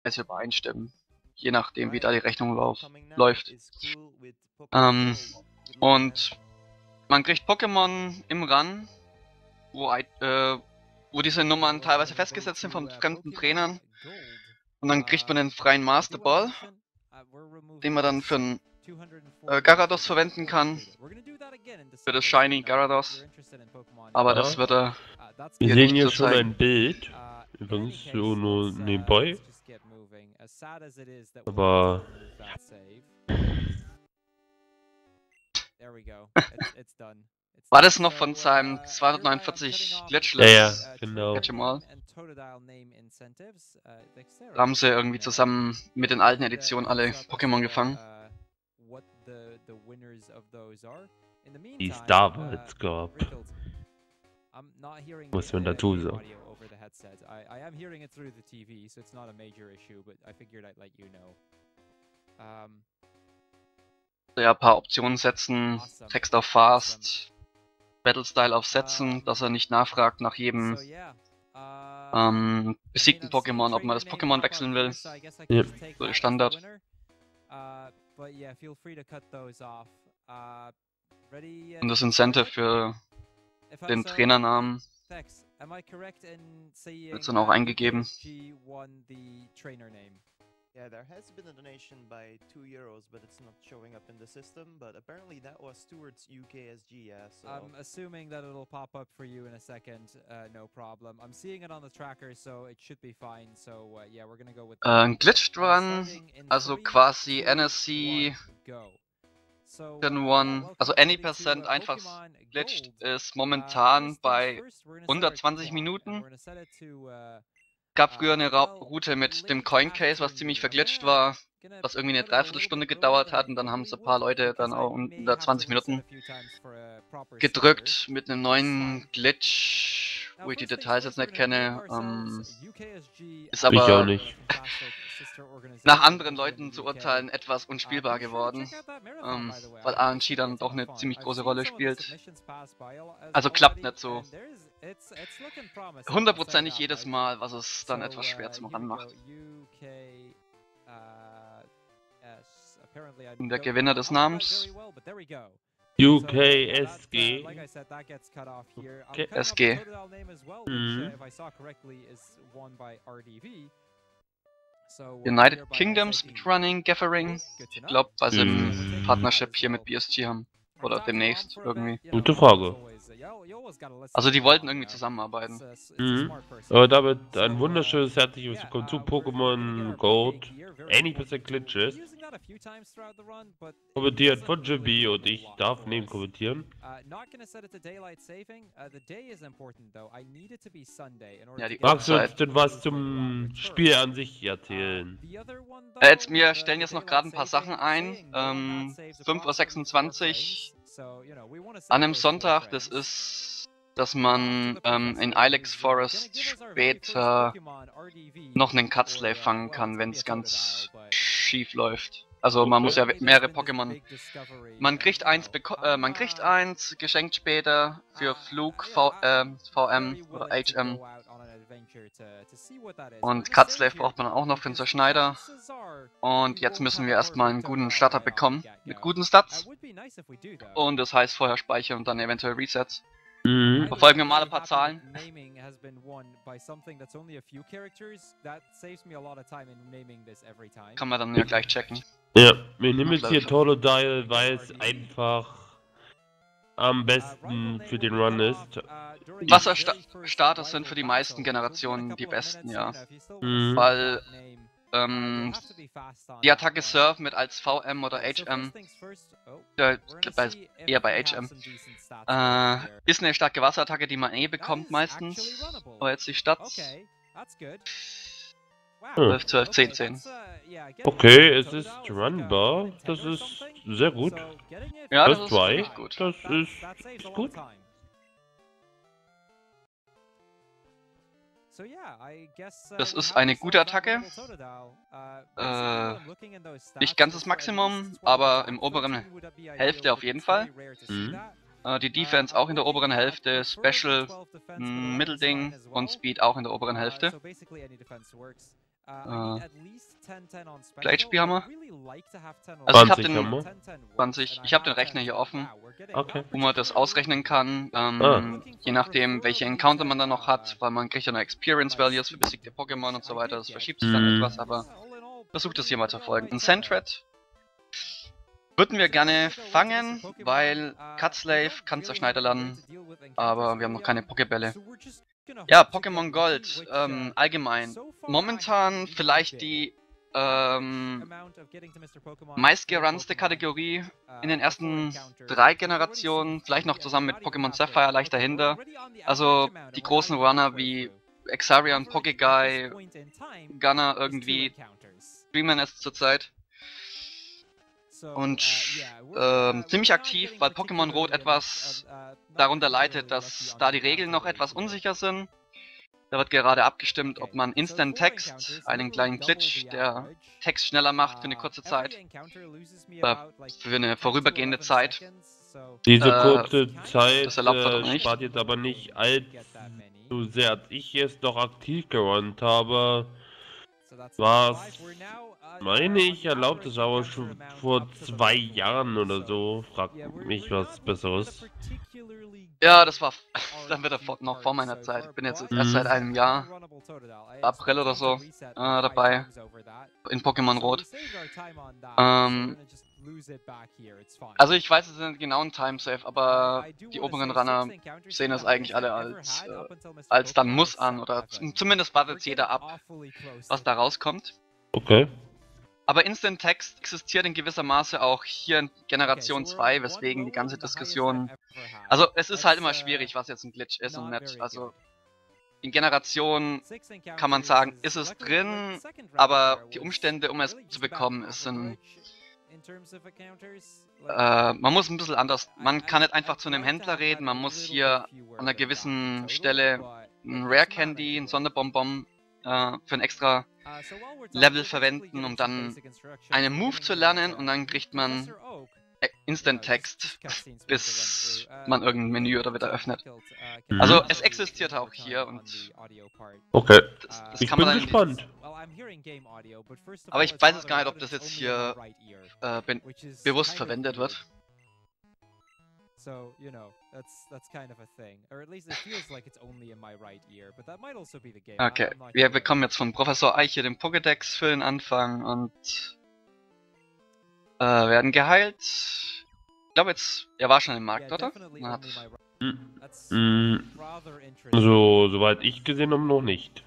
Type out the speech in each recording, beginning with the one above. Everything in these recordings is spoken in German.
es übereinstimmen. Je nachdem, wie da die Rechnung läuft. Und man kriegt Pokémon im Run, wo diese Nummern teilweise festgesetzt sind von fremden Trainern. Und dann kriegt man den freien Master Ball, den man dann für einen Gyarados verwenden kann. Für das Shiny Gyarados. Aber das wird er. Wir sehen hier schon ein Bild. Übrigens so nur nebenbei. Aber. War das noch von seinem 249 Glitchless? Ja, genau. Da haben sie irgendwie zusammen mit den alten Editionen alle Pokémon gefangen. Die es damals gab. Muss man dazu sagen. Ja, ein paar Optionen setzen, Text auf Fast, Battle Style auf Setzen, dass er nicht nachfragt nach jedem besiegten Pokémon, ob man das Pokémon wechseln will. Ja. So der Standard. Und das Incentive für den Trainernamen wird dann auch eingegeben. Yeah, there has been a donation by €2, but it's not showing up in the system. But apparently that was towards UKSG, yeah. So I'm assuming that it'll pop up for you in a second. No problem. I'm seeing it on the tracker, so it should be fine. So yeah, we're gonna go with ein Glitched Run, also quasi NSC Gen 1, also Any% einfach glitched, ist momentan bei 120 Minuten. Gab früher eine Route mit dem Coin Case, was ziemlich verglitscht war, was irgendwie eine Dreiviertelstunde gedauert hat, und dann haben es ein paar Leute dann auch unter 20 Minuten gedrückt mit einem neuen Glitch, wo ich die Details jetzt nicht kenne. Ist aber ich auch nicht. nach anderen Leuten zu urteilen etwas unspielbar geworden, weil RNG dann doch eine ziemlich große Rolle spielt. Also klappt nicht so 100%ig jedes Mal, was es dann etwas schwer zum Ran macht. Und der Gewinner des Namens? UKSG. SG. United Kingdom Speedrunning Gathering. Ich glaube, weil sie ein Partnership hier mit BSG haben. Oder demnächst irgendwie. Gute Frage. Also die wollten irgendwie zusammenarbeiten. Aber damit ein wunderschönes herzliches Willkommen zu Pokémon Gold. Any% Glitches. Kommentiert von Jimmy und ich darf neben kommentieren. Ja, die Magst du uns Uhrzeit. denn was zum Spiel an sich erzählen? Wir stellen jetzt noch gerade ein paar Sachen ein. 5:26 Uhr an einem Sonntag. Das ist, dass man in Ilex Forest später noch einen Cutslave fangen kann, wenn es ganz schief läuft. Also man muss ja mehrere Pokémon. Man kriegt eins geschenkt später für Flug, VM oder HM. Und Cutslave braucht man auch noch für den Zerschneider. Und jetzt müssen wir erstmal einen guten Starter bekommen, mit guten Stats. Und das heißt vorher speichern und dann eventuell Resets. Verfolgen wir mal ein paar Zahlen. Kann man dann ja gleich checken. Ja, wir nehmen jetzt hier Totodile, weil es einfach am besten für den Run ist. Wasserstarter sind für die meisten Generationen die besten, ja. Weil die Attacke Surf mit als VM oder HM, eher bei HM, ist eine starke Wasserattacke, die man bekommt meistens. Aber jetzt die Stats. 12, 12, 10, 10. Okay, es ist runbar. Das ist sehr gut. Ja, das ist zwei. wirklich gut. Das ist gut. Das ist eine gute Attacke. Nicht ganzes Maximum, aber im oberen Hälfte auf jeden Fall. Die Defense auch in der oberen Hälfte, Special Mittelding und Speed auch in der oberen Hälfte. Gleitspiel haben wir. Also ich 20 habe haben den wir. 20. Ich habe den Rechner hier offen, Okay. wo man das ausrechnen kann. Je nachdem, welche Encounter man dann noch hat, weil man kriegt ja noch Experience Values für besiegte Pokémon und so weiter. Das verschiebt sich dann etwas, aber versucht das hier mal zu verfolgen. Ein Sandred würden wir gerne fangen, weil Cutslave kann Zerschneider lernen, aber wir haben noch keine Pokébälle. Ja, Pokémon Gold, allgemein. Momentan vielleicht die meistgerunste Kategorie in den ersten 3 Generationen, vielleicht noch zusammen mit Pokémon Sapphire leicht dahinter. Also die großen Runner wie Exarion, Pokeguy, Gunner irgendwie streamen es zurzeit. Und ziemlich aktiv, weil Pokémon Rot etwas darunter leidet, dass da die Regeln noch etwas unsicher sind. Da wird gerade abgestimmt, ob man Instant Text, einen kleinen Glitch, der Text schneller macht für eine kurze Zeit, für eine vorübergehende Zeit. Diese kurze Zeit das erlaubt er doch nicht. spart jetzt aber nicht allzu sehr. Als ich jetzt noch aktiv gerannt habe, war es, meine ich, erlaubt es aber schon vor 2 Jahren oder so. Frag mich was Besseres. Ja, das war dann wieder noch vor meiner Zeit. Ich bin jetzt erst seit einem Jahr, April oder so, dabei in Pokémon Rot. Also ich weiß es nicht genau ein Timesave, aber die oberen Runner sehen das eigentlich alle als dann muss an, oder zumindest wartet jeder ab, was da rauskommt. Okay. Aber Instant Text existiert in gewisser Maße auch hier in Generation 2, weswegen die ganze Diskussion... Also es ist halt immer schwierig, was jetzt ein Glitch ist und nicht. Also in Generation kann man sagen, ist es drin, aber die Umstände, um es zu bekommen, sind... man muss ein bisschen anders... Man kann nicht einfach zu einem Händler reden, man muss hier an einer gewissen Stelle ein Rare Candy, ein Sonderbonbon für ein extra Level verwenden, um dann einen Move zu lernen, und dann kriegt man Instant Text, bis man irgendein Menü oder wieder öffnet. Also es existiert auch hier und okay. das Ich kann bin man gespannt. aber ich weiß jetzt gar nicht, ob das jetzt hier bewusst verwendet wird. So, you know, that's kind of a thing. Or at least it feels like it's only in my right ear, but that might also be the game. Okay, wir bekommen jetzt von Professor Eiche den Pokédex für den Anfang und werden geheilt. Ich glaube jetzt, er war schon im Markt, oder? So, soweit ich gesehen habe, noch nicht.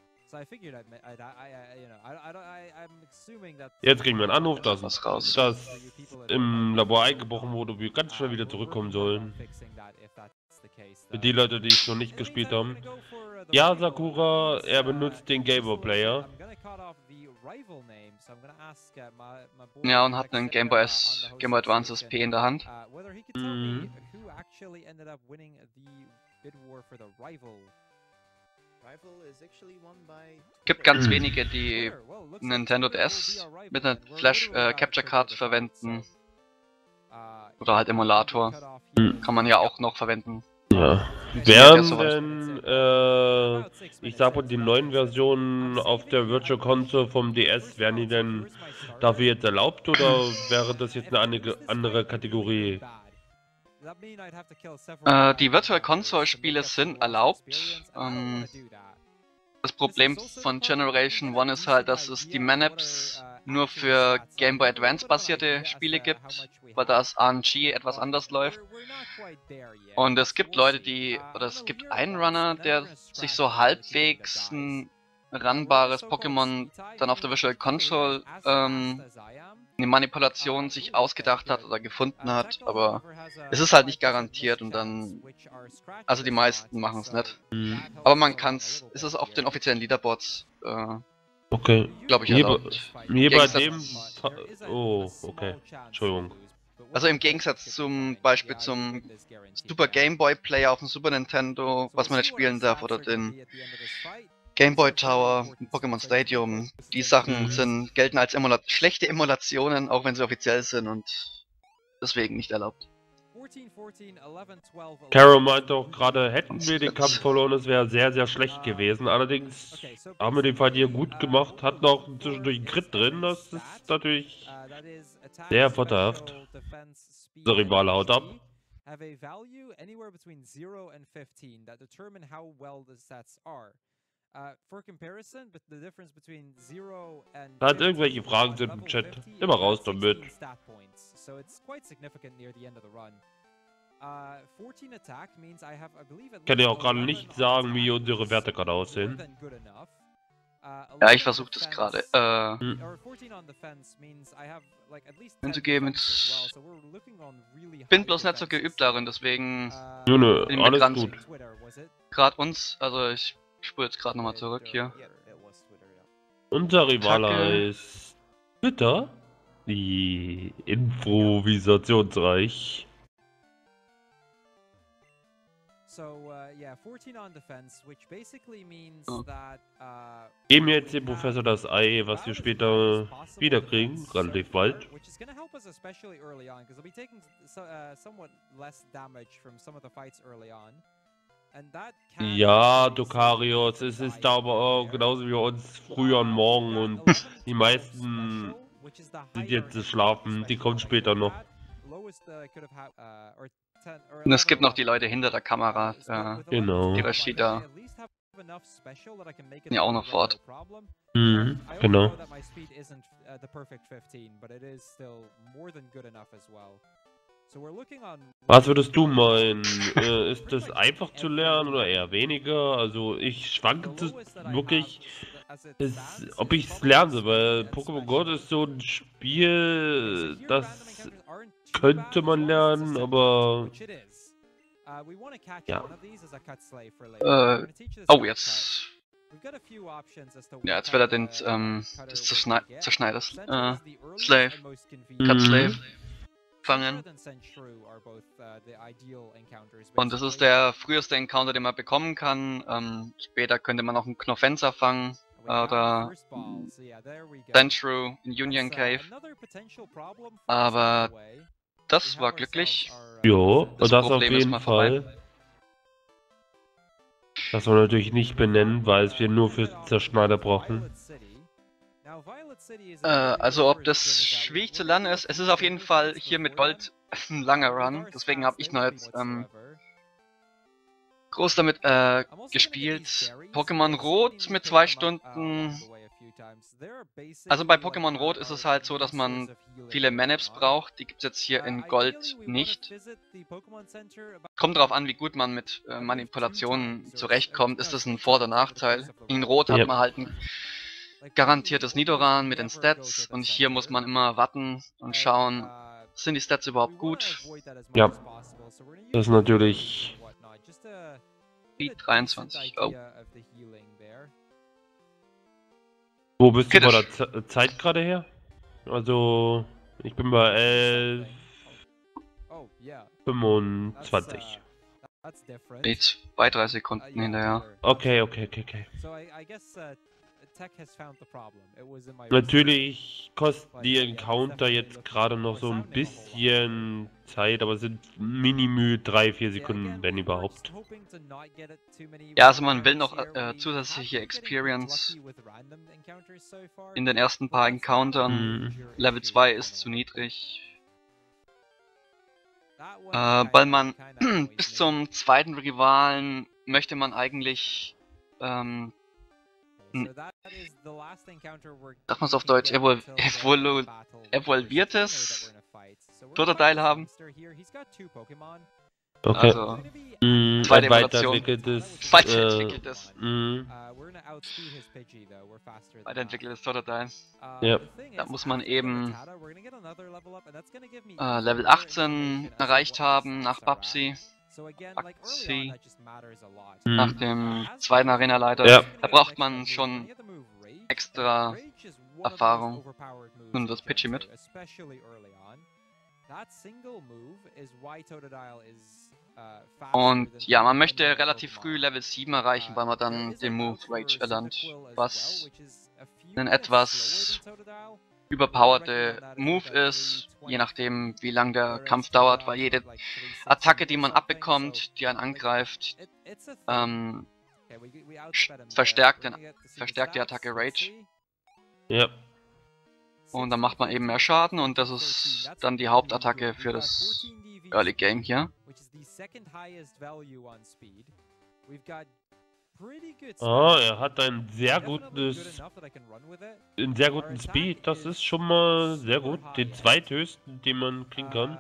Jetzt kriegen wir einen Anruf, dass was raus. Das im Labor eingebrochen wurde, wir ganz schnell wieder zurückkommen sollen. Für die Leute, die es noch nicht gespielt haben. Ja, Sakura, er benutzt den Game Boy Player. Ja, und hat einen Game Boy Advance SP in der Hand. Gibt ganz wenige, die Nintendo DS mit einer Flash Capture Card verwenden. Oder halt Emulator. Kann man ja auch noch verwenden. Ja. Wären denn, ich sag mal, die neuen Versionen auf der Virtual Console vom DS, wären die denn dafür jetzt erlaubt, oder wäre das jetzt eine andere Kategorie? Die Virtual Console Spiele sind erlaubt. Das Problem von Generation 1 ist halt, dass es die Manaps nur für Game Boy Advance basierte Spiele gibt, weil das RNG etwas anders läuft. Und es gibt Leute, es gibt einen Runner, der sich so halbwegs ein ranbares Pokémon dann auf der Virtual Console eine Manipulation sich ausgedacht hat oder gefunden hat, aber es ist halt nicht garantiert, und dann, also die meisten machen es nicht. Aber man kann's, ist es auf den offiziellen Leaderboards, okay, glaube ich, erlaubt. Mir bei dem oh, okay, Entschuldigung. Also im Gegensatz zum Beispiel zum Super Game Boy Player auf dem Super Nintendo, was man nicht spielen darf, oder den Game Boy Tower, Pokémon Stadium, die Sachen gelten als schlechte Emulationen, auch wenn sie offiziell sind und deswegen nicht erlaubt. Caro meinte auch gerade, hätten wir den Kampf verloren, es wäre sehr, sehr schlecht gewesen. Allerdings haben wir den Fight hier gut gemacht, hatten auch zwischendurch einen Crit drin, das ist natürlich sehr vorteilhaft. Der Rivale haut ab. Have a value anywhere between 0 and 15 that determine how well the sets are. For comparison, but the difference between 0 and Da hat irgendwelche Fragen sind im Chat. Immer raus damit. So it's quite significant near the end of the run. 14 attack means I have, I believe, Ich kann ja auch gerade nicht sagen, wie unsere Werte gerade aussehen. Ja, ich versuche das gerade hinzugeben. Bin bloß nicht so geübt darin, deswegen Nö, bin ich alles dran. gut. Gerade uns, also ich spule jetzt gerade nochmal zurück hier. Unser Rivale ist Twitter. Die Improvisationsreich. So, yeah, 14 on defense, which basically means that, Geben jetzt dem Professor das Ei, was wir später wiederkriegen, relativ bald. which is going to help us especially early on, because we'll be taking somewhat less damage from some of the fights early on. And that Ja, Dokarios, es ist aber auch genauso wie uns früh am Morgen und die meisten sind jetzt schlafen, die kommen später noch. Und es gibt noch die Leute hinter der Kamera, Genau. die Rashida ja auch noch fort. Mhm, genau. Was würdest du meinen? Ist das einfach zu lernen oder eher weniger? Also ich schwanke wirklich, ob ich es lerne, weil Pokémon Go ist so ein Spiel, das könnte man lernen, aber ja. Oh, jetzt. Ja, jetzt will er den das Zerschneiders Slave, Cut Slave fangen. Und das ist der früheste Encounter, den man bekommen kann. Später könnte man auch einen Knofenza fangen oder Sandshrew in Union Cave. Aber das war glücklich. Jo, das auf Problem ist jeden mal vorbei. Fall. Das soll natürlich nicht benennen, weil es wir nur für Zerschneider brauchen. Also ob das schwierig zu lernen ist, es ist auf jeden Fall hier mit Gold ein langer Run, deswegen habe ich noch jetzt groß damit gespielt. Pokémon Rot mit 2 Stunden. Also bei Pokémon Rot ist es halt so, dass man viele Manaps braucht, die gibt es jetzt hier in Gold nicht. Kommt darauf an, wie gut man mit Manipulationen zurechtkommt, ist das ein Vor- oder Nachteil. In Rot hat man halt ein garantiertes Nidoran mit den Stats und hier muss man immer warten und schauen, sind die Stats überhaupt gut? Ja, das ist natürlich... Speed 23, oh. Wo bist du bei der Zeit gerade her? Also, ich bin bei 11:25. Jetzt bei 3 Sekunden hinterher. Okay. Natürlich kosten die Encounter jetzt gerade noch so ein bisschen Zeit, aber sind Minimü 3-4 Sekunden, wenn überhaupt. Ja, also man will noch zusätzliche Experience in den ersten paar Encountern. Level 2 ist zu niedrig. Weil man bis zum zweiten Rivalen möchte man eigentlich sag mal's auf Deutsch, evolviertes Totodile haben. Okay. Also, zweite Evolution. Weiterentwickeltes. Weiterentwickeltes Totodile. Ja. Da muss man eben Level 18 erreicht haben nach Babsi. Nach dem zweiten Arena-Leiter. Ja. Da braucht man schon extra Erfahrung. Nimm das Pidgey mit. Und ja, man möchte relativ früh Level 7 erreichen, weil man dann den Move Rage erlernt, was ein etwas überpowerte Move ist. je nachdem wie lang der Kampf dauert, weil jede Attacke, die man abbekommt, die einen angreift, verstärkt die Attacke Rage. Ja. Und dann macht man eben mehr Schaden und das ist dann die Hauptattacke für das Early Game hier. Ah, er hat einen sehr guten Speed, das ist schon mal sehr gut. Den zweithöchsten, den man kriegen kann.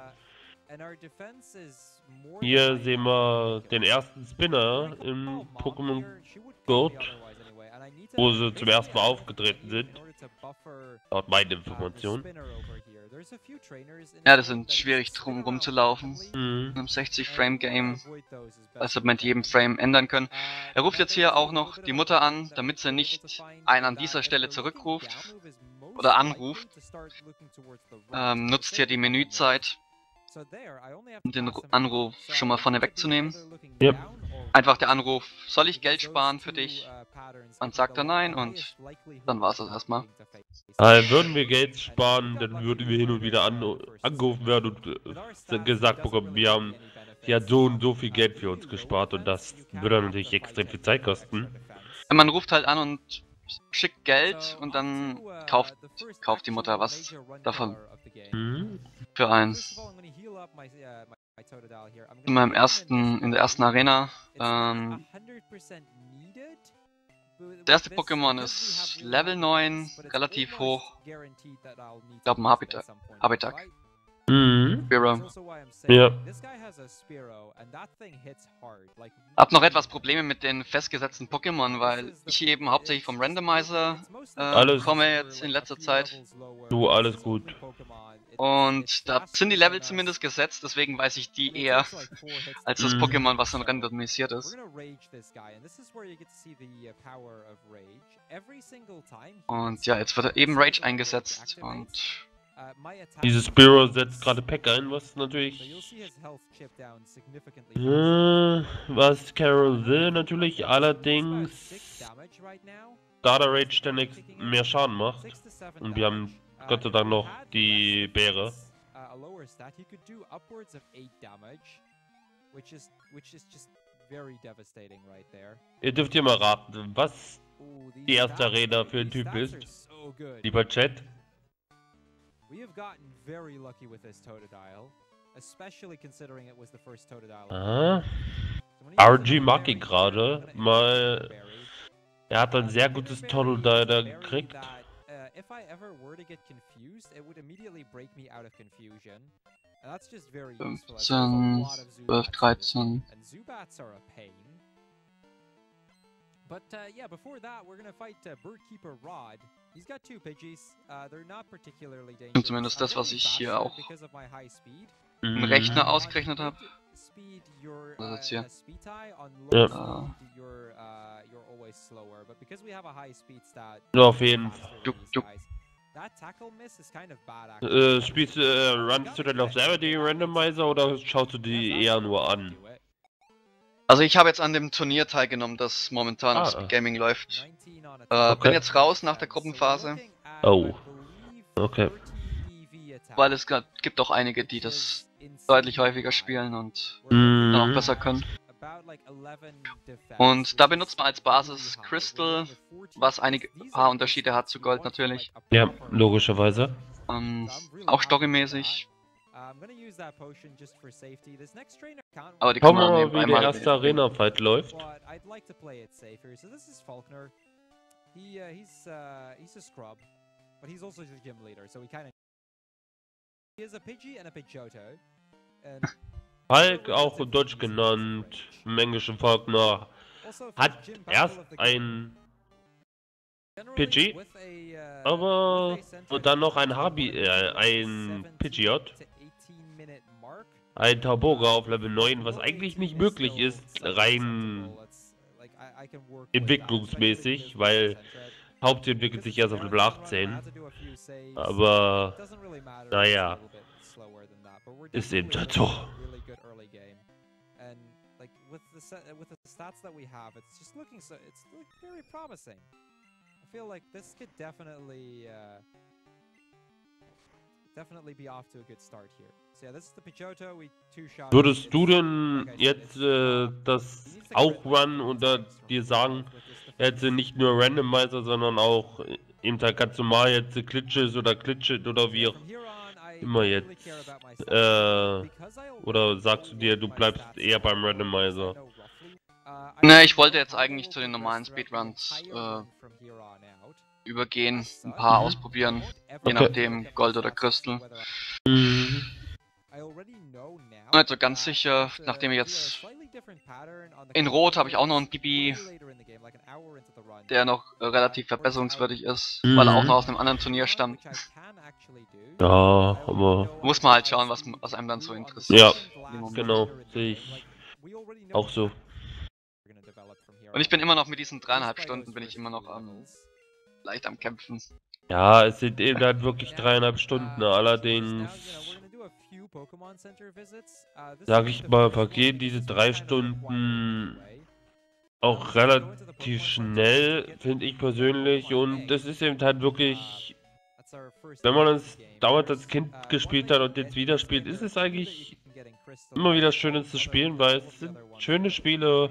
Hier sehen wir den ersten Spinner im Pokémon Gold, wo sie zum ersten Mal aufgetreten sind. Laut meinen Informationen. Ja, das sind schwierig drum rumzulaufen. In einem 60-Frame-Game, als ob man mit jedem Frame ändern können. Er ruft jetzt hier auch noch die Mutter an, damit sie nicht einen an dieser Stelle zurückruft oder anruft. Nutzt hier die Menüzeit, um den Anruf schon mal vorne wegzunehmen. Ja. Einfach der Anruf, soll ich Geld sparen für dich? Man sagt dann nein und dann war es das erstmal. Würden wir Geld sparen, dann würden wir hin und wieder angerufen werden und gesagt bekommen, sie hat so und so viel Geld für uns gespart und das würde natürlich extrem viel Zeit kosten. Man ruft halt an und schickt Geld und dann kauft die Mutter was davon für eins. In der ersten Arena. Das erste Pokémon ist Level 9, relativ hoch. Ich glaube ein Habitak. Spearow. Ja. Hab noch etwas Probleme mit den festgesetzten Pokémon, weil ich eben hauptsächlich vom Randomizer komme jetzt in letzter Zeit. Du, alles gut. Und da sind die Level zumindest gesetzt, deswegen weiß ich die eher als das Pokémon, was dann randomisiert ist. Und ja, jetzt wird eben Rage eingesetzt und dieses Spearow setzt gerade Pack ein, was natürlich was Carol will natürlich, allerdings Data Rage dann mehr Schaden macht. Und wir haben Gott sei Dank noch die Beere. Ihr dürft hier mal raten, was die erste Arena für ein Typ ist. Lieber Chat. RG mag ihn gerade. Er hat ein sehr gutes Totodile gekriegt. If I ever were to get confused, it would immediately break me out of confusion. And that's just very useful. 15, 12, 13. And Zubats are a pain. But yeah, before that, we're gonna fight Birdkeeper Rod. He's got 2 Pidgeys. They're not particularly dangerous. Zumindest das, was ich hier auch im Mhm. Rechner ausgerechnet habe. Was ist hier? Ja. Auf jeden Fall. Spielst runnst du denn auch selber die Randomizer oder schaust du die eher nur an? Also ich habe jetzt an dem Turnier teilgenommen, das momentan auf Speed Gaming läuft. Bin jetzt raus nach der Gruppenphase. Oh. Okay. Weil es gibt auch einige, die das deutlich häufiger spielen und dann auch besser können. Und da benutzt man als Basis Crystal, was ein paar Unterschiede hat zu Gold natürlich. Ja, logischerweise. Auch storymäßig. Aber die kann man nebenbei mal, wie der erste Arena-Fight läuft. Hulk, auch in Deutsch genannt, im englischen Faulkner, hat erst ein Pidgey, aber dann noch ein Pidgeot, ein Tauboga auf Level 9, was eigentlich nicht möglich ist, rein entwicklungsmäßig, weil Haupt entwickelt sich erst auf Level 18, aber naja, ist eben halt so. With the stats that we have, it's just looking very promising. I feel like this could definitely Würdest du denn jetzt das auch runnen oder dir sagen, jetzt nicht nur Randomizer, sondern auch eben halt ganz normal jetzt Glitches oder Glitchet oder wie auch immer jetzt, oder sagst du dir, du bleibst eher beim Randomizer? Ne, ich wollte jetzt eigentlich zu den normalen Speedruns übergehen, ein paar ausprobieren, je nachdem Gold oder Crystal. Mhm. Also ganz sicher, nachdem ich jetzt in Rot habe ich auch noch einen Bibi, der noch relativ verbesserungswürdig ist, weil er auch noch aus einem anderen Turnier stammt. Ja, aber... Muss man halt schauen, was einem dann so interessiert. Ja, in dem Moment. genau, sehe ich auch so. Und ich bin immer noch mit diesen 3,5 Stunden, bin ich immer noch leicht am Kämpfen. Ja, es sind eben halt wirklich 3,5 Stunden, allerdings... Sag ich mal, vergehen diese 3 Stunden auch relativ schnell, finde ich persönlich, und das ist eben halt wirklich, wenn man es damals als Kind gespielt hat und jetzt wieder spielt, ist es eigentlich immer wieder schön, es zu spielen, weil es sind schöne Spiele.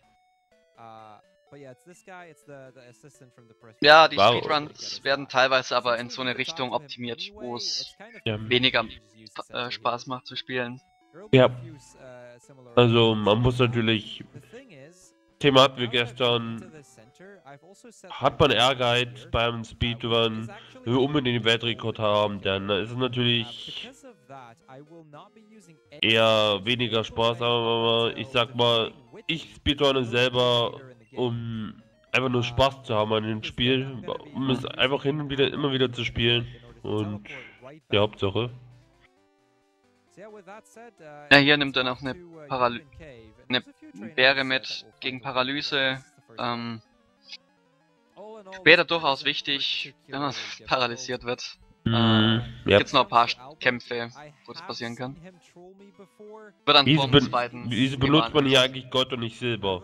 Ja, die Speedruns werden teilweise aber in so eine Richtung optimiert, wo es weniger Spaß macht zu spielen. Ja, also man muss natürlich, Thema hatten wir gestern, hat man Ehrgeiz beim Speedrun, will unbedingt den Weltrekord haben, dann ist es natürlich eher weniger Spaß, aber ich sag mal, ich speedrunne selber, um einfach nur Spaß zu haben an dem Spiel, um es einfach hin und wieder, immer wieder zu spielen, und die Hauptsache. Ja, hier nimmt er noch eine Beere mit gegen Paralyse. Später durchaus wichtig, wenn man paralysiert wird. Ja. Gibt's noch ein paar Kämpfe, wo das passieren kann. Wird dann vom zweiten. Wieso benutzt man hier eigentlich Gold und nicht Silber?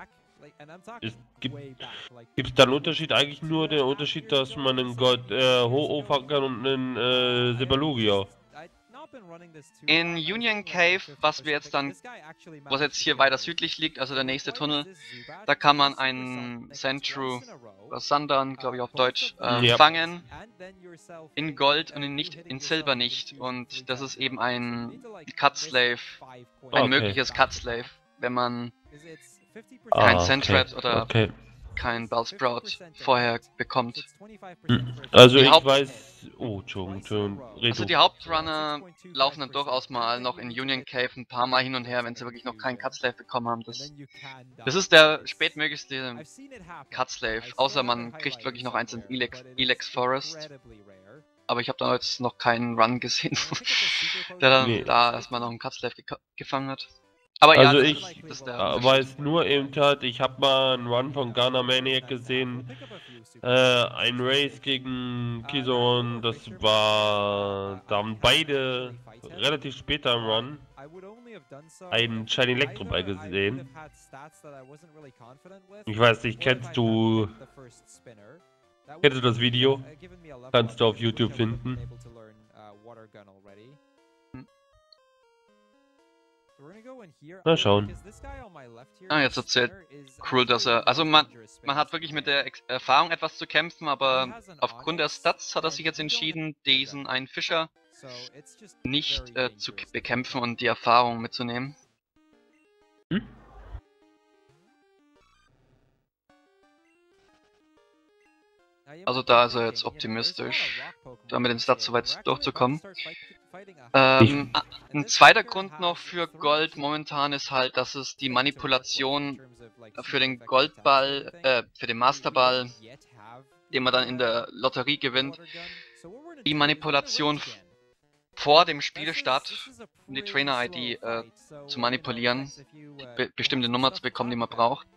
Gibt's da einen Unterschied? Eigentlich nur den Unterschied, dass man einen Gold Ho-Oh fangen kann und einen Silberlugia. In Union Cave, was jetzt hier weiter südlich liegt, also der nächste Tunnel, da kann man einen Sandshrew oder Sandan, glaube ich auf Deutsch, fangen in Gold und in Silber nicht. Und das ist eben ein Cut Slave, ein mögliches Cut Slave, wenn man kein Sandthread oder kein Bellsprout vorher bekommt. Also ich weiß... Oh, Entschuldigung. Also die Hauptrunner laufen dann durchaus mal noch in Union Cave ein paar Mal hin und her, wenn sie wirklich noch keinen Cut Slave bekommen haben. Das ist der spätmöglichste Cut Slave, außer man kriegt wirklich noch eins in Elex Forest. Aber ich habe da jetzt noch keinen Run gesehen, der dann da erstmal noch einen Cut Slave gefangen hat. Aber ja, also ich weiß nur eben halt, ich habe mal einen Run von Ghana Maniac gesehen, ein Race gegen Kizon, das war dann beide relativ später im Run, einen Shiny Electroball gesehen. Ich weiß nicht, kennst du das Video? Kannst du auf YouTube finden. Mal schauen. Ah, jetzt erzählt Cruel, dass er... Also man hat wirklich mit der Erfahrung etwas zu kämpfen, aber aufgrund der Stats hat er sich jetzt entschieden, diesen einen Fischer nicht zu bekämpfen und die Erfahrung mitzunehmen. Also da ist er jetzt optimistisch, da mit den Stats so weit durchzukommen. Ein zweiter Grund noch für Gold momentan ist halt, dass es die Manipulation für den Goldball, für den Masterball, den man dann in der Lotterie gewinnt, die Manipulation vor dem Spielstart, um die Trainer-ID zu manipulieren, die bestimmte Nummer zu bekommen, die man braucht.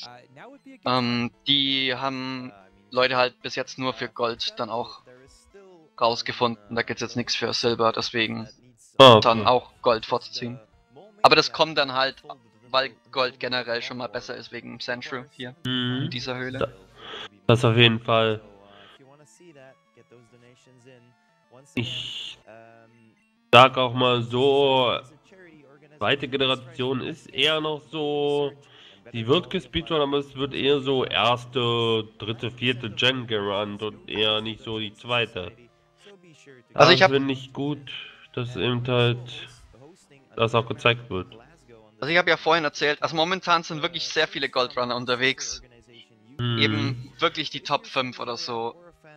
Die haben Leute halt bis jetzt nur für Gold dann auch rausgefunden, da gibt es jetzt nichts für Silber, deswegen dann auch Gold vorzuziehen. Aber das kommt dann halt, weil Gold generell schon mal besser ist wegen Sandshrew hier, in dieser Höhle. Das auf jeden Fall. Ich sag auch mal so, zweite Generation ist eher noch so, die wird gespeedrun, aber es wird eher so erste, dritte, vierte Gen gerannt und eher nicht so die zweite. Also ich habe finde ich gut, dass eben halt das auch gezeigt wird. Also ich habe ja vorhin erzählt, also momentan sind wirklich sehr viele Goldrunner unterwegs. Eben wirklich die Top 5 oder so.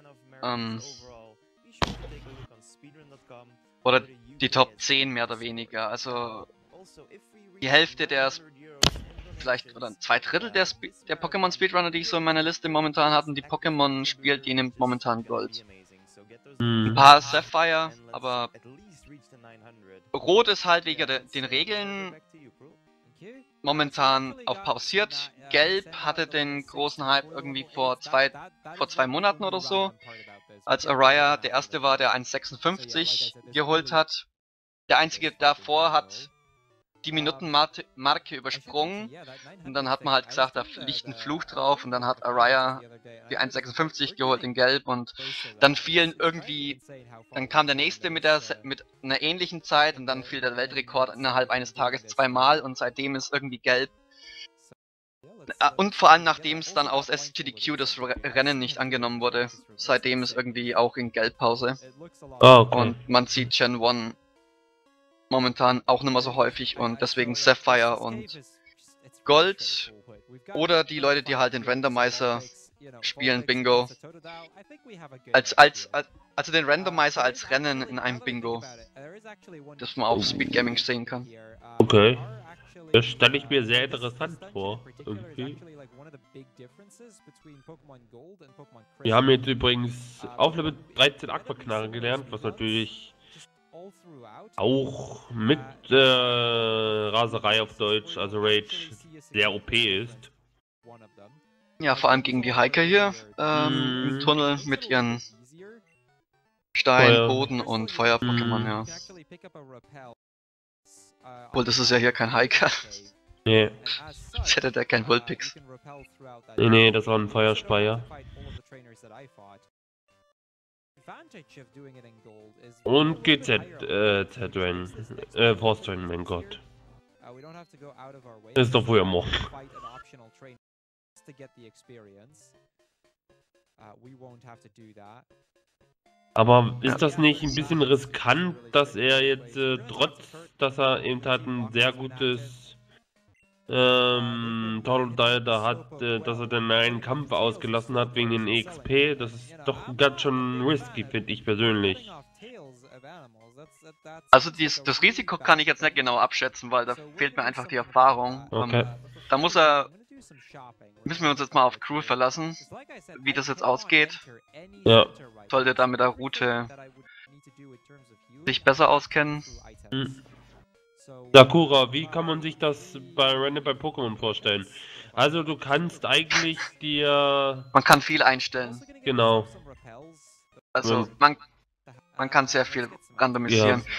Oder die Top 10 mehr oder weniger. Also die Hälfte der, vielleicht, oder 2/3 der Pokémon Speedrunner, die ich so in meiner Liste momentan hatten, die Pokémon spielt, die nimmt momentan Gold. Ein paar Sapphire, aber Rot ist halt wegen den Regeln momentan auch pausiert. Gelb hatte den großen Hype irgendwie vor zwei Monaten oder so, als Araya der erste war, der 1,56 geholt hat. Der einzige davor hat die Minutenmarke übersprungen und dann hat man halt gesagt, da liegt ein Fluch drauf und dann hat Araya die 1,56 geholt in Gelb und dann fielen irgendwie, dann kam der nächste mit einer ähnlichen Zeit und dann fiel der Weltrekord innerhalb eines Tages 2-mal und seitdem ist irgendwie Gelb. Und vor allem nachdem es dann aus SGDQ das Rennen nicht angenommen wurde, seitdem ist irgendwie auch in Gelbpause. Okay. Und man sieht Gen 1 momentan auch nicht mehr so häufig und deswegen Sapphire und Gold oder die Leute, die halt den Randomizer spielen, Bingo. Also den Randomizer als Rennen in einem Bingo, das man auf Speed Gaming sehen kann. Okay. Das stelle ich mir sehr interessant vor. Irgendwie. Wir haben jetzt übrigens auf Level 13 Aquaknarre gelernt, was natürlich auch mit Raserei auf Deutsch, also Rage, sehr OP ist. Ja, vor allem gegen die Hiker hier im Tunnel mit ihren Stein, Boden und Feuer-Pokémon, ja. Obwohl, das ist ja hier kein Hiker. Nee. Jetzt hätte der kein Vulpix. Nee, das war ein Feuerspeier. Und GZ-Drain. Force Drain, mein Gott. Ist doch wohl morgen. Aber ist das nicht ein bisschen riskant, dass er jetzt dass er eben halt ein sehr gutes Total da hat, dass er dann einen Kampf ausgelassen hat wegen den EXP? Das ist doch ganz schön risky, finde ich persönlich. Also das Risiko kann ich jetzt nicht genau abschätzen, weil da fehlt mir einfach die Erfahrung. Okay. Da müssen wir uns jetzt mal auf Crew verlassen, wie das jetzt ausgeht. Ja. Sollte da mit der Route sich besser auskennen. Sakura, wie kann man sich das bei Random bei Pokémon vorstellen? Also du kannst eigentlich Man kann viel einstellen. Genau. Also man kann sehr viel randomisieren. Ja.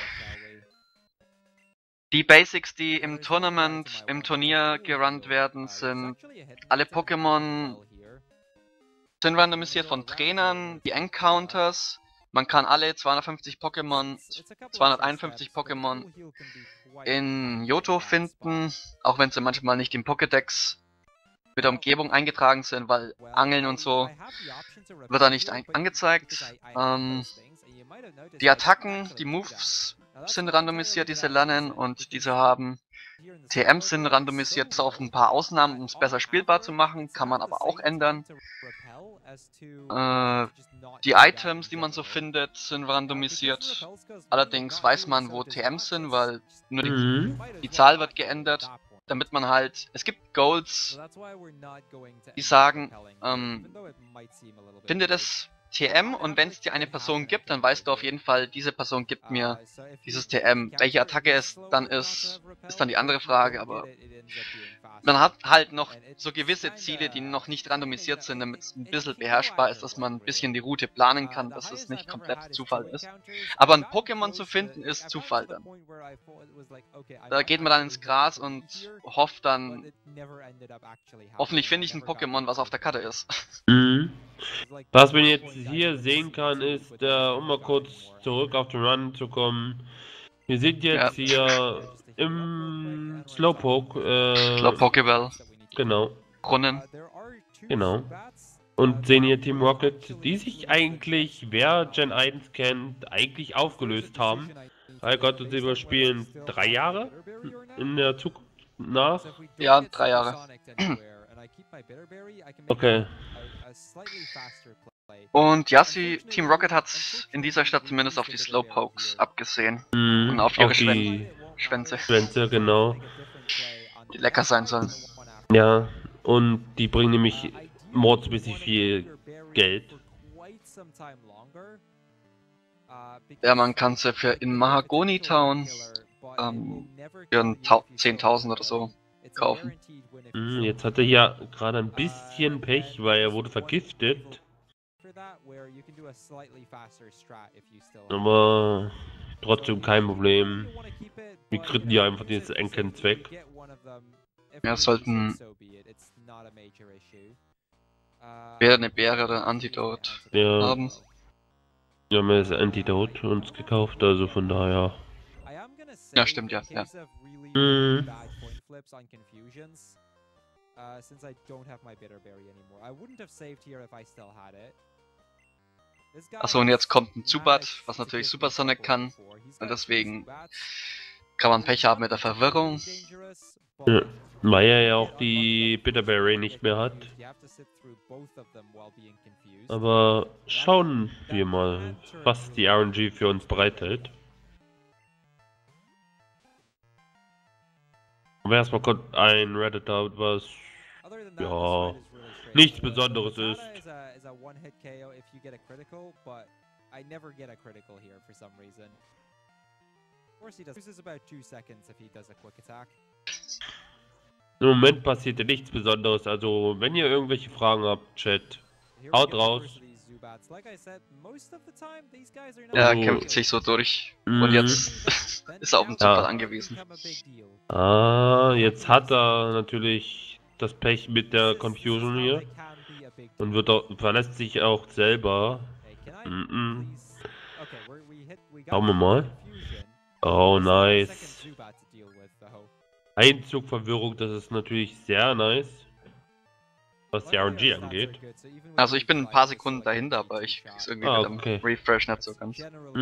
Die Basics, die im Turnier gerannt werden, sind alle Pokémon sind randomisiert von Trainern, die Encounters. Man kann alle 251 Pokémon in Johto finden, auch wenn sie manchmal nicht im Pokédex mit der Umgebung eingetragen sind, weil Angeln und so wird da nicht angezeigt. Die Attacken, die Moves sind randomisiert, die sie lernen und diese haben. TMs sind randomisiert, bis auf ein paar Ausnahmen, um es besser spielbar zu machen, kann man aber auch ändern. Die Items, die man so findet, sind randomisiert. Allerdings weiß man, wo TMs sind, weil nur die Zahl wird geändert, damit man halt... Es gibt Goals, die sagen, finde das TM und wenn es dir eine Person gibt, dann weißt du auf jeden Fall, diese Person gibt mir dieses TM. Welche Attacke es dann ist dann die andere Frage, aber man hat halt noch so gewisse Ziele, die noch nicht randomisiert sind, damit es ein bisschen beherrschbar ist, dass man ein bisschen die Route planen kann, dass es nicht komplett Zufall ist. Aber ein Pokémon zu finden ist Zufall dann. Da geht man dann ins Gras und hofft dann, hoffentlich finde ich ein Pokémon, was auf der Karte ist. Mhm. Was man jetzt hier sehen kann, ist, um mal kurz zurück auf den Run zu kommen. Wir sind jetzt hier im Slowpoke. Pokéball. Genau. Brunnen. Genau. Und sehen hier Team Rocket, die sich eigentlich, wer Gen 1 kennt, eigentlich aufgelöst haben. Gold und Silber spielen 3 Jahre in der Zukunft nach. Ja, 3 Jahre. Okay. Und Yassi, Team Rocket hat in dieser Stadt zumindest auf die Slowpokes abgesehen. Und auf ihre Schwänze. Schwänze, genau. Die lecker sein sollen. Ja, und die bringen nämlich mordsmäßig viel Geld. Ja, man kann sie für in Mahagoni Town für 10.000 oder so kaufen. Jetzt hat er hier gerade ein bisschen Pech, weil er wurde vergiftet. Aber trotzdem kein Problem. Wir kritten ja einfach dieses Enken weg. Wir sollten weder eine Beere oder ein Antidote haben. Wir haben das Antidote uns gekauft, also von daher. Ja, stimmt, ja. Achso, und jetzt kommt ein Zubat, was natürlich Supersonic kann. Und deswegen kann man Pech haben mit der Verwirrung. Ja, weil er ja auch die Bitterberry nicht mehr hat. Aber schauen wir mal, was die RNG für uns bereithält. Und erstmal kommt ein Redditor, was ja nichts Besonderes ist. Im Moment passiert ja nichts Besonderes, also wenn ihr irgendwelche Fragen habt, Chat, haut raus. Er kämpft sich so durch und jetzt ist er auf den Zufall angewiesen. Jetzt hat er natürlich das Pech mit der Confusion hier und verlässt sich auch selber. Schauen wir mal. Oh, nice. Einzugverwirrung, das ist natürlich sehr nice, was die RNG angeht. Also ich bin ein paar Sekunden dahinter, aber ich krieg's irgendwie mit dem Refresh nicht so ganz.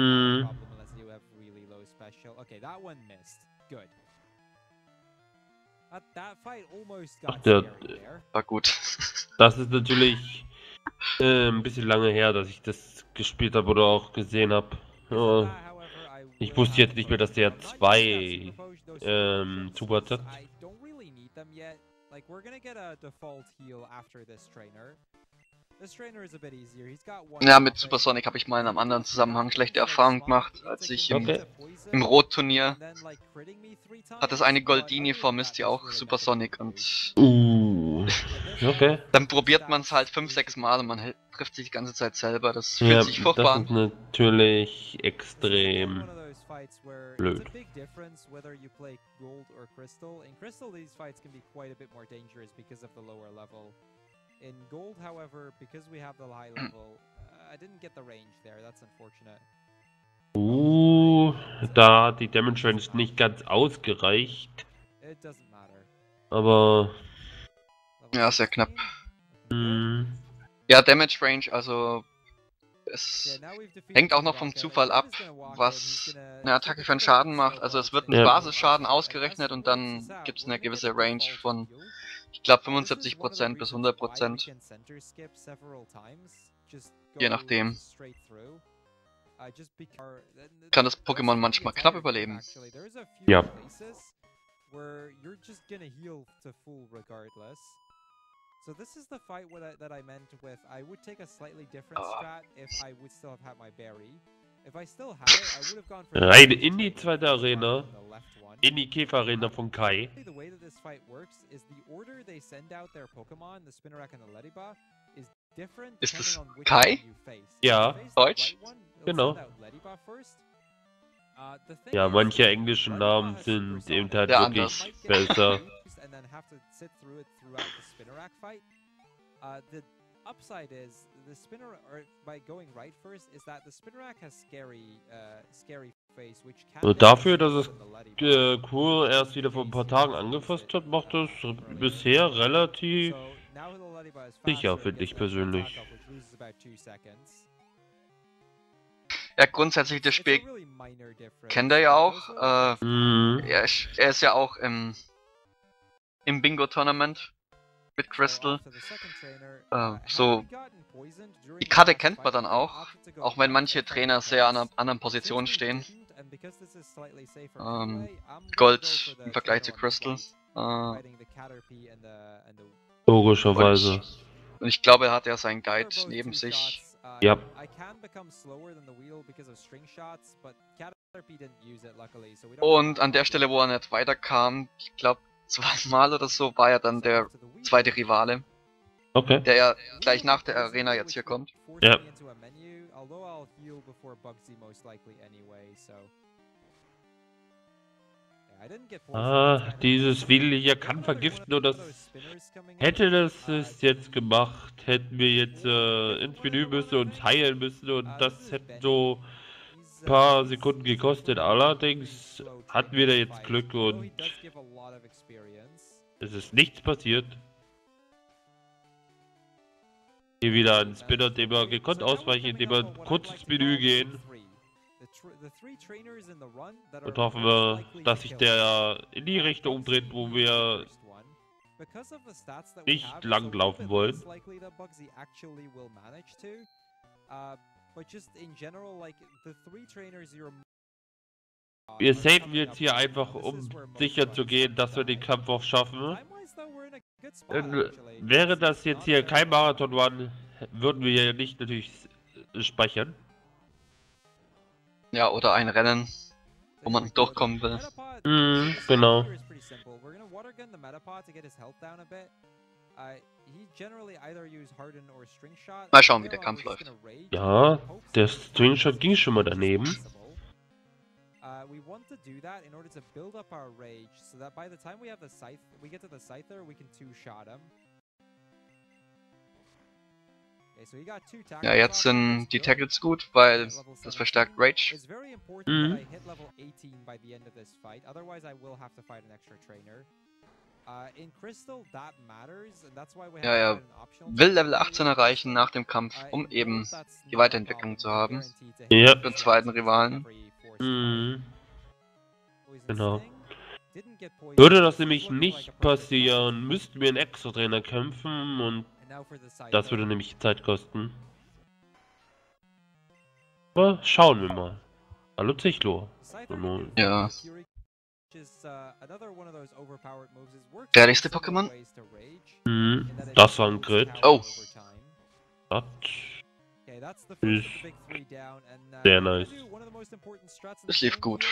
Ach, der war gut. Das ist natürlich ein bisschen lange her, dass ich das gespielt habe oder auch gesehen habe. Oh, ich wusste jetzt nicht mehr, dass der 2 Zubats hat. Ja, mit Supersonic habe ich mal in einem anderen Zusammenhang schlechte Erfahrungen gemacht, als ich im Rot-Turnier hat das eine Goldini vor Misty auch Supersonic und okay. Dann probiert man es halt 5-6 Mal und man trifft sich die ganze Zeit selber, das fühlt sich furchtbar an. Das ist natürlich extrem blöd. In gold, however, because we have the high level, I didn't get the range there. That's unfortunate. Da hat die Damage Range nicht ganz ausgereicht. Aber ja, sehr knapp. Ja, Damage Range, also es hängt auch noch vom Zufall ab, was eine Attacke für einen Schaden macht. Also es wird ein Basisschaden ausgerechnet und dann gibt es eine gewisse Range von, ich glaube, 75% bis 100%. Je nachdem. Kann das Pokémon manchmal knapp überleben. Ja. So this is the fight that I meant with I would take a slightly different strat if I would still have had my berry. Rein in die zweite Arena. In die Käfer-Arena von Kai. The way that this fight works is the order they send out their Pokemon, the Spinarak and the Lediba, is different Ist das depending on which Kai? one you face. Ja, If you face the Deutsch. white one, it'll Genau. send out Lediba first. The thing Ja, is, manche englische Lediba Namen has sind Super eben Sonic. halt Ja, wirklich anders. Might get besser. confused and then have to sit through it throughout the Spinarak fight. The upside is the Spinarak, or by going right first, is that the Spinarak has scary face, which can Und be dafür, dass stronger es than the Lediba. Kur erst wieder vor ein paar Tagen angefasst hat, macht es bisher relativ So now the Lediba is sicher, faster, finde gets ich an extra persönlich. attack off, which loses about 2 seconds. Ja, grundsätzlich das It's a Spiel really minor difference. kennt er ja auch. Those little effects Mhm. Er ist ja auch im Bingo-Tournament mit Crystal. So, die Karte kennt man dann auch wenn manche Trainer sehr an einer anderen Position stehen. Gold im Vergleich zu Crystal. Logischerweise. Und ich glaube, er hat ja seinen Guide neben sich. Ja. Und an der Stelle, wo er nicht weiterkam, ich glaube 2-mal oder so, war er dann der zweite Rivale, Okay. der ja gleich nach der Arena jetzt hier kommt. Ja. Dieses Video hier kann vergiften oder hätte das es jetzt gemacht, hätten wir jetzt ins Menü müssen und heilen müssen und das hätte so ein paar Sekunden gekostet. Allerdings hatten wir da jetzt Glück und es ist nichts passiert. Hier wieder ein Spinner, dem wir gekonnt ausweichen, indem wir kurz ins Menü gehen. Und hoffen wir, dass sich der in die Richtung umdreht, wo wir nicht lang laufen wollen. Wir saven jetzt hier einfach, um sicher zu gehen, dass wir den Kampf auch schaffen. Wäre das jetzt hier kein Marathon-Run, würden wir ja nicht natürlich speichern. Ja, oder ein Rennen, wo man durchkommen will. Genau. Mal schauen, wie der Kampf läuft. Ja, der Stringshot ging schon mal daneben. We want to do that in order to build up our rage, so that by the time we get to the Scyther, we can two-shot him. Okay, so he got 2 tackles. Ja, jetzt sind die Tackles gut, weil das verstärkt Rage. It's very important that I hit level 18 by the end of this fight, otherwise I will have to fight an extra trainer. In Crystal, that matters, and that's why we have Ja, er will Level 18 erreichen nach dem Kampf, um eben die Weiterentwicklung zu haben. Ja. Für den zweiten Rivalen. Genau. Würde das nämlich nicht passieren, müssten wir einen Extra-Trainer kämpfen und das würde nämlich Zeit kosten. Aber schauen wir mal. Hallo Zichlo. Ja. Der nächste Pokémon? Das war ein Crit. Oh. Das ist sehr nice. Das lief gut.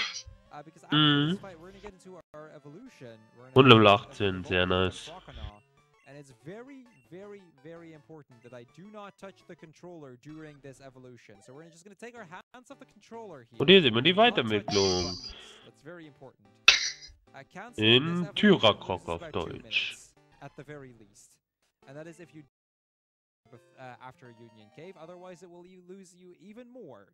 Und Level 18, sehr nice. And it's very, very, very important that I do not touch the controller during this evolution. So we're just going to take our hands off the controller here. Und hier sehen wir die Weiterentwicklung. That's very important. In Tyrakrock auf Deutsch. At the very least. And that is if you after Union Cave, otherwise it will lose you even more.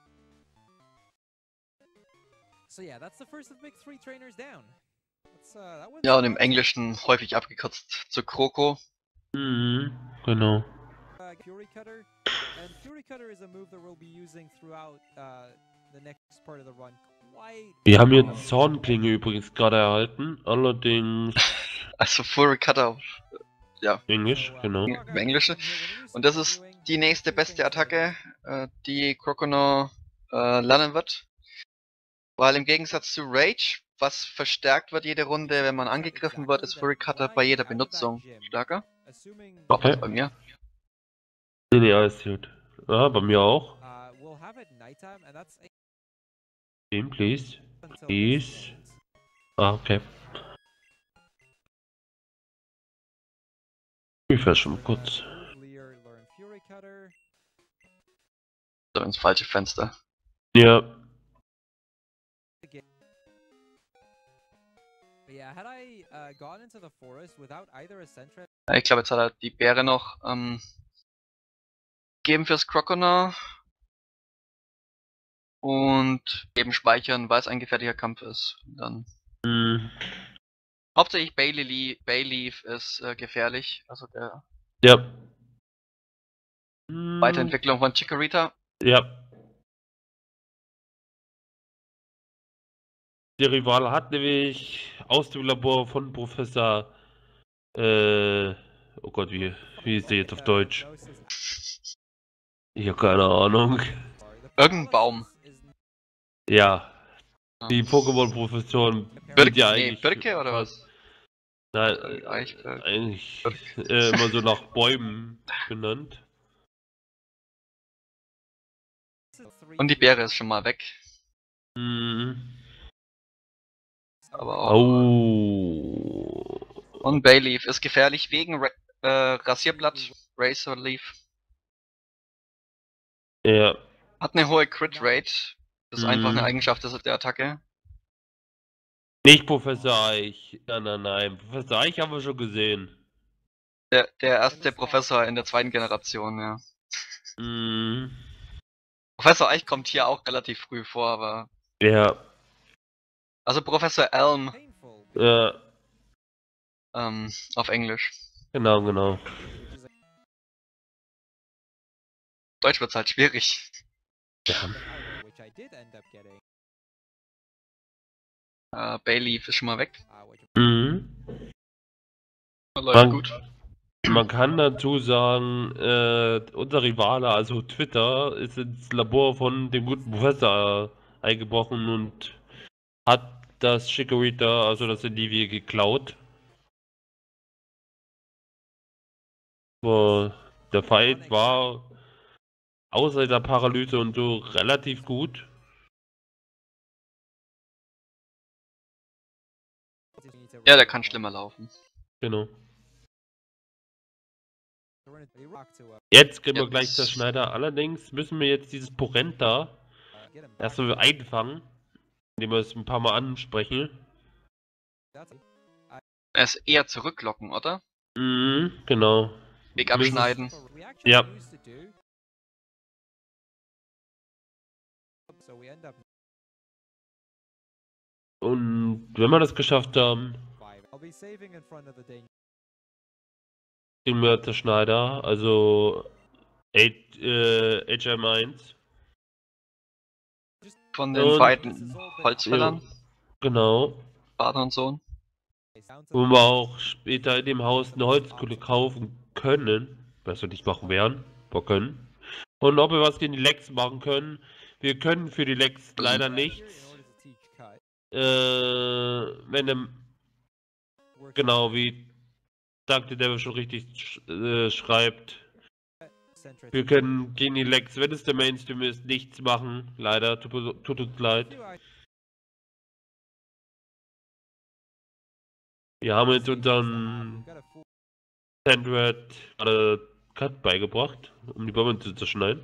So yeah, that's the first of the big 3 trainers down. Ja, und im Englischen häufig abgekürzt zu Kroko. Genau. Fury Cutter. And Fury Cutter is a move that we'll be using throughout the next part of the run. Wir haben jetzt Zornklinge übrigens gerade erhalten, allerdings... Also Fury Cutter, ja. Englisch, genau. Im Englischen. Und das ist die nächste beste Attacke, die Croconaw lernen wird. Weil im Gegensatz zu Rage, was verstärkt wird jede Runde, wenn man angegriffen wird, ist Fury Cutter bei jeder Benutzung stärker. Auch Okay. bei mir. Nee, alles gut. Ja, bei mir auch. Team, please. Please. Ah, okay. Ich fähr schon kurz. So ins falsche Fenster. Ja. Ich glaube, jetzt hat er die Beere noch gegeben fürs Croconaw. Und eben speichern, weil es ein gefährlicher Kampf ist. Dann. Hauptsächlich Bayleaf ist gefährlich. Also der Ja. Weiterentwicklung von Chikorita. Ja. Der Rivale hat nämlich aus dem Labor von Professor oh Gott, wie ist der jetzt auf Deutsch? Ich habe keine Ahnung. Irgendein Baum. Ja. Die Pokémon-Professoren sind ja eigentlich... Birke oder was? Nein, Eichberg. eigentlich immer so nach Bäumen benannt. Und die Beere ist schon mal weg. Aber auch. Oh. Und Bayleaf ist gefährlich wegen Rasierblatt, Razor Leaf. Ja. Hat eine hohe Crit Rate. Das ist einfach eine Eigenschaft der Attacke. Nicht Professor Eich. Nein. Professor Eich haben wir schon gesehen. Der erste Professor in der zweiten Generation, ja. Professor Eich kommt hier auch relativ früh vor, aber... Ja. Also Professor Elm. Ja. Auf Englisch. Genau. Deutsch wird's halt schwierig. Ja. Bayleaf ist schon mal weg. Läuft gut. Man kann dazu sagen, unser Rivale, also Twitter, ist ins Labor von dem guten Professor eingebrochen und hat das Chikorita, also das Olivia, geklaut. Der Fight war außer der Paralyse und so relativ gut. Ja, der kann schlimmer laufen. Genau. Jetzt gehen wir gleich zur Schneider. Allerdings müssen wir jetzt dieses Porenta erstmal einfangen, indem wir es ein paar Mal ansprechen. Es eher zurücklocken, oder? Genau. Weg abschneiden. Ja. Und wenn wir das geschafft haben, kriegen wir der Schneider, also HM1. Von den beiden Holzfällern. Genau. Vater und Sohn. Wo wir auch später in dem Haus eine Holzkohle kaufen können. Was wir nicht machen werden, aber können. Und ob wir was gegen die Lecks machen können. Wir können für die Lecks leider nichts. Wenn der... Genau, wie sagte der schon richtig schreibt. Wir können gegen die Lecks, wenn es der Mainstream ist, nichts machen. Leider, tut uns leid. Wir haben jetzt unseren Sandred Cut beigebracht, um die Bäume zu zerschneiden.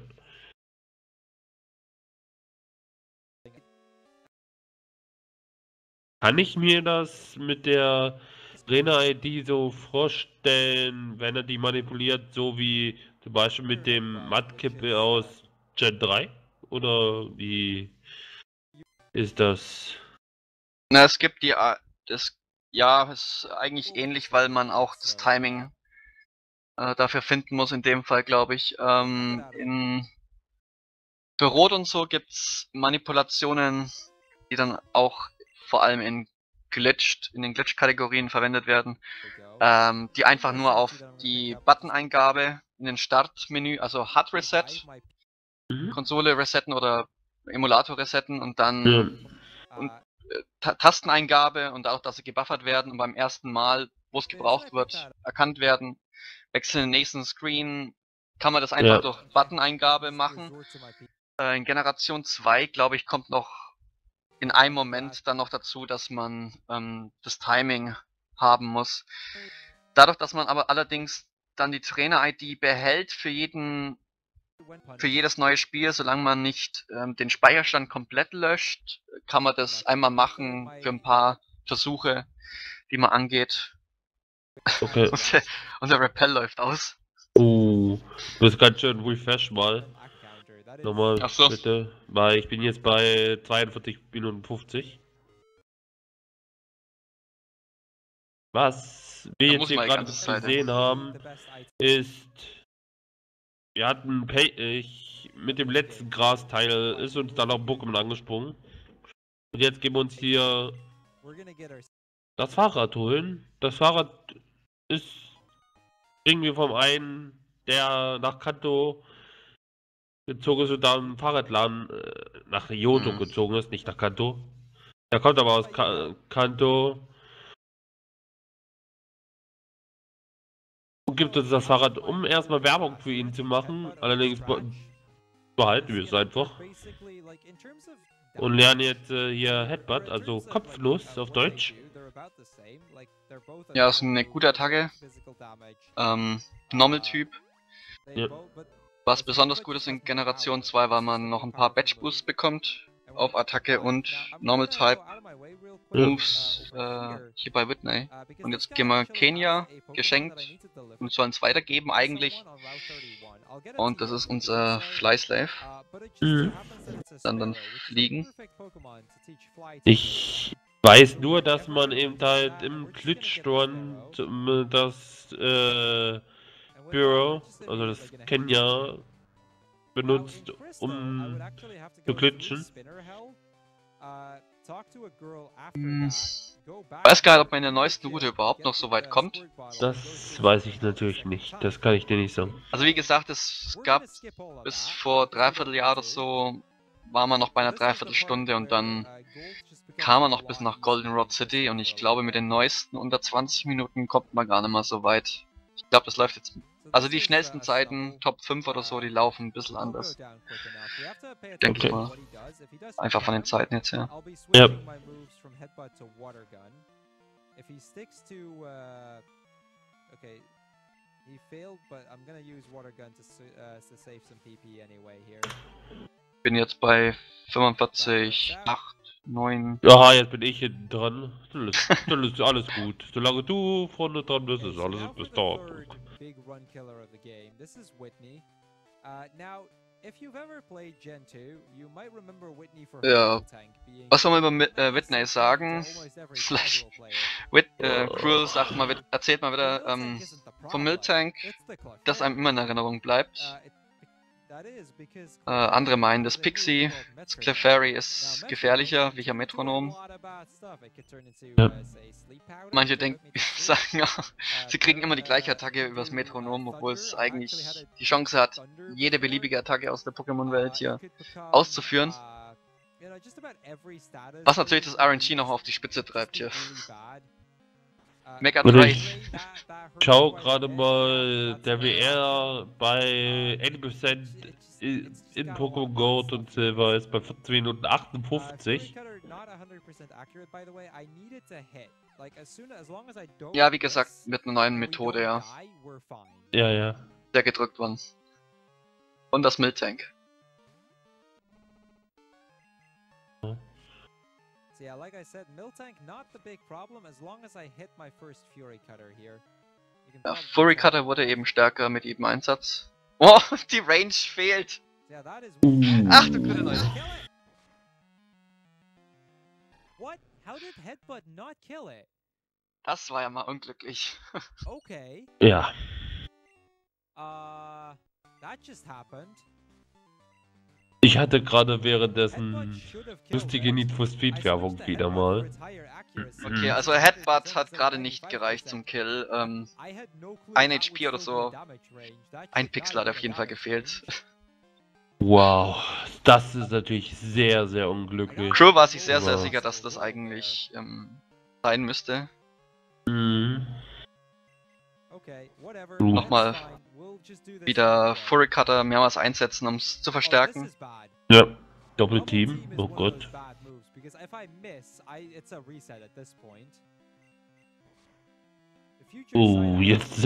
Kann ich mir das mit der Trainer-ID so vorstellen, wenn er die manipuliert, so wie zum Beispiel mit dem Mudkip aus Gen 3? Oder wie ist das? Na, es gibt ja, ist eigentlich ähnlich, weil man auch das Timing dafür finden muss, in dem Fall, glaube ich. Für Rot und so gibt's Manipulationen, die dann auch vor allem in den Glitch-Kategorien verwendet werden, die einfach nur auf die Button-Eingabe in den Startmenü, also Hard Reset, Konsole resetten oder Emulator resetten und dann Tasteneingabe und auch, dass sie gebuffert werden und beim ersten Mal, wo es gebraucht wird, erkannt werden, wechseln in den nächsten Screen, kann man das einfach durch Button-Eingabe machen. In Generation 2, glaube ich, kommt noch in einem Moment dann noch dazu, dass man das Timing haben muss. Dadurch, dass man aber allerdings dann die Trainer-ID behält für jedes neue Spiel, solange man nicht den Speicherstand komplett löscht, kann man das einmal machen für ein paar Versuche, die man angeht. Okay. Unser Rappel läuft aus. Du bist ganz schön refresh mal. Nochmal, Ach so. bitte. Weil ich bin jetzt bei 42 Minuten 50. Was wir Da jetzt muss hier man die gerade ganze Zeit, gesehen haben, ist, wir hatten mit dem letzten Grasteil ist uns dann noch ein Pokémon angesprungen. Und jetzt geben wir uns hier das Fahrrad holen. Das Fahrrad ist irgendwie vom einen, der nach Kanto gezogen ist und da im Fahrradladen nach Ryoto gezogen ist, nicht nach Kanto. Der kommt aber aus Kanto. Und gibt uns das Fahrrad, um erstmal Werbung für ihn zu machen. Allerdings behalten wir es einfach. Und lernen jetzt hier Headbutt, also Kopfnuss auf Deutsch. Ja, ist eine gute Attacke. Normal-Typ. Ja. Was besonders gut ist in Generation 2, weil man noch ein paar Batch Boosts bekommt auf Attacke und Normal Type Moves hier bei Whitney. Und jetzt gehen wir Kenia geschenkt und sollen es weitergeben eigentlich. Und das ist unser Fly Slave. Dann fliegen. Ich weiß nur, dass man eben halt im Glitchstorm das Bureau, also das Kenya, benutzt, um zu glitchen. Weiß gar nicht, ob man in der neuesten Route überhaupt noch so weit kommt. Das weiß ich natürlich nicht, das kann ich dir nicht sagen. Also wie gesagt, es gab bis vor dreiviertel Jahr oder so, war man noch bei einer Dreiviertelstunde und dann kam man noch bis nach Goldenrod City und ich glaube mit den neuesten unter 20 Minuten kommt man gar nicht mehr so weit. Ich glaube, das läuft jetzt... Also die schnellsten Zeiten, Top 5 oder so, die laufen ein bisschen anders. Denke ich mal. Einfach von den Zeiten jetzt her. Ja. Bin jetzt bei 45, 8, 9. Aha, jetzt bin ich hinten dran. Dann ist alles gut. Solange du vorne dran bist, ist alles in Ordnung. Ja, was soll man über Whitney sagen? Cruel sagt mal, erzählt mal wieder vom Miltank, das einem immer in Erinnerung bleibt. Andere meinen, das Pixie, das Clefairy ist gefährlicher, wie ein Metronom. Ja. Manche sagen auch, sie kriegen immer die gleiche Attacke übers Metronom, obwohl es eigentlich die Chance hat, jede beliebige Attacke aus der Pokémon-Welt hier auszuführen. Was natürlich das RNG noch auf die Spitze treibt hier. Mega 3. Schau gerade mal, der WR bei 80% in Pokémon Gold und Silver ist bei 14 Minuten 58. Ja, wie gesagt, mit einer neuen Methode, ja. Ja. Sehr gedrückt worden. Und das Miltank. Yeah, like I said, Miltank not the big problem as long as I hit my first Fury Cutter here. Ja, Fury Cutter wurde eben stärker mit jedem Einsatz. Oh, die Range fehlt. Ach du gute Leute. What? How did Headbutt not kill it? Das war ja mal unglücklich. Okay. Ja. That just happened. Ich hatte gerade währenddessen lustige Need for Speed Werbung wieder mal. Okay, also Headbutt hat gerade nicht gereicht zum Kill. 1 HP oder so. Ein Pixel hat auf jeden Fall gefehlt. Wow, das ist natürlich sehr, sehr unglücklich. Crow war sich sehr, sehr sicher, dass das eigentlich sein müsste. Nochmal wieder Fury Cutter mehrmals einsetzen, um es zu verstärken. Ja, Doppelteam. Oh Gott. Oh, jetzt.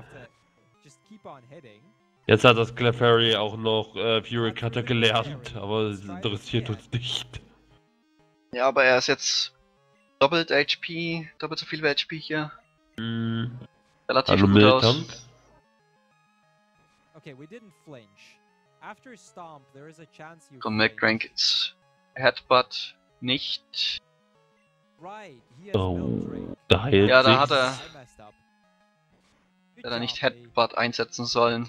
Jetzt hat das Clefairy auch noch Fury Cutter gelernt, aber es interessiert uns nicht. Ja, aber er ist jetzt doppelt HP, doppelt so viel wie HP hier. Relativ Hallo gut aus. Miltank. Okay, we didn't flinch. After Stomp, there is a chance you Komm, McDrank jetzt Headbutt nicht. Right, he has Oh, Mildrake. da heilt Ja, da sich. hat er I messed up. Good leider nicht job, buddy. Headbutt einsetzen sollen.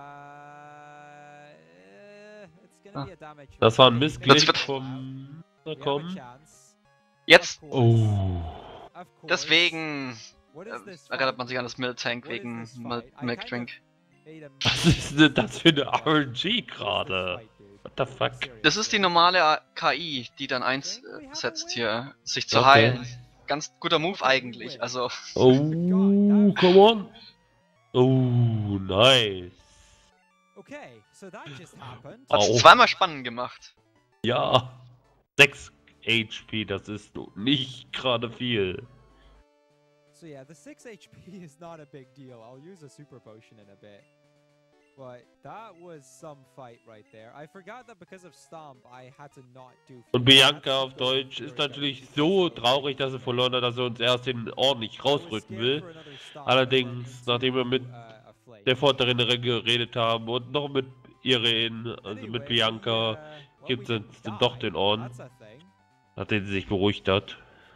It's gonna be a damage. Das war ein Das Missklick wird- vom We have a Kommen. chance. Jetzt! Of course. Oh. Of course. Deswegen What is this erinnert fight? man sich an das Miltank What is wegen this fight? I kind McDrink. of made a Was ist denn das für eine RNG What is this gerade? fight, dude? What the fuck? Das ist die normale KI, die dann einsetzt hier, sich zu Okay. heilen. Ganz guter Move eigentlich, also Oh, come on. Oh, nice. Okay, so that just happened. hat's Au. zweimal spannend gemacht. Ja. 6 HP, das ist nicht gerade viel. So yeah, the 6 HP is not a big deal. I'll use a super potion in a bit. But that was some fight right there. I forgot that because of Stomp, I had to not do... Und Bianca auf Deutsch ist natürlich so traurig, dass er verloren hat, dass er uns erst den Orden nicht rausrücken will. Allerdings, nachdem wir mit der Vorterin geredet haben und noch mit Irene, also mit Bianca, gibt es dann doch den Orden, nachdem sie sich beruhigt hat.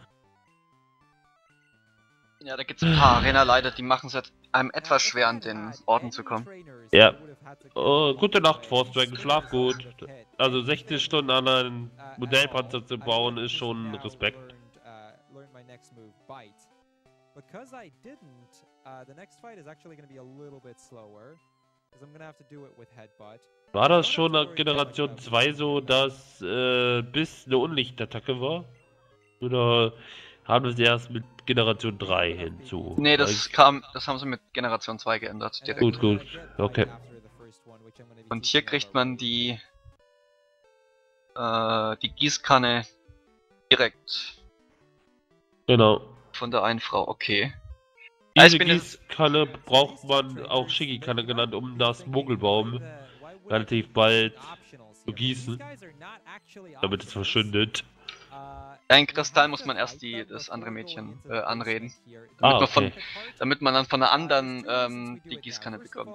Ja, da gibt's ein paar Arena-Leiter, die machen es einem etwas schwer, an den Orden zu kommen. Ja. Oh, gute Nacht, Force Dragon, schlaf gut. Also 60 Stunden an einen Modellpanzer zu bauen, ist schon Respekt. Because I didn't, the next fight is actually going to be a little bit slower, because I'm going to have to do it with Headbutt. War das schon nach Generation 2 so, dass bis eine Unlichtattacke war? Oder haben wir sie erst mit Generation 3 hinzu? Nee, das haben sie mit Generation 2 geändert, direkt. Gut, gut, okay. Und hier kriegt man die Gießkanne direkt Genau. von der einen Frau, okay. Diese ich bin jetzt- Gießkanne braucht man auch Shiki-Kanne genannt, um das Mogelbaum relativ bald zu gießen, damit es verschwindet. Ein Kristall muss man erst das andere Mädchen anreden, Ah, man okay. damit man dann von der anderen die Gießkanne bekommt.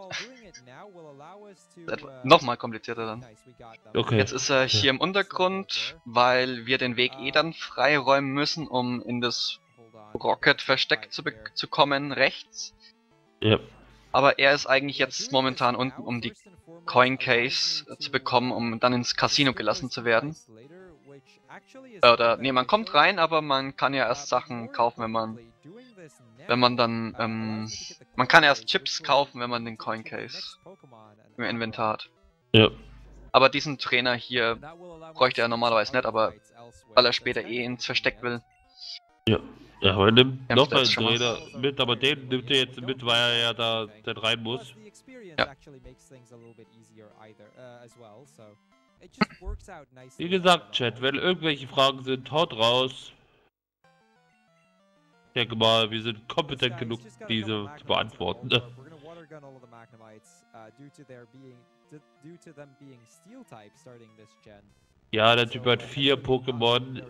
Nochmal komplizierter dann. Okay. Jetzt ist er hier im Untergrund, weil wir den Weg dann freiräumen müssen, um in das Rocket-Versteck zu kommen, rechts. Ja. Aber er ist eigentlich jetzt momentan unten, um die Coin Case zu bekommen, um dann ins Casino gelassen zu werden. Oder, nee, man kommt rein, aber man kann ja erst Sachen kaufen, wenn man dann, man kann erst Chips kaufen, wenn man den Coin Case im Inventar hat. Ja. Aber diesen Trainer hier bräuchte er normalerweise nicht, aber weil er später ins Versteck will. Ja, aber er nimmt Ja, noch einen das schon mal. Trainer mit, aber den nimmt er jetzt mit, weil er ja da rein muss. Ja. Wie gesagt, Chat, wenn irgendwelche Fragen sind, haut raus. Ich denke mal, wir sind kompetent genug, diese zu beantworten. Ne? Ja, der Typ hat 4 Pokémon,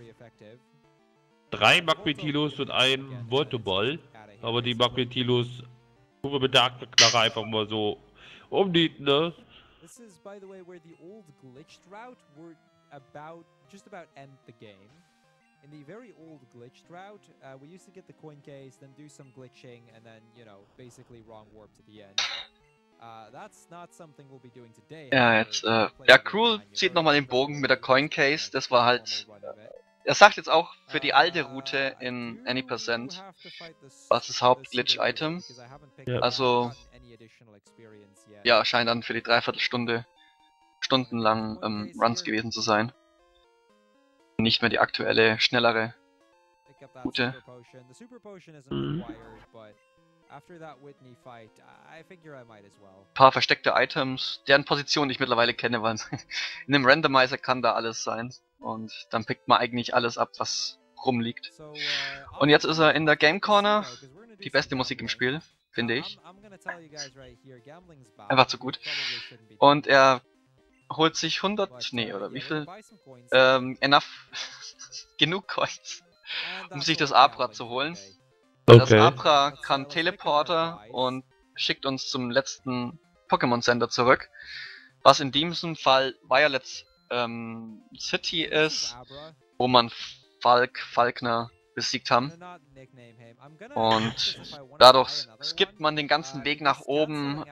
3 Magmetilos und einen Voltoball. Aber die Magmetilos tun wir mit der Aquaknarre einfach mal so umnieten, ne? This is, by the way, where the old glitched route would just about end the game. In the very old glitched route, we used to get the coin case, then do some glitching, and then, you know, basically wrong warp to the end. That's not something we'll be doing today. Ja, jetzt, ja, Cruel zieht nochmal den Bogen mit der Coin Case, das war halt, er sagt jetzt auch für die alte Route in Any% was das Hauptglitch-Item. Ja. Also, ja, scheint dann für die Dreiviertelstunde, stundenlang Runs gewesen zu sein. Nicht mehr die aktuelle, schnellere Route. Paar versteckte Items, deren Position ich mittlerweile kenne, weil in einem Randomizer kann da alles sein. Und dann pickt man eigentlich alles ab, was rumliegt. Und jetzt ist er in der Game Corner. Die beste Musik im Spiel, finde ich. Einfach zu gut. Und er holt sich 100, nee, oder wie viel? Enough, genug Coins, um sich das Abra zu holen. Das Abra kann Teleporter und schickt uns zum letzten Pokémon Center zurück, was in diesem Fall Violet City ist, wo man Falkner besiegt haben. Und dadurch skippt man den ganzen Weg nach oben.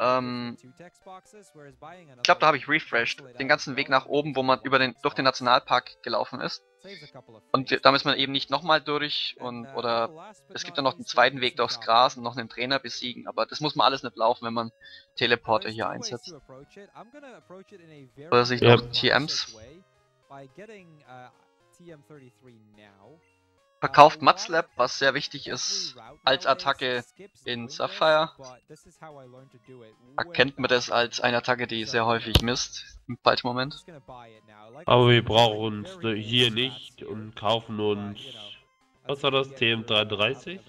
Ich glaube, da habe ich refreshed. Den ganzen Weg nach oben, wo man durch den Nationalpark gelaufen ist. Und da müssen wir eben nicht nochmal durch. Oder es gibt dann noch den zweiten Weg durchs Gras und noch einen Trainer besiegen. Aber das muss man alles nicht laufen, wenn man Teleporter hier einsetzt. Oder sich noch TMs. Verkauft Mudslap, was sehr wichtig ist, als Attacke in Sapphire. Erkennt man das als eine Attacke, die sehr häufig misst im falschen Moment. Aber wir brauchen uns hier nicht und kaufen uns, was war das, TM33?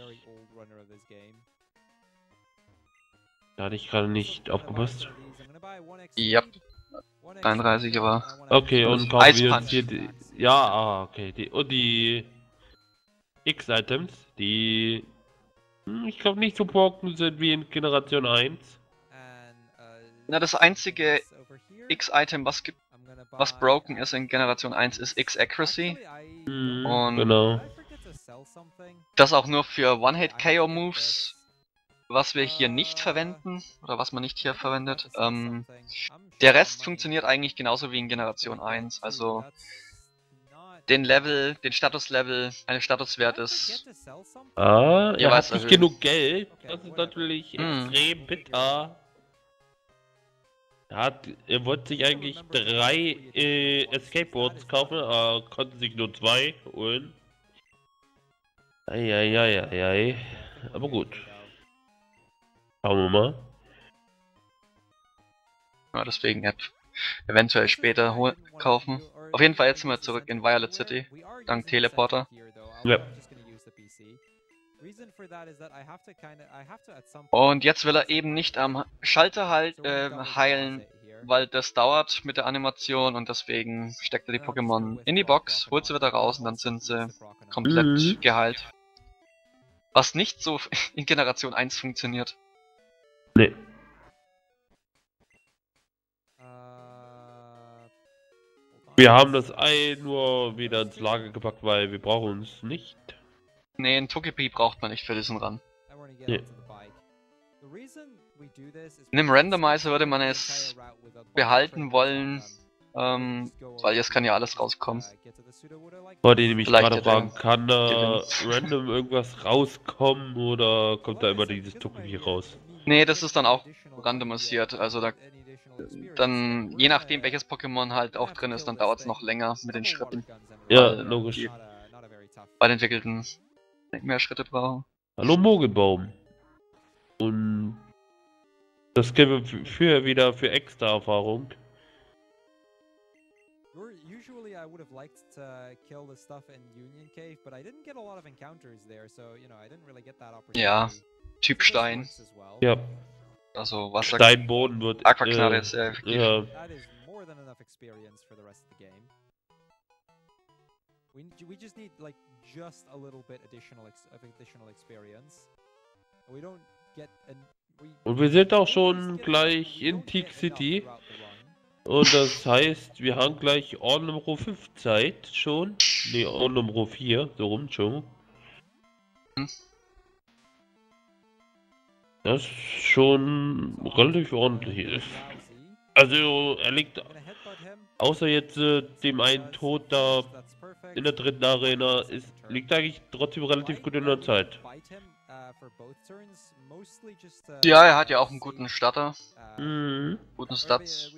Da hatte ich gerade nicht aufgepasst. Ja, 33er war. Okay, und kaufen wir uns hier die, ja, okay, die X-Items, die ich glaube nicht so broken sind wie in Generation 1. Na, das einzige X-Item, was broken ist in Generation 1, ist X-Accuracy. Und genau. das auch nur für One-Hit-KO-Moves, was wir hier nicht verwenden, oder was man nicht hier verwendet. Der Rest funktioniert eigentlich genauso wie in Generation 1, also den Statuslevel eines Statuswertes er hat nicht erhöhen. genug Geld, das ist natürlich extrem bitter. Er wollte sich eigentlich 3 Escape Boards kaufen, aber konnte sich nur 2 holen. Eieieiei. Aber gut. Schauen wir mal. Ja, deswegen eventuell später kaufen. Auf jeden Fall jetzt sind wir zurück in Violet City, dank Teleporter. Ja. Und jetzt will er eben nicht am Schalter heilen, weil das dauert mit der Animation und deswegen steckt er die Pokémon in die Box, holt sie wieder raus und dann sind sie komplett geheilt. Was nicht so in Generation 1 funktioniert. Nee. Wir haben das Ei nur wieder ins Lager gepackt, weil wir brauchen es nicht. Nee, ein Togepi braucht man nicht für diesen Run. Nee. In einem Randomizer würde man es behalten wollen, weil jetzt kann ja alles rauskommen. Wollte ich nämlich Vielleicht gerade fragen, kann da random irgendwas rauskommen oder kommt da immer dieses Togepi raus? Nee, das ist dann auch randomisiert, also dann je nachdem welches Pokémon halt auch drin ist, dann dauert es noch länger mit den Schritten. Ja, logisch. Bei den entwickelten mehr Schritte brauchen. Hallo Mogelbaum. Und das gäbe wieder für extra Erfahrung. Usually I would have liked to kill the stuff in Union Cave, but I didn't get a lot of encounters there, so you know, I didn't really get that opportunity. Ja, Typ Stein. Ja. Also Wasser. Steinboden wird Aquaknarre ist sehr effektiv. ja. That is more than enough experience for the rest of the game. We just need like just a little bit additional experience. We don't get Und wir sind auch schon gleich in Teak City. Und das heißt, wir haben gleich Ort Nummer 5 Zeit schon. Ne, Ort Nummer 4, so rum schon. Das ist schon relativ ordentlich. Also er liegt, außer jetzt dem einen Tod da in der dritten Arena, liegt eigentlich trotzdem relativ gut in der Zeit. Ja, er hat ja auch einen guten Starter. Guten Stats.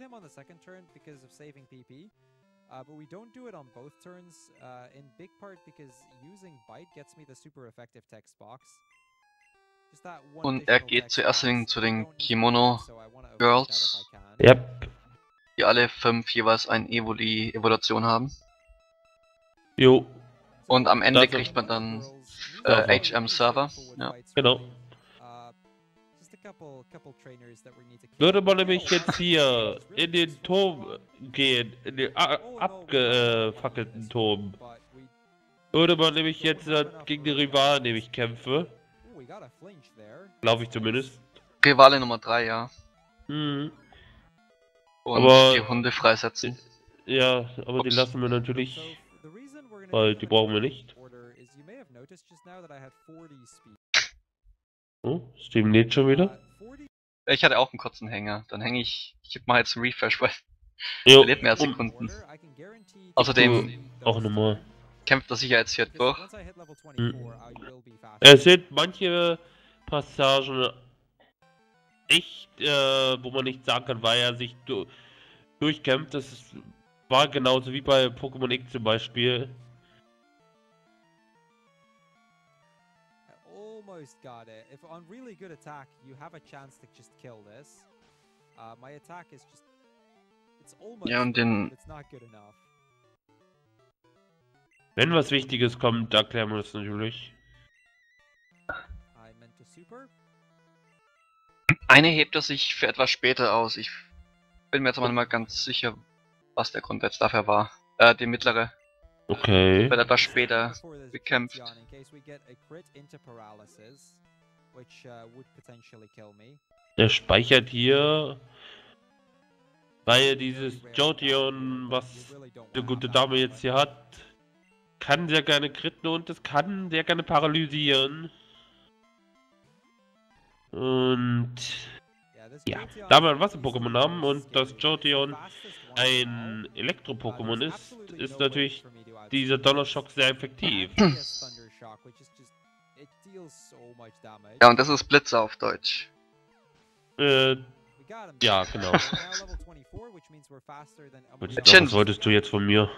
But we don't do it on both turns, in big part because using Bite gets me the super effective text box. Und er geht zuerst zu den Kimono Girls, Yep. die alle 5 jeweils eine Evolution haben. Jo, Und am Ende Dafür- kriegt man dann Dafür. HM-Server. Ja. genau. Würde man nämlich jetzt hier in den Turm gehen, in den abgefackelten Turm, würde man nämlich jetzt gegen die Rivalen nämlich kämpfen. Glaube ich zumindest. Rivale Nummer 3, ja. Mhm. Und Aber- die Hunde freisetzen. Ja, aber die Ups. lassen wir natürlich, weil die brauchen wir nicht. Oh, Steam lädt schon wieder. Ich hatte auch einen kurzen Hänger. Dann hänge ich mache jetzt Refresh, weil Jo, verliert mehr Sekunden. Außerdem auch nochmal. kämpft er sich ja jetzt hier durch. Es sind manche Passagen echt, wo man nicht sagen kann, weil er sich durchkämpft. War genauso wie bei Pokémon X zum Beispiel. Almost got it. If on really good attack, you have a chance to just kill this. My attack is just, it's almost Ja, und there, den- but it's not good enough. Wenn was Wichtiges kommt, erklären wir das natürlich. I meant to super. Eine hebt er sich für etwas später aus. Ich bin mir jetzt aber nicht mal ganz sicher, was der Grund jetzt dafür war. Die mittlere Okay. wird etwas später Before this bekämpft. jumps on, in case we get a crit into paralysis, which would potentially kill me. Er speichert hier, weil dieses Jolteon, was die gute Dame jetzt hier hat, kann sehr gerne kritten und es kann sehr gerne paralysieren. Und ja, da wir ein Wasser-Pokémon haben und das Jolteon ein Elektro-Pokémon ist natürlich dieser Donnerschock sehr effektiv. Ja, und das ist Blitzer auf Deutsch. Ja, genau. Chin. Was wolltest du jetzt von mir?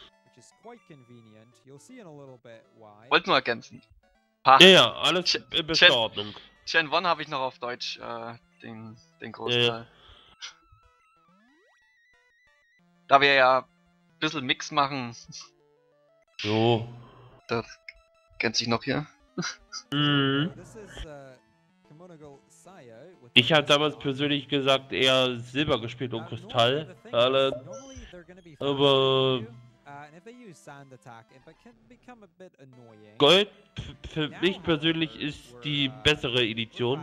Wollte nur ergänzen. Ha, Ja, alles Chin- in bester Chin- Ordnung. Gen 1 habe ich noch auf Deutsch, den Großteil. Da wir ja ein bisschen Mix machen, So. das kennt sich noch hier. Mhm. Ich habe damals persönlich gesagt eher Silber gespielt und Kristall. Aber Gold für mich persönlich ist die bessere Edition.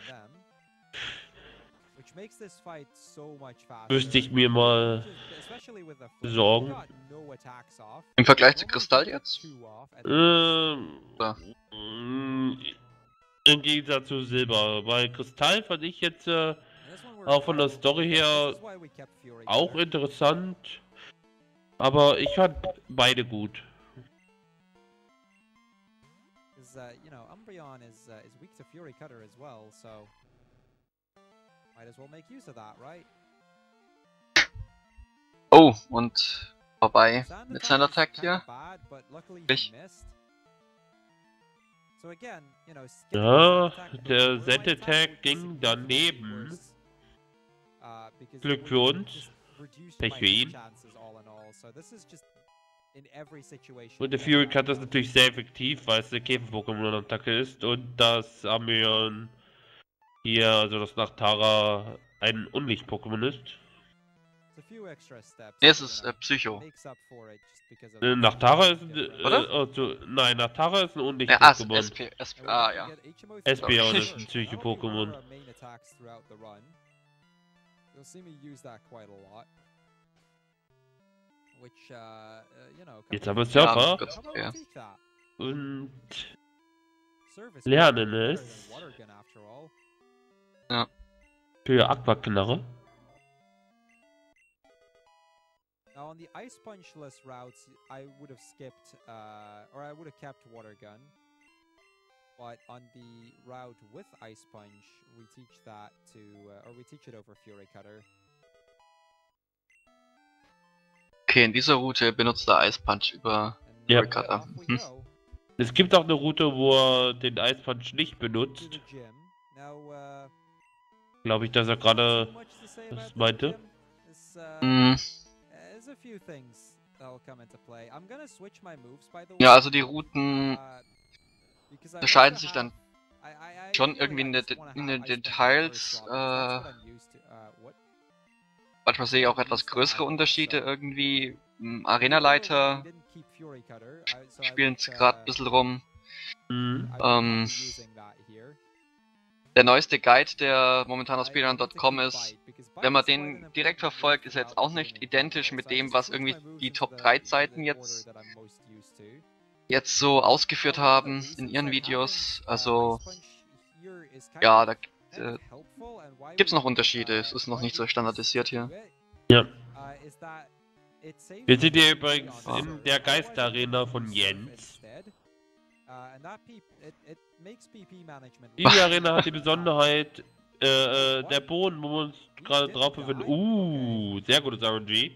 Müsste ich mir mal besorgen. Im Vergleich zu Kristall jetzt? Ja. Im Gegensatz zu Silber. Weil Kristall fand ich jetzt auch von der Story her auch interessant. Aber ich fand beide gut. You know, Umbreon is weak to Fury Cutter as well, so might as well make use of that, right? Oh, und vorbei mit Sand Attack hier. Ich. Ja, der Sand Attack ging daneben. Glück für uns. Pech für ihn. Und der Fury Cutter ist natürlich sehr effektiv, weil es eine Käfer-Pokémon-Attacke ist und das Amion hier, also das Nachtara, ein Unlicht-Pokémon ist. Es ist Psycho. Nachtara ist Oder? nein, Nachtara ist ein Ja, Unlicht-Pokémon. ja. Espeon ist ein Psycho-Pokémon. You'll see me use that quite a lot. Which, you know, Jetzt haben wir Ja, Surfer Gott, ja. und lernen es Ja. für Aquaknarre. Now on the Ice Punchless routes, I would have skipped, or I would have kept Water Gun. But on the route with Ice Punch, we teach that to, or we teach it over Fury Cutter. Okay, in dieser Route benutzt der Ice Punch über Ja. Fury Cutter. Off we Mhm. go. Es gibt auch eine Route, wo er den Ice Punch nicht benutzt. Glaube ich, dass er gerade das meinte. Ja, also die Routen unterscheiden sich dann schon irgendwie in den Details. Manchmal sehe ich auch etwas größere Unterschiede irgendwie. Arenaleiter spielen es gerade ein bisschen rum. Der neueste Guide, der momentan auf speedrun.com ist, wenn man den direkt verfolgt, ist er jetzt auch nicht identisch mit dem, was irgendwie die Top 3 Seiten jetzt so ausgeführt haben in ihren Videos. Also ja, da gibt es noch Unterschiede. Es ist noch nicht so standardisiert hier. Ja. Wir sind hier übrigens in der Geisterarena von Jens. Die Arena hat die Besonderheit, der Boden, wo wir uns gerade drauf befinden. Sehr gutes RNG.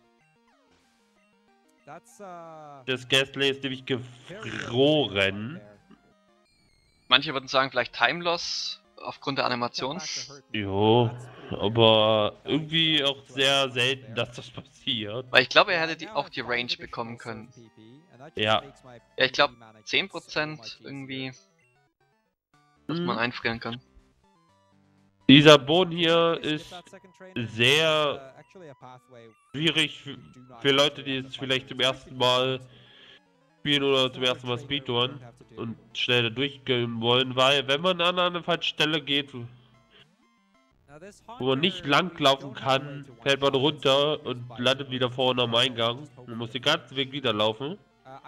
Das Gasly ist nämlich gefroren. Manche würden sagen, vielleicht Time Loss aufgrund der Animation. Jo, aber irgendwie auch sehr selten, dass das passiert. Weil ich glaube, er hätte auch die Range bekommen können. Ja. Ja, ich glaube 10% irgendwie, dass man einfrieren kann. Dieser Boden hier ist sehr schwierig für Leute, die es vielleicht zum ersten Mal spielen oder zum ersten Mal Speedrun und schnell durchgehen wollen, weil wenn man an eine falsche Stelle geht, wo man nicht lang laufen kann, fällt man runter und landet wieder vorne am Eingang. Man muss den ganzen Weg wieder laufen.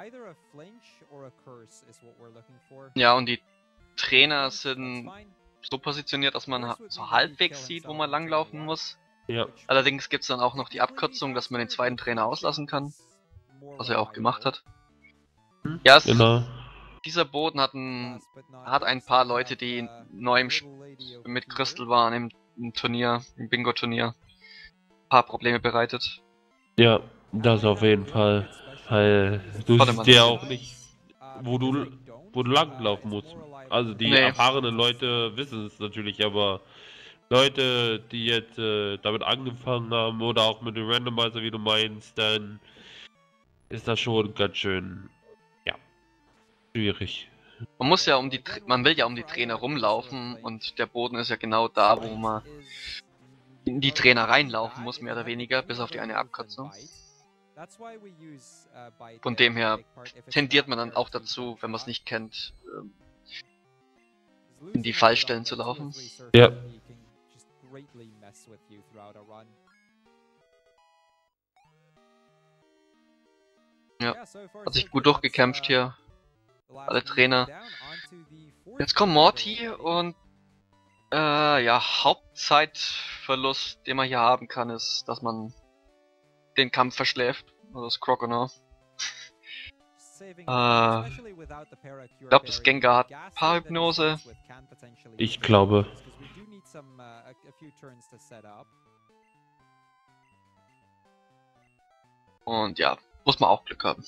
Ja, und die Trainer sind so positioniert, dass man so halbwegs sieht, wo man langlaufen muss. Ja. Allerdings gibt es dann auch noch die Abkürzung, dass man den zweiten Trainer auslassen kann. Was er auch gemacht hat. Ja, Genau. Dieser Boden hat ein paar Leute, die neu mit Crystal waren im Turnier, im Bingo-Turnier, ein paar Probleme bereitet. Ja, das auf jeden Fall. Weil du siehst ja auch nicht, wo du langlaufen musst. Also die erfahrenen Leute wissen es natürlich, aber Leute, die jetzt damit angefangen haben oder auch mit dem Randomizer, wie du meinst, dann ist das schon ganz schön, ja, schwierig. Man will ja um die Trainer rumlaufen und der Boden ist ja genau da, wo man in die Trainer reinlaufen muss, mehr oder weniger, bis auf die eine Abkürzung. Von dem her tendiert man dann auch dazu, wenn man es nicht kennt, in die Fallstellen zu laufen. Ja. Ja, hat sich gut durchgekämpft hier. Alle Trainer. Jetzt kommt Morty und ja, Hauptzeitverlust, den man hier haben kann, ist, dass man den Kampf verschläft. Oder das Croconaw. Ich glaube, das Gengar hat Paarhypnose. Ich glaube. Und ja, muss man auch Glück haben.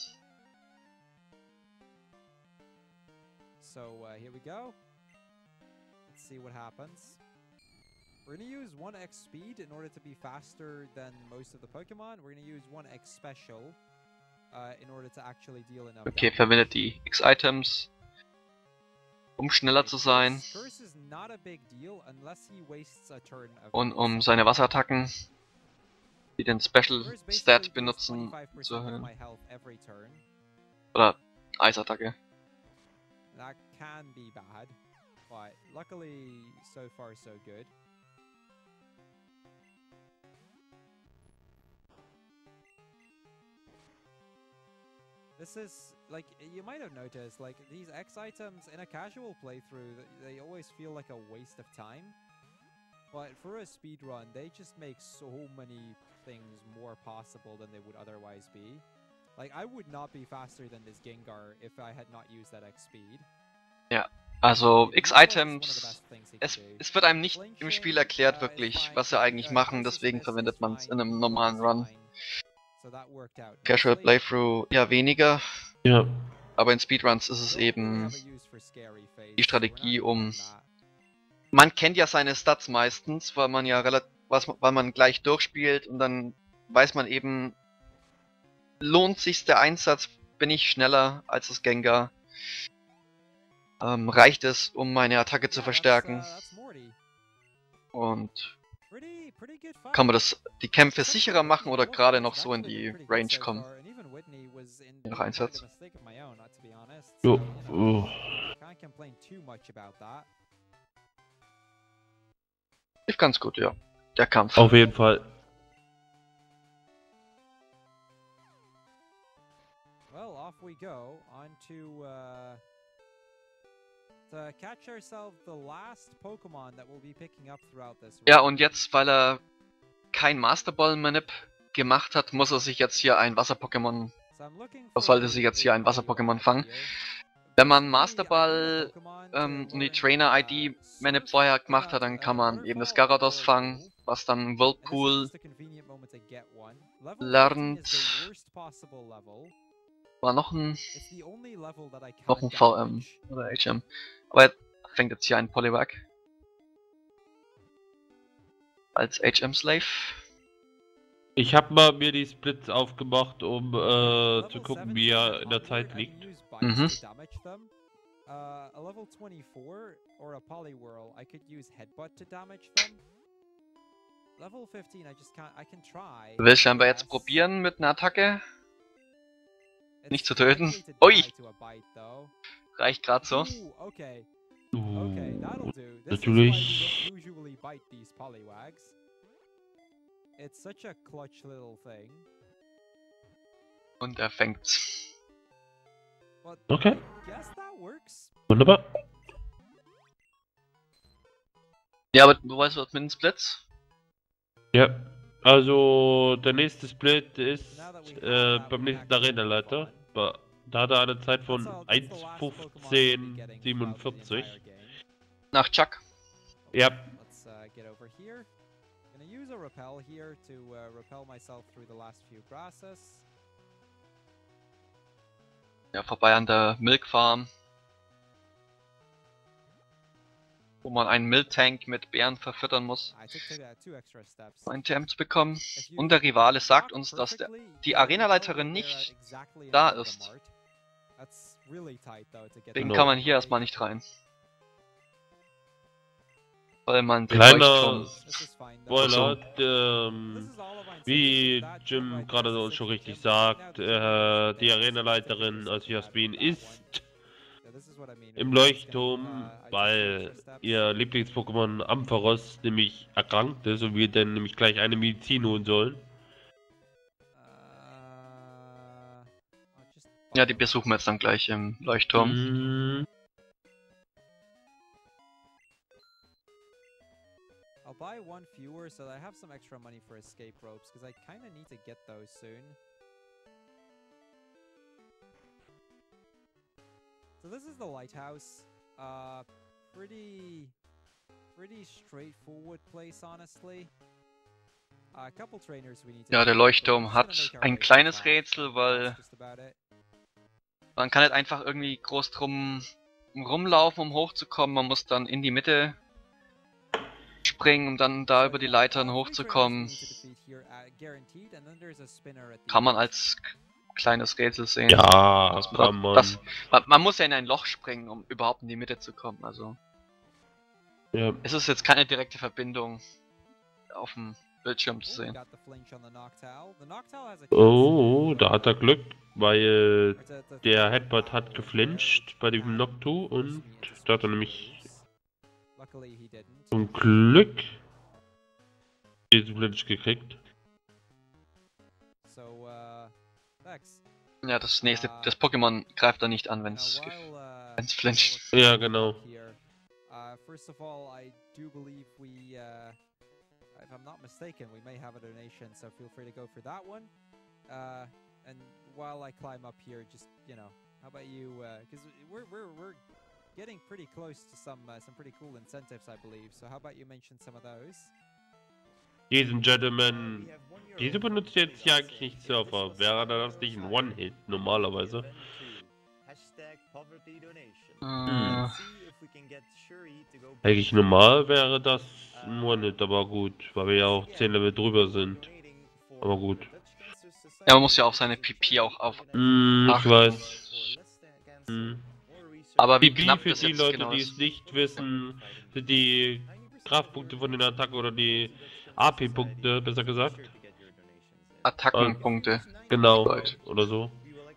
So here we go. Let's see what happens. We're gonna use 1x speed in order to be faster than most of the Pokemon. We're gonna use 1x special in order to actually deal enough. Okay, verwendet die X-Items, um schneller zu sein. Und um seine Wasserattacken, die den Special Stat benutzen, zu erhöhen. Oder Eisattacke. That can be bad, but luckily so far so good. This is, like, you might have noticed, like, these X items in a casual playthrough, they always feel like a waste of time. But for a speedrun, they just make so many things more possible than they would otherwise be. Like, I would not be faster than this Gengar if I had not used that X speed. Ja, also X-Items, es wird einem nicht im Spiel erklärt wirklich, was sie eigentlich machen, deswegen verwendet man es in einem normalen Run. Casual Playthrough ja weniger. Ja. aber in Speedruns ist es eben die Strategie, um... Man kennt ja seine Stats meistens, weil man ja weil man gleich durchspielt und dann weiß man eben, lohnt sich der Einsatz, bin ich schneller als das Gengar, reicht es, um meine Attacke zu verstärken und kann man die Kämpfe sicherer machen oder gerade noch so in die Range kommen. Je nach Einsatz. Jo. Lief ganz gut, ja. Der Kampf. Auf jeden Fall. Well, off we go on to catch ourselves the last Pokemon that we'll be picking up throughout this. Ja, und jetzt, weil er kein Master Ball Manip gemacht hat, muss er sich jetzt hier ein Wasser-Pokémon, sollte sich jetzt hier ein Wasser-Pokémon fangen. Wenn man Master Ball und die Trainer-ID Manip vorher gemacht hat, dann kann man eben das Gyarados fangen, was dann Whirlpool lernt. War noch ein VM oder HM. Aber er fängt jetzt hier einen Poliwag als HM-Slave. Ich habe mal mir die Splits aufgemacht, um zu gucken, wie er in der Zeit liegt. Mhm. A level 24 or a Poliwhirl, I could use Headbutt to damage them. Level 15, I can try. Will scheinbar jetzt probieren mit einer Attacke. Nicht zu töten. Ui! Reicht gerade so. Okay, that'll do. Natürlich. Usually bite these Poliwags. It's such a clutch little thing. Und er fängt's. Okay. Guess that works. Wunderbar. Ja, aber du weißt was mit den Splits? Ja. Also der nächste Split ist beim nächsten Arena-Leiter. Da hat er eine Zeit von 1:15:47. Nach Chuck. Ja. Let's get over here. Gonna use a repel here to repel myself through the last few grasses. Ja, vorbei an der Milk Farm. Wo man einen Miltank mit Beeren verfüttern muss, um einen TM zu bekommen. Und der Rivale sagt uns, dass die Arenaleiterin nicht da ist. Deswegen kann man hier erstmal nicht rein. Weil man den Kleiner Spoiler, wie Jim gerade so schon richtig sagt, die Arenaleiterin, also Jasmin, ist im Leuchtturm, weil ihr Lieblings-Pokémon Ampharos nämlich erkrankt ist und wir dann nämlich gleich eine Medizin holen sollen. Ja, die besuchen wir jetzt dann gleich im Leuchtturm. I'll buy one fewer so that I have some extra money for escape ropes because I kind of need to get those soon. So this is the lighthouse. Pretty straightforward place, honestly. A couple trainers we need to. Ja, der Leuchtturm hat ein kleines Rätsel, weil man kann nicht einfach irgendwie groß drum rumlaufen, um hochzukommen. Man muss dann in die Mitte springen, um dann da über die Leitern hochzukommen. Kann man als kleines Rätsel sehen. Ja, kann man. Man muss ja in ein Loch springen, um überhaupt in die Mitte zu kommen. Also ja. Es ist jetzt keine direkte Verbindung auf dem Bildschirm zu sehen. Oh, da hat er Glück, weil der Headbutt hat geflincht bei dem Noctu und da hat er nämlich zum Glück diesen Flinch gekriegt. Ja, das Pokémon greift da nicht an, wenn es flincht. Ja, genau. First of all, I do believe we, if I'm not mistaken, we may have a donation, so feel free to go for that one. And while I climb up here, just, you know, how about you, because we're getting pretty close to some pretty cool incentives, I believe. So how about you mention some of those? Diesen Gentleman, diese benutzt jetzt ja eigentlich nicht Surfer. Wäre das nicht ein One-Hit normalerweise? Eigentlich normal wäre das ein One-Hit, aber gut, weil wir ja auch 10 Level drüber sind. Aber gut. Ja, man muss ja auf seine PP auch auf. Ich achten. weiß. Aber wie PP knapp für das die jetzt Leute, genau die ist. es nicht wissen, sind die Kraftpunkte von den Attacken oder die AP-Punkte, besser gesagt. Attackenpunkte. Genau, Leute. oder so.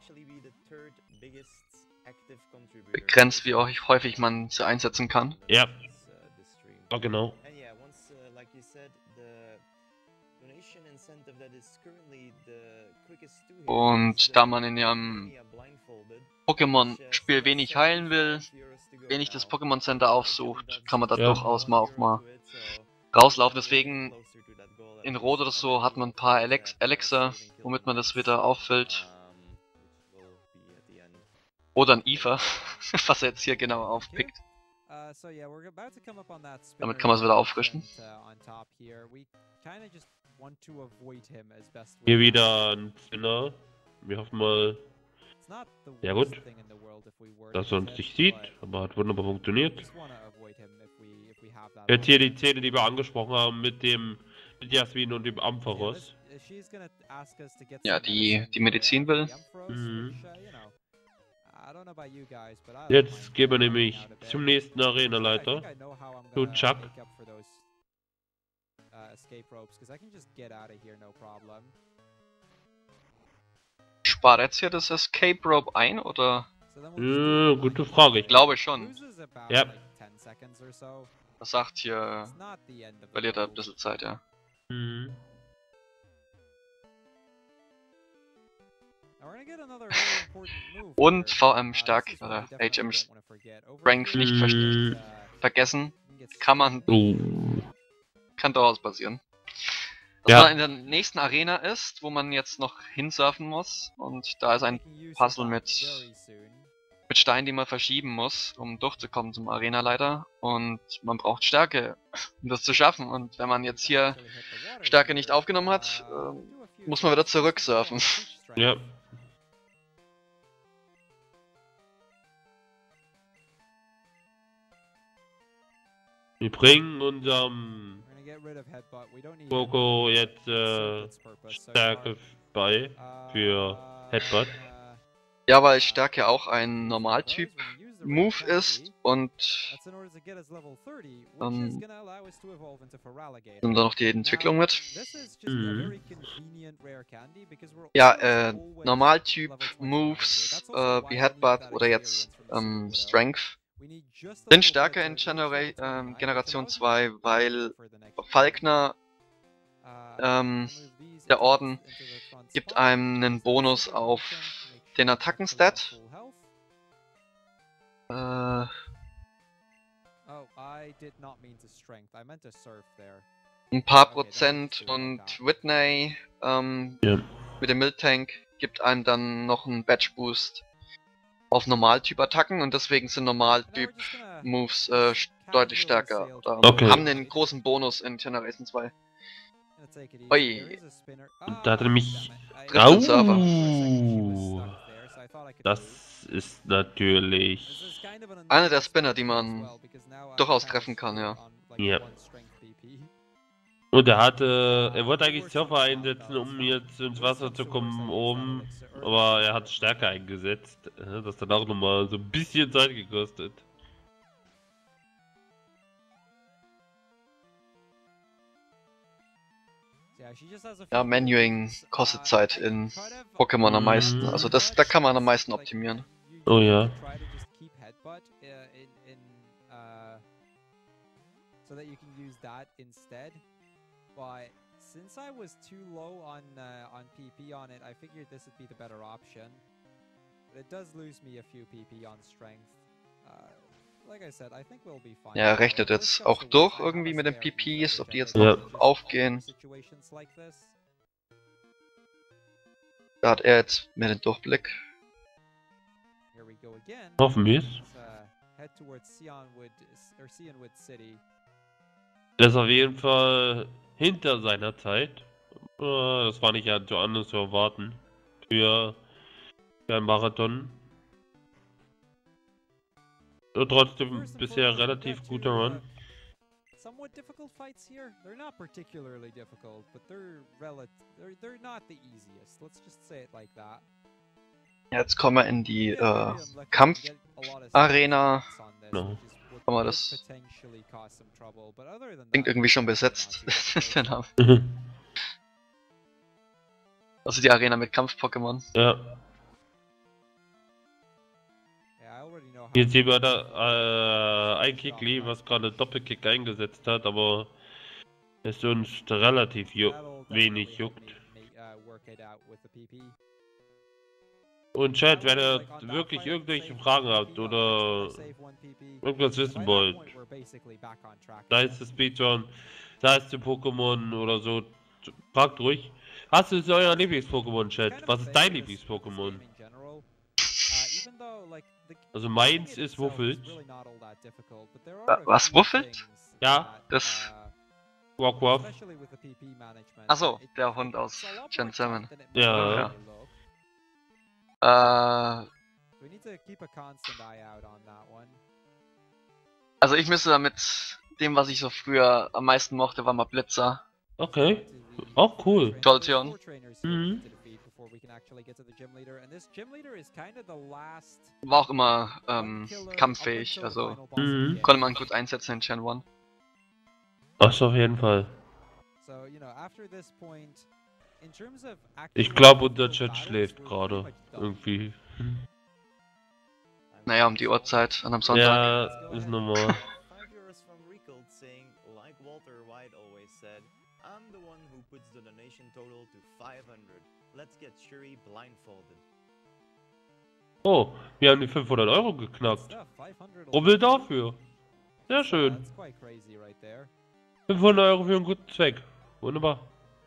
Begrenzt, wie auch häufig man sie einsetzen kann. Ja. Oh, genau. Und da man in ihrem Pokémon-Spiel wenig heilen will, wenig das Pokémon Center aufsucht, kann man da Ja. durchaus mal auch mal rauslaufen. Deswegen in Rot oder so hat man ein paar Elixir, womit man das wieder auffüllt. Oder ein Ether, was er jetzt hier genau aufpickt. Damit kann man es wieder auffrischen. Hier wieder ein Spinner. Wir hoffen mal, ja gut, dass er uns nicht sieht, aber hat wunderbar funktioniert. Jetzt hier die Szene, die wir angesprochen haben mit Jasmin und dem Ampharos. Ja, die Medizin will. Jetzt gehen wir nämlich zum nächsten Arenaleiter. Zu Chuck. Spart jetzt hier das Escape Rope ein, oder? Gute Frage. Ich glaube schon. Ja. Das sagt hier, verliert er ein bisschen Zeit, ja. Und VM stark, oder HM Strength nicht vergessen. Kann man, kann durchaus passieren. Dass man in der nächsten Arena ist, wo man jetzt noch hinsurfen muss. Und da ist ein Puzzle mit Steinen, die man verschieben muss, um durchzukommen zum Arenaleiter. Und man braucht Stärke, um das zu schaffen. Und wenn man jetzt hier Stärke nicht aufgenommen hat, muss man wieder zurücksurfen. Ja. Wir bringen unserem Poco jetzt Stärke bei für Headbutt. Ja, weil Stärke auch ein Normaltyp-Move ist und nimmt da noch die Entwicklung mit. Ja, Normaltyp-Moves wie Headbutt oder jetzt Strength sind stärker in Generation 2, weil Falkner, der Orden, gibt einem einen Bonus auf den Attacken-Stat. Ein paar Prozent und Whitney mit dem Miltank gibt einem dann noch einen Badge-Boost auf Normaltyp-Attacken und deswegen sind Normaltyp-Moves deutlich stärker. Oder haben einen großen Bonus in Generation 2. Ui. Da hat er nämlich... Das ist natürlich... einer der Spinner, die man durchaus treffen kann, ja. Ja. Und er wollte eigentlich Surfer einsetzen, um jetzt ins Wasser zu kommen oben, aber er hat Stärke eingesetzt. Das hat auch nochmal so ein bisschen Zeit gekostet. Ja, Menuing kostet Zeit in Pokémon am meisten. Also da kann man am meisten optimieren. Oh ja. But since I was too low on PP on it, I figured this would be the better option. But it does lose me a few PP on strength. Like I said, I think we'll be fine. Ja, er rechnet jetzt auch durch irgendwie mit den PPs, ob die jetzt noch aufgehen. Da hat er jetzt mehr den Durchblick. Hoffen wir es. Das ist auf jeden Fall hinter seiner Zeit. Das war nicht so anders zu erwarten. Für einen Marathon. trotzdem bisher relativ guter Run. Somewhat difficult fights here. They're not particularly difficult, but they're not the easiest. Let's just say it like that. Jetzt kommen wir in die Kampfarena. No. Kann man das klingt irgendwie schon besetzt, der Name. Also die Arena mit Kampf-Pokémon. Ja. Hier sehen wir da ein Kickli, was gerade Doppelkick eingesetzt hat, aber es uns relativ wenig juckt. Und Chat, wenn ihr wirklich irgendwelche Fragen habt oder irgendwas wissen wollt, da ist das Speedrun, da ist die Pokémon oder so, fragt ruhig. Was ist euer Lieblings-Pokémon, Chat? Was ist dein Lieblings-Pokémon? Also meins ist Wuffelt. Was, Wuffelt? Ja. Das... Wok. Achso, der Hund aus Gen 7. Ja. Also ich müsste damit dem, was ich so früher am meisten mochte, war mal Blitzer. Okay. Auch cool. Jolteon. Mhm. War auch immer kampffähig, also konnte man gut einsetzen in Gen 1. Das auf jeden Fall. Ich glaube, unser Chat schläft gerade. Irgendwie. Naja, um die Uhrzeit an einem Sonntag. Ja, ist normal. Oh, wir haben die 500 Euro geknackt. Rubbel dafür. Sehr schön. 500 Euro für einen guten Zweck. Wunderbar.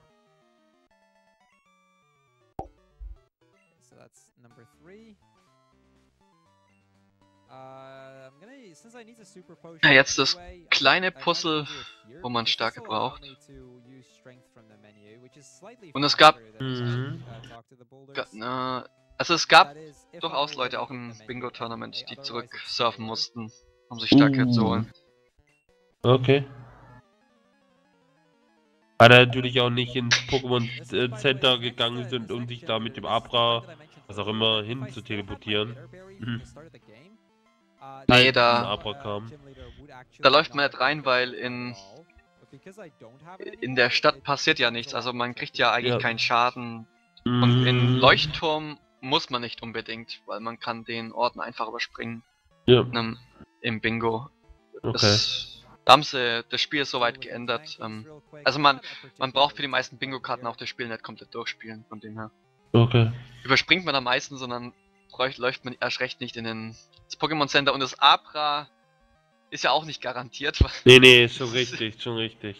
Ja, jetzt das kleine Puzzle, wo man Stärke braucht. Und es gab... Also es gab durchaus Leute auch im Bingo-Tournament, die zurück surfen mussten, um sich Stärke zu holen. Okay. Weil er natürlich auch nicht ins Pokémon Center gegangen sind, um sich da mit dem Abra, was auch immer, hin zu teleportieren. Nee, da läuft man nicht rein, weil in der Stadt passiert ja nichts, also man kriegt ja eigentlich keinen Schaden. Und in Leuchtturm muss man nicht unbedingt, weil man kann den Orten einfach überspringen. Ja. Im Bingo. Okay. Da haben sie das Spiel soweit geändert. Also man braucht für die meisten Bingo-Karten auch das Spiel nicht komplett durchspielen, von dem her. Okay. Überspringt man am meisten, sondern läuft man erst recht nicht in das Pokémon Center, und das Abra ist ja auch nicht garantiert. Nee, ist schon richtig, schon richtig.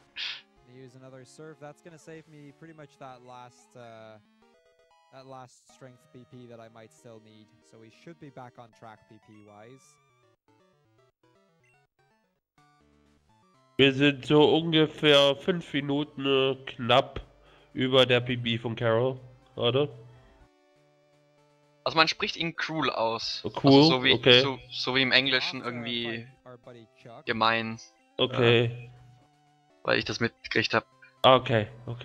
That last strength PP that I might still need, so we should be back on track PP wise. Wir sind so ungefähr 5 Minuten knapp über der PP von Carol, oder? Also man spricht ihn cruel aus. Cool, also so wie, okay. so wie im Englischen irgendwie gemein. Okay. Weil ich das mitgekriegt habe. Okay.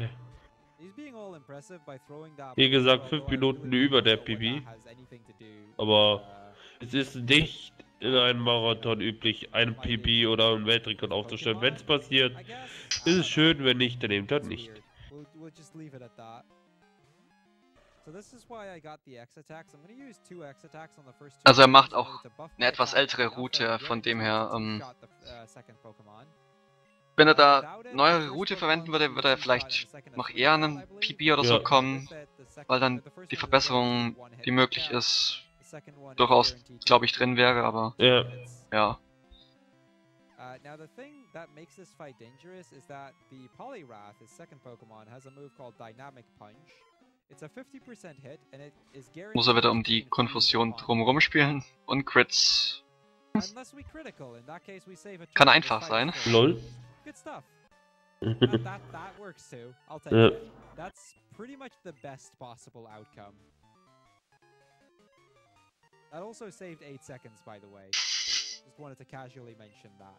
Wie gesagt, 5 Minuten über der PB. Aber es ist nicht in einem Marathon üblich, einen PB oder einen Weltrekord aufzustellen. Wenn es passiert, ist es schön, wenn nicht, dann eben dann nicht. Also er macht auch eine etwas ältere Route, von dem her, wenn er da neuere Route verwenden würde, würde er vielleicht noch eher an einen PB oder so kommen, weil dann die Verbesserung, die möglich ist, durchaus, glaube ich, drin wäre, aber ja. Now the thing that makes this fight dangerous is that the Poliwrath, his second Pokemon, has a move called Dynamic Punch. It's a 50% hit and it is guaranteed. Muss er wieder um die Konfusion drumherum spielen und Crits. Kann einfach sein. Lol. Good stuff. that works too. I'll take it. That's pretty much the best possible outcome. That also saved 8 seconds, by the way. Just wanted to casually mention that.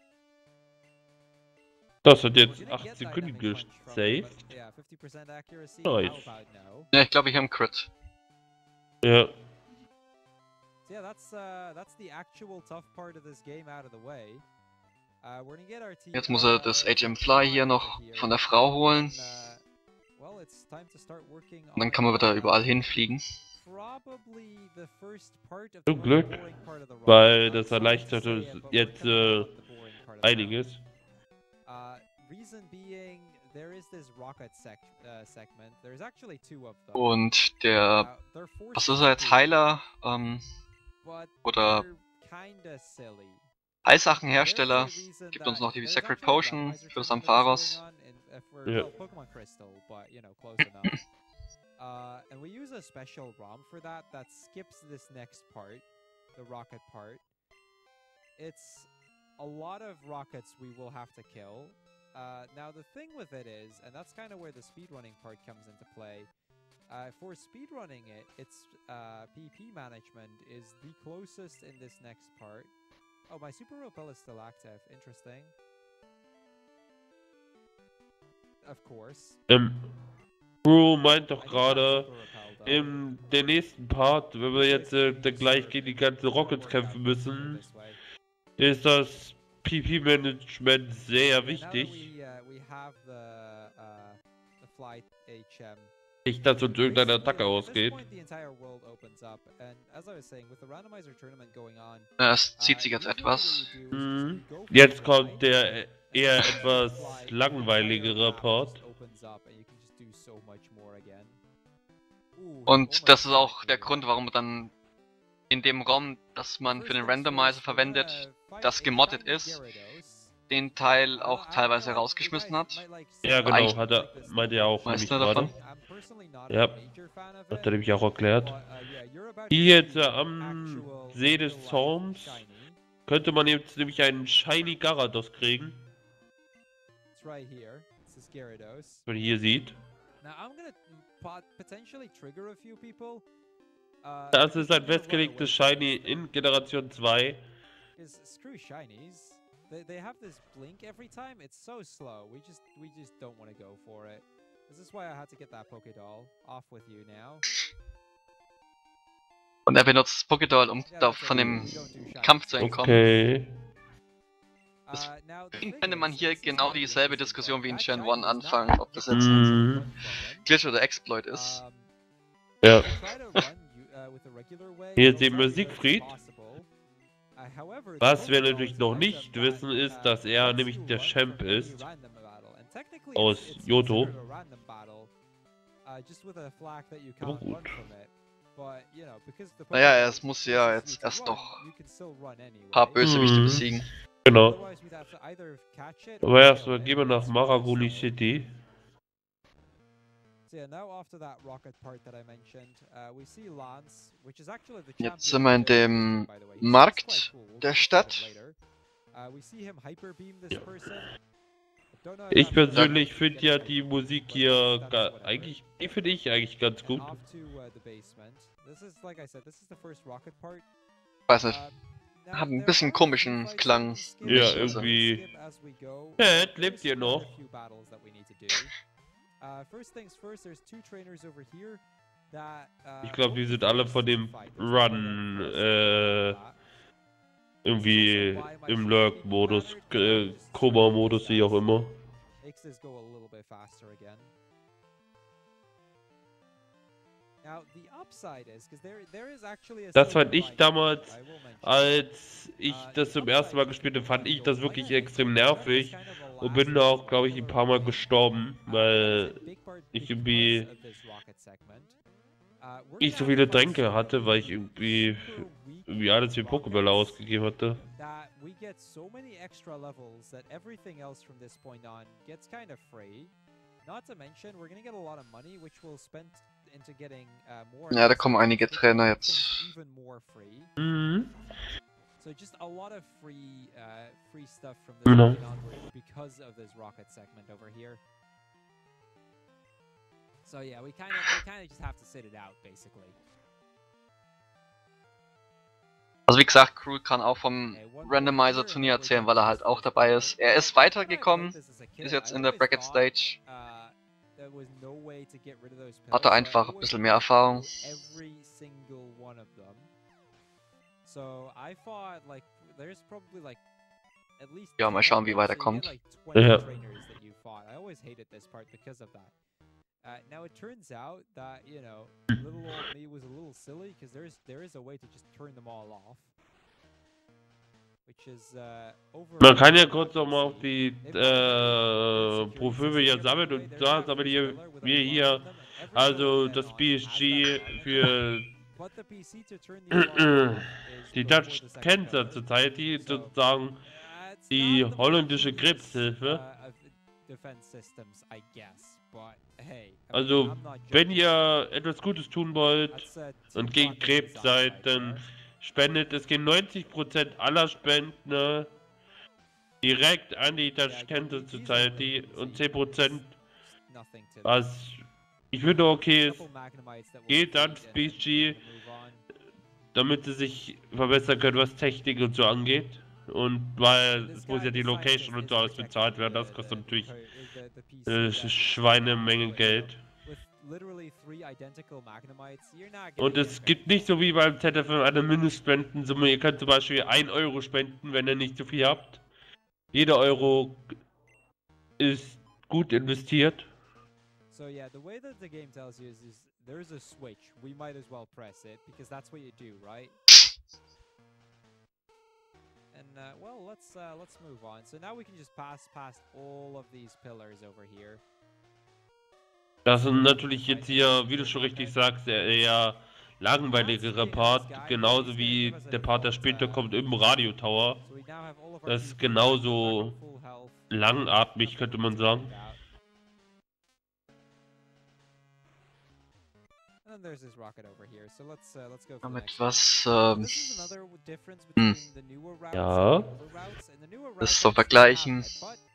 Das hat jetzt 8 Sekunden gesaved. Yeah, 50% accuracy. Nice. How about no? Ja, ich glaube, ich habe einen Crit. Ja. So yeah, that's the actual tough part of this game out of the way. We're gonna get our team. Jetzt muss er das HM Fly hier noch von der Frau holen. Well, it's time to start working Und dann kann man wieder überall hinfliegen. probably the first part of Zum Glück, boring part of the rocket. weil Not das sorry to erleichtert say uns it, but we're jetzt coming up with the boring part of the einiges. rocket. Reason being, there is this rocket segment. There's actually two of them. Und der, They're forced was ist er jetzt, to, Heiler but oder they're kinda silly. Heilsachenhersteller There's a reason gibt uns that- noch die there's Sacred actually a Potion randomizer für das tournament Ampharos. going on for, Ja. well, Pokemon Crystal, but you know, close enough. And we use a special ROM for that skips this next part, the rocket part. It's a lot of rockets we will have to kill. Now the thing with it is, and that's kind of where the speedrunning part comes into play. For speedrunning it, its PP management is the closest in this next part. Oh, my Super Repel is still active. Interesting. Of course. Bro meint doch I did have gerade, Super Repel, though. in der nächsten Part, wenn wir jetzt dann gleich gegen die ganzen Rockets kämpfen müssen, This way. ist das PP-Management sehr Yeah, now that wichtig. we have the Flight HM. Nicht, dass uns irgendeine Basically, Attacke like, at this ausgeht. point, the entire world opens up, and as I was saying, with the randomizer tournament going on, Es zieht sich jetzt usually etwas. what you do is Mhm. you go for Jetzt the kommt ride, der and eher as you etwas fly, the langweiligere entire map Part. just opens up, and you can just do so much more again. Und das ist auch der Grund, warum dann in dem ROM, das man für den Randomizer verwendet, das gemoddet ist, den Teil auch teilweise rausgeschmissen hat. Ja, genau, eigentlich- hat er, meinte er auch nämlich Meiste davon. gerade. Ja, hat er nämlich auch erklärt. Hier jetzt am See des Zorns könnte man jetzt nämlich einen Shiny Gyarados kriegen, wenn man hier sieht. Das ist ein festgelegtes Shiny in Generation 2. Screw shinies. They have this blink every time. It's so slow. We just don't want to go for it. This is why I had to get that Pokédoll. Off with you now. Und er benutzt das Pokédoll, um Yeah, da that's von okay. dem We don't do shinies. Kampf zu entkommen. Okay. Das Now, the Deswegen thing könnte man is, hier this is genau what it dieselbe is, Diskussion wie in that Gen shiny 1 is not anfangen, ob das jetzt Mhm. Glitch oder Exploit ist. Ja. Hier ist eben Siegfried. Was wir natürlich noch nicht wissen, ist, dass er nämlich der Champ ist. Aus Johto. Aber gut. Naja, es muss ja jetzt erst noch ein paar Bösewichte Mhm. besiegen. Genau. Aber erstmal gehen wir nach Maragoni City. Jetzt sind wir in dem Markt der Stadt. Ich persönlich finde ja die Musik hier eigentlich, die finde ich eigentlich ganz gut. Weiß nicht, hat ein bisschen komischen Klang. Ja, Also. irgendwie. Ted, lebt ihr noch? Ich glaube, die sind alle von dem Run irgendwie im Lurk-Modus, Coma-Modus, wie auch immer. Das fand ich damals, als ich das zum ersten Mal gespielt habe, fand ich das wirklich extrem nervig und bin da auch, glaube ich, ein paar Mal gestorben, weil ich irgendwie nicht so viele Tränke hatte, weil ich irgendwie alles wie Pokébälle ausgegeben hatte. Ja, da kommen einige Trainer jetzt. Mhm. So just a lot of free stuff from this Genau. point onward because of this rocket segment over here. So yeah, we kind of just have to sit it out basically. Also wie gesagt, Krul kann auch vom Randomizer-Turnier erzählen, weil er halt auch dabei ist. Er ist weitergekommen, ist jetzt in der Bracket Stage. Hat er einfach ein bisschen mehr Erfahrung. Ja, mal schauen, wie weit er kommt. Ja. Now it turns out that, you know, little old me was a little silly because there is a way to just turn them all off. Which is Man kann ja kurz nochmal auf die Profile hier sammeln und da sammeln wir hier also das PSG für die Dutch Cancer Society, sozusagen die holländische Krebshilfe. Also, wenn ihr etwas Gutes tun wollt und gegen Krebs seid, dann spendet. Es gehen 90% aller Spenden direkt an die Dutch Cancer Society und 10%, was ich finde okay ist, geht an PSG, damit sie sich verbessern können, was Technik und so angeht. Und weil es muss ja die Location und so alles bezahlt werden, das kostet natürlich Schweinemenge Geld. Und es gibt nicht so wie beim ZFM eine Mindestspendensumme. Ihr könnt zum Beispiel 1 Euro spenden, wenn ihr nicht so viel habt. Jeder Euro ist gut investiert. So yeah, the way that the game tells you is there's a switch. We might as well press it because that's what you do, right? And well, let's move on. So now we can just pass past all of these pillars over here. Das ist natürlich jetzt hier, wie du schon richtig sagst, der eher langweiligere Part, genauso wie der Part, der später kommt im Radio Tower. Das ist genauso langatmig, könnte man sagen. Damit was, ja. Das ist zu vergleichen.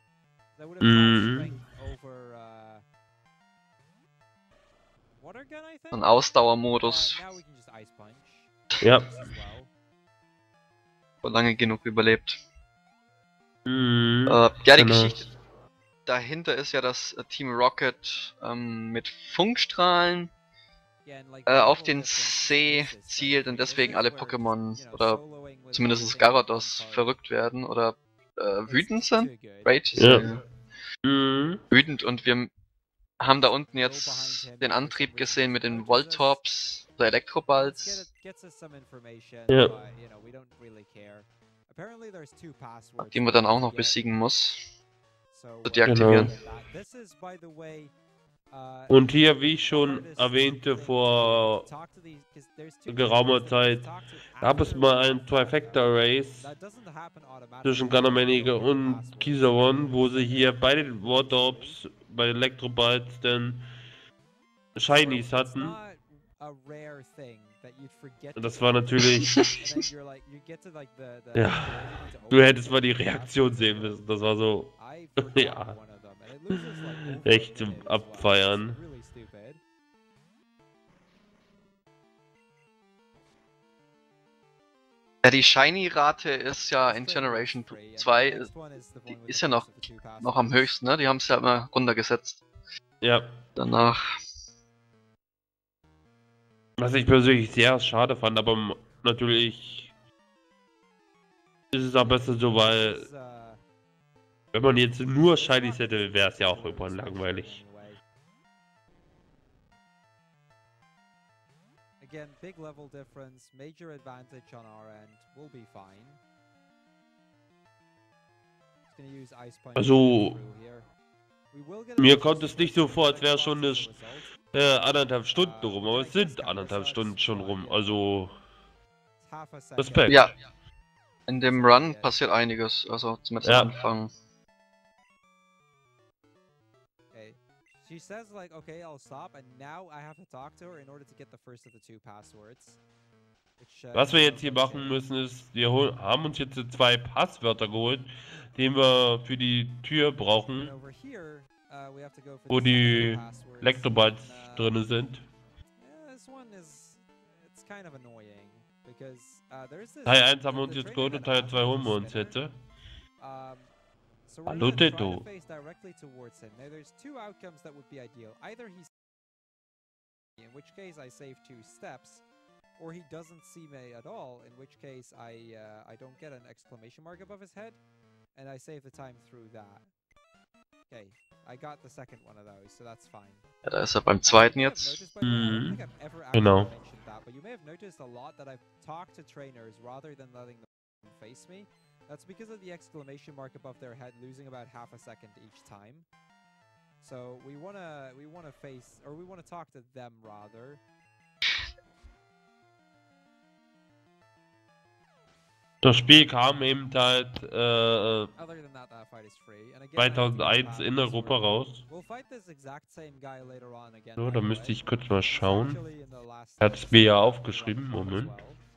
Ein Ausdauermodus. Ja. Lange genug überlebt. Ja, die Geschichte dahinter ist ja, dass Team Rocket mit Funkstrahlen auf den See zielt und deswegen alle Pokémon oder zumindest Gyarados verrückt werden oder wütend sind. Rage ist wütend, und wir haben da unten jetzt den Antrieb gesehen mit den Voltorbs oder Elektroballs. Ja. Die man dann auch noch besiegen muss. So deaktivieren. Und hier, wie ich schon erwähnte, vor geraumer Zeit gab es mal ein Trifecta-Race zwischen Ganamaniga und Kizaron, wo sie hier bei den Voltorbs, bei den Elektroballs dann Shinies hatten. Und das war natürlich... ja, du hättest mal die Reaktion sehen müssen, das war so... ja, echt zum Abfeiern. Ja, die Shiny-Rate ist ja in Generation 2, die ist ja noch am höchsten, ne? Die haben es ja immer runtergesetzt. Ja. Danach. Was ich persönlich sehr schade fand, aber natürlich ist es auch besser so, weil wenn man jetzt nur Shinies hätte, wäre es ja auch irgendwann langweilig. Again, big level difference, major advantage on our end. We'll be fine. Just gonna use Ice Punch. Also, mir kommt es nicht so vor, als wäre schon eine 1,5 Stunden rum, aber es sind 1,5 Stunden schon rum, also Respekt. Ja, in dem Run passiert einiges, also zumindest am Anfang. She says like, okay, I'll stop, and now I have to talk to her in order to get the first of the 2 passwords. Was wir jetzt hier machen müssen ist, wir haben uns jetzt 2 Passwörter geholt, die wir für die Tür brauchen, wo die Elektroballs drin sind. Teil 1 haben wir uns jetzt geholt und Teil 2 holen wir uns jetzt. Hallo Tito. In which case I save 2 steps, or he doesn't see me at all, in which case I don't get an exclamation mark above his head, and I save the time through that. Okay, I got the second one of those, so that's fine. Ja, da ist er beim zweiten jetzt. Mhm. Genau. But you may have noticed a lot that I've talked to trainers rather than letting them face me. That's because of the exclamation mark above their head losing about half a second each time. So we wanna face, or we wanna talk to them rather. Das Spiel kam eben halt Other than that, fight is free. And again, 2001 in Europa raus. we'll fight this exact same guy later on again. So, by da the müsste way. ich kurz mal It's schauen. actually in the last Er hat es mir ja aufgeschrieben. Moment.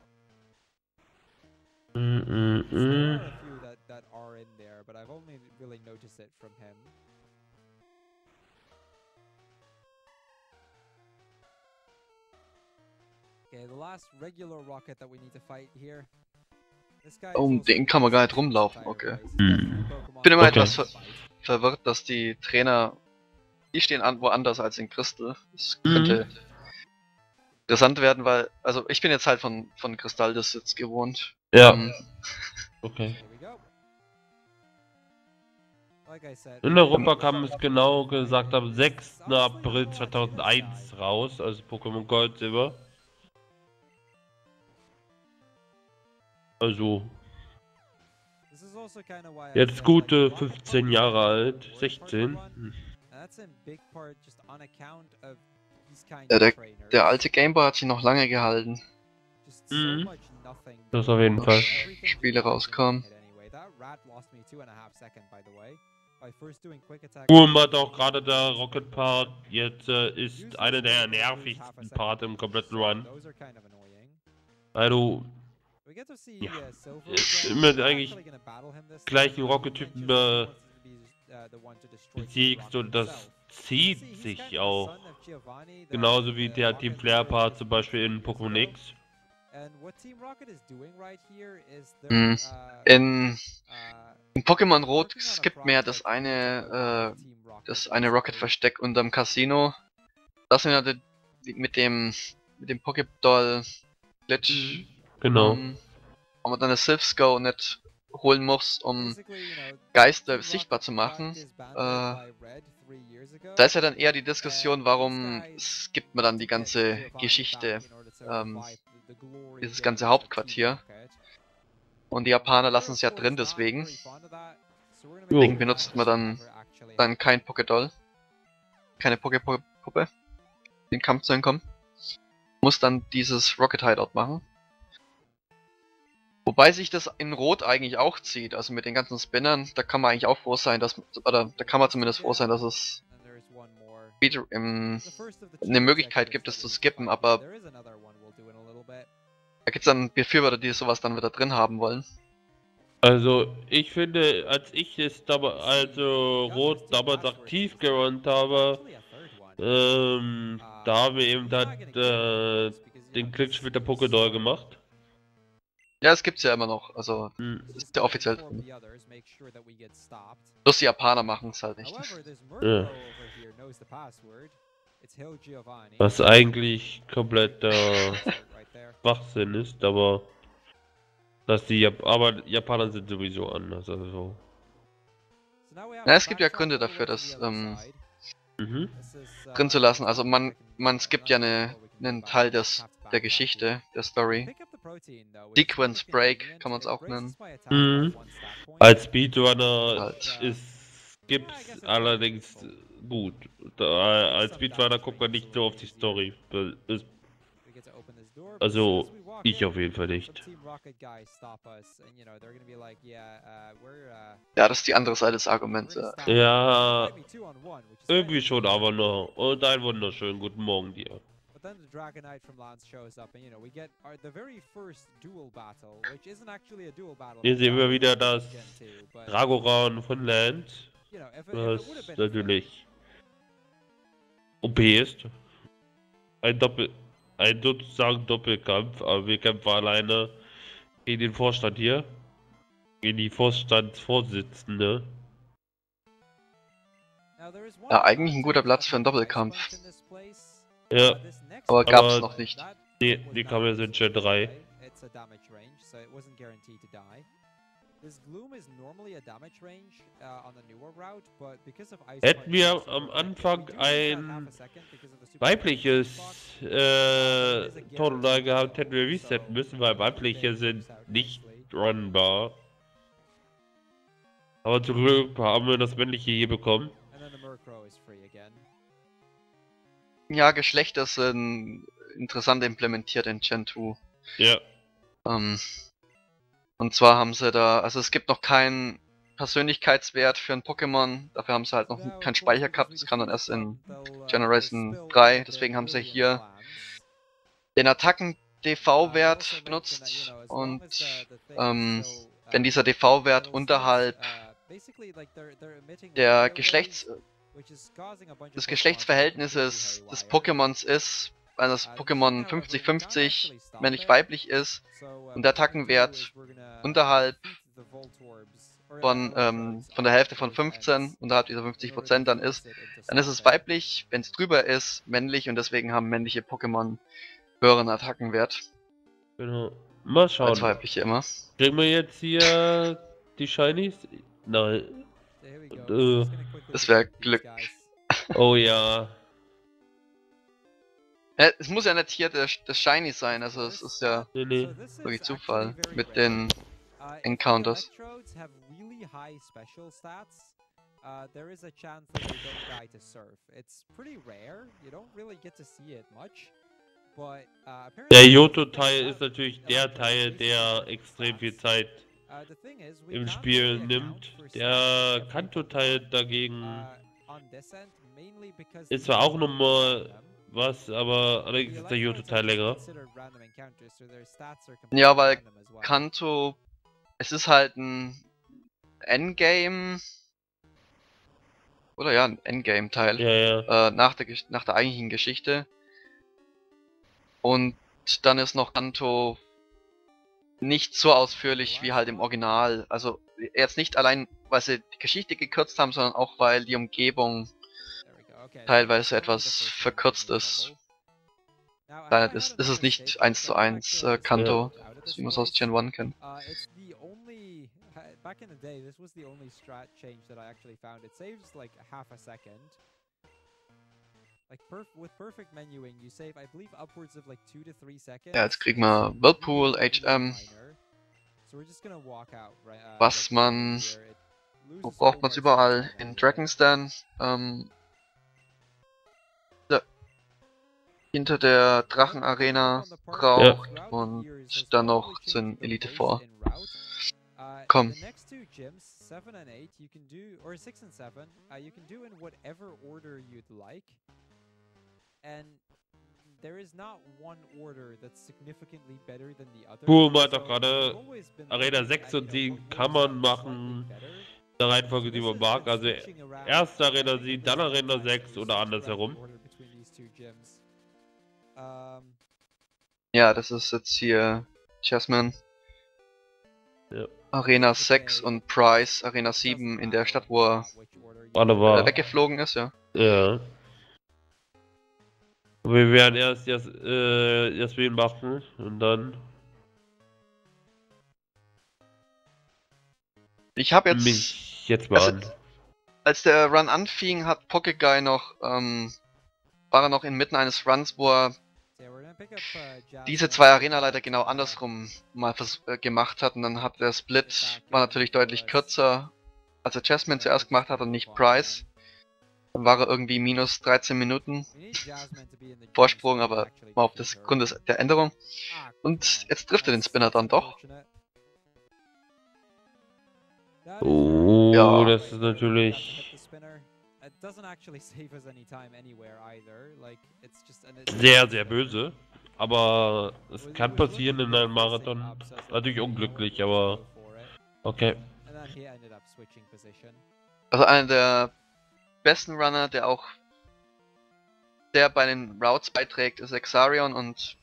There are a few that are in there, but I've only really noticed it from him. Okay, the last regular rocket that we need to fight here. This guy Um is den also kann man gar nicht basically rumlaufen, fire okay. based. Hm. Pokemon Ich bin immer Okay. etwas verwirrt, dass die Trainer, die stehen woanders als in Crystal. Das könnte interessant werden, weil, also ich bin jetzt halt von Kristall das jetzt gewohnt. Ja, okay. Here we go. Like I said, In Europa kam es genau gesagt am 6. April 2001 raus, also Pokémon Gold, Silber. Also this is also kinda why I jetzt said, gute like, a lot of 15 Pokemon Jahre don't alt, work 16. Pokemon, and that's in big part just on account of these kind Ja, of trainers. der alte Gameboy hat sich noch lange gehalten. Just so Mhm. much nothing Das going auf jeden on. Fall. Everything Spiele flies in rauskommen. one hit anyway. That rat lost me 2.5 seconds, by the way. By first doing quick attack. Hat auch gerade der Rocket Part jetzt ist einer der nervigsten Part im kompletten Run. Those are kind of annoying. Weil du We get to see Ja, Silver ist again. immer We're eigentlich actually gonna battle him this gleichen time. Rocket-Typen, He mentioned he wants to be, the one to destroy Team besiegst Rocket und das himself. zieht See, he's sich kind of the auch. son of Giovanni, Genauso wie the der Rocket Team leader Flare Part is zum Beispiel in years ago. Pokémon X. And what Team Rocket is doing right here is Mhm. In Pokémon Rot skippt mir das eine Rocket-Versteck unterm Casino. Das sind ja mit dem Pokédoll Glitch, Genau. wo man dann eine Silph-Go nicht holen muss, um Geister sichtbar zu machen. Da ist ja dann eher die Diskussion, warum skippt man dann die ganze Geschichte, dieses ganze Hauptquartier. Und die Japaner lassen es ja drin, deswegen benutzt man dann kein Pokédoll, keine Poképuppe, in den Kampf zu entkommen. Muss dann dieses Rocket Hideout machen. Wobei sich das in Rot eigentlich auch zieht, also mit den ganzen Spinnern, da kann man eigentlich auch froh sein, dass, oder da kann man zumindest froh sein, dass es eine Möglichkeit gibt, das zu skippen, aber da gibt es dann Befürworter, die sowas dann wieder drin haben wollen. Also ich finde, als ich es Rot damals aktiv gerannt habe, da haben wir eben den Glitch mit der Pokédoll gemacht. Ja, es gibt's ja immer noch, also ist ja offiziell drin. Bloß die Japaner machen es halt nicht. Ja. Was eigentlich komplett Schwachsinn ist, aber aber Japaner sind sowieso anders, also. Ja, es gibt ja Gründe dafür, das drin zu lassen. Also man skippt ja einen Teil der Geschichte, der Story. Sequence Break kann man es auch nennen. Als Speedrunner Halt. gibt's allerdings gut. Als Speedrunner guckt man nicht so auf die Story. Also ich auf jeden Fall nicht. Ja, das ist die andere Seite des Arguments. Ja, irgendwie schon, aber noch. Und einen wunderschönen guten Morgen dir. But then the Dragonite from Lance shows up, and we get the very first duel battle, which isn't actually a duel battle. Hier sehen wir wieder das Dragoran von Lance, was natürlich OP ist. Ein ein sozusagen Doppelkampf, aber wir kämpfen alleine gegen den Vorstand hier. Gegen die Vorstandsvorsitzende. Ja, eigentlich ein guter Platz für einen Doppelkampf. Ja, Aber gab's noch nicht. nee, die kam jetzt in Gen 3. Hätten wir am Anfang ein weibliches Tornado gehabt, hätten wir resetten müssen, weil weibliche sind nicht runbar. Aber zum Glück haben wir das männliche hier bekommen. Ja, Geschlechter sind interessant implementiert in Gen 2. Ja. Und zwar haben sie da, also es gibt noch keinen Persönlichkeitswert für ein Pokémon, dafür haben sie halt noch keinen Speicher gehabt, das kam dann erst in Generation 3, deswegen haben sie hier den Attacken-DV-Wert benutzt und wenn dieser DV-Wert unterhalb der des Geschlechtsverhältnisses des Pokémons ist, weil das Pokémon 50-50 männlich-weiblich ist und der Attackenwert unterhalb von der Hälfte von 15, unterhalb dieser 50% dann ist es weiblich, wenn es drüber ist, männlich und deswegen haben männliche Pokémon höheren Attackenwert. Genau. Mal schauen. Als weibliche immer. Kriegen wir jetzt hier die Shinies? Nein. Das wäre Glück. Oh ja. Es muss ja nicht hier das Shiny sein, also es ist ja wirklich Zufall mit den Encounters. Der Johto-Teil ist natürlich der Teil, der extrem viel Zeit im Spiel nimmt. Der Kanto-Teil dagegen ist zwar auch nochmal was, aber allerdings ist der Johto-Teil länger. Ja, weil Kanto, es ist halt ein Endgame, oder ja, ein Endgame-Teil, ja. nach der eigentlichen Geschichte. Und dann ist noch Kanto nicht so ausführlich wie halt im Original. Also jetzt nicht allein, weil sie die Geschichte gekürzt haben, sondern auch weil die Umgebung teilweise etwas verkürzt ist. Daher ist es nicht 1:1 Kanto, wie man es aus Gen 1 kennt. Back in the day, this was the only strat change that I actually found. It saves like half a second. Like with perfect menuing, you save, I believe, upwards of like 2 to 3 seconds. Ja, jetzt kriegen wir Whirlpool, HM. Was man, wo braucht man es überall? In Dragon's Den, hinter der Drachenarena braucht und dann noch zum Elite 4. Komm. Boom hat doch gerade Arena 6 und 7 kann man machen. Der Reihenfolge, die man mag. Also erst Arena 7, dann Arena 6 oder andersherum. Ja, das ist jetzt hier Jasmine. Ja. Arena 6 und Price, Arena 7 in der Stadt, wo er weggeflogen ist, ja. Ja. Wir werden erst Jasmin machen und dann. Ich habe jetzt. Mich jetzt mal an. Als der Run anfing, hat Pokeguy noch, war er noch inmitten eines Runs, wo er diese zwei Arena-Leiter genau andersrum mal gemacht hat und dann hat der Split, war natürlich deutlich kürzer, als er Jasmine zuerst gemacht hat und nicht Price. Dann war er irgendwie minus 13 Minuten Vorsprung, aber mal auf das Grund der Änderung. Und jetzt trifft er den Spinner dann doch. Oh, ja. Das ist natürlich sehr, sehr böse. Aber es kann passieren in einem Marathon. Natürlich unglücklich, aber okay. Also einer der besten Runner, der auch der bei den Routes beiträgt, ist Exarion und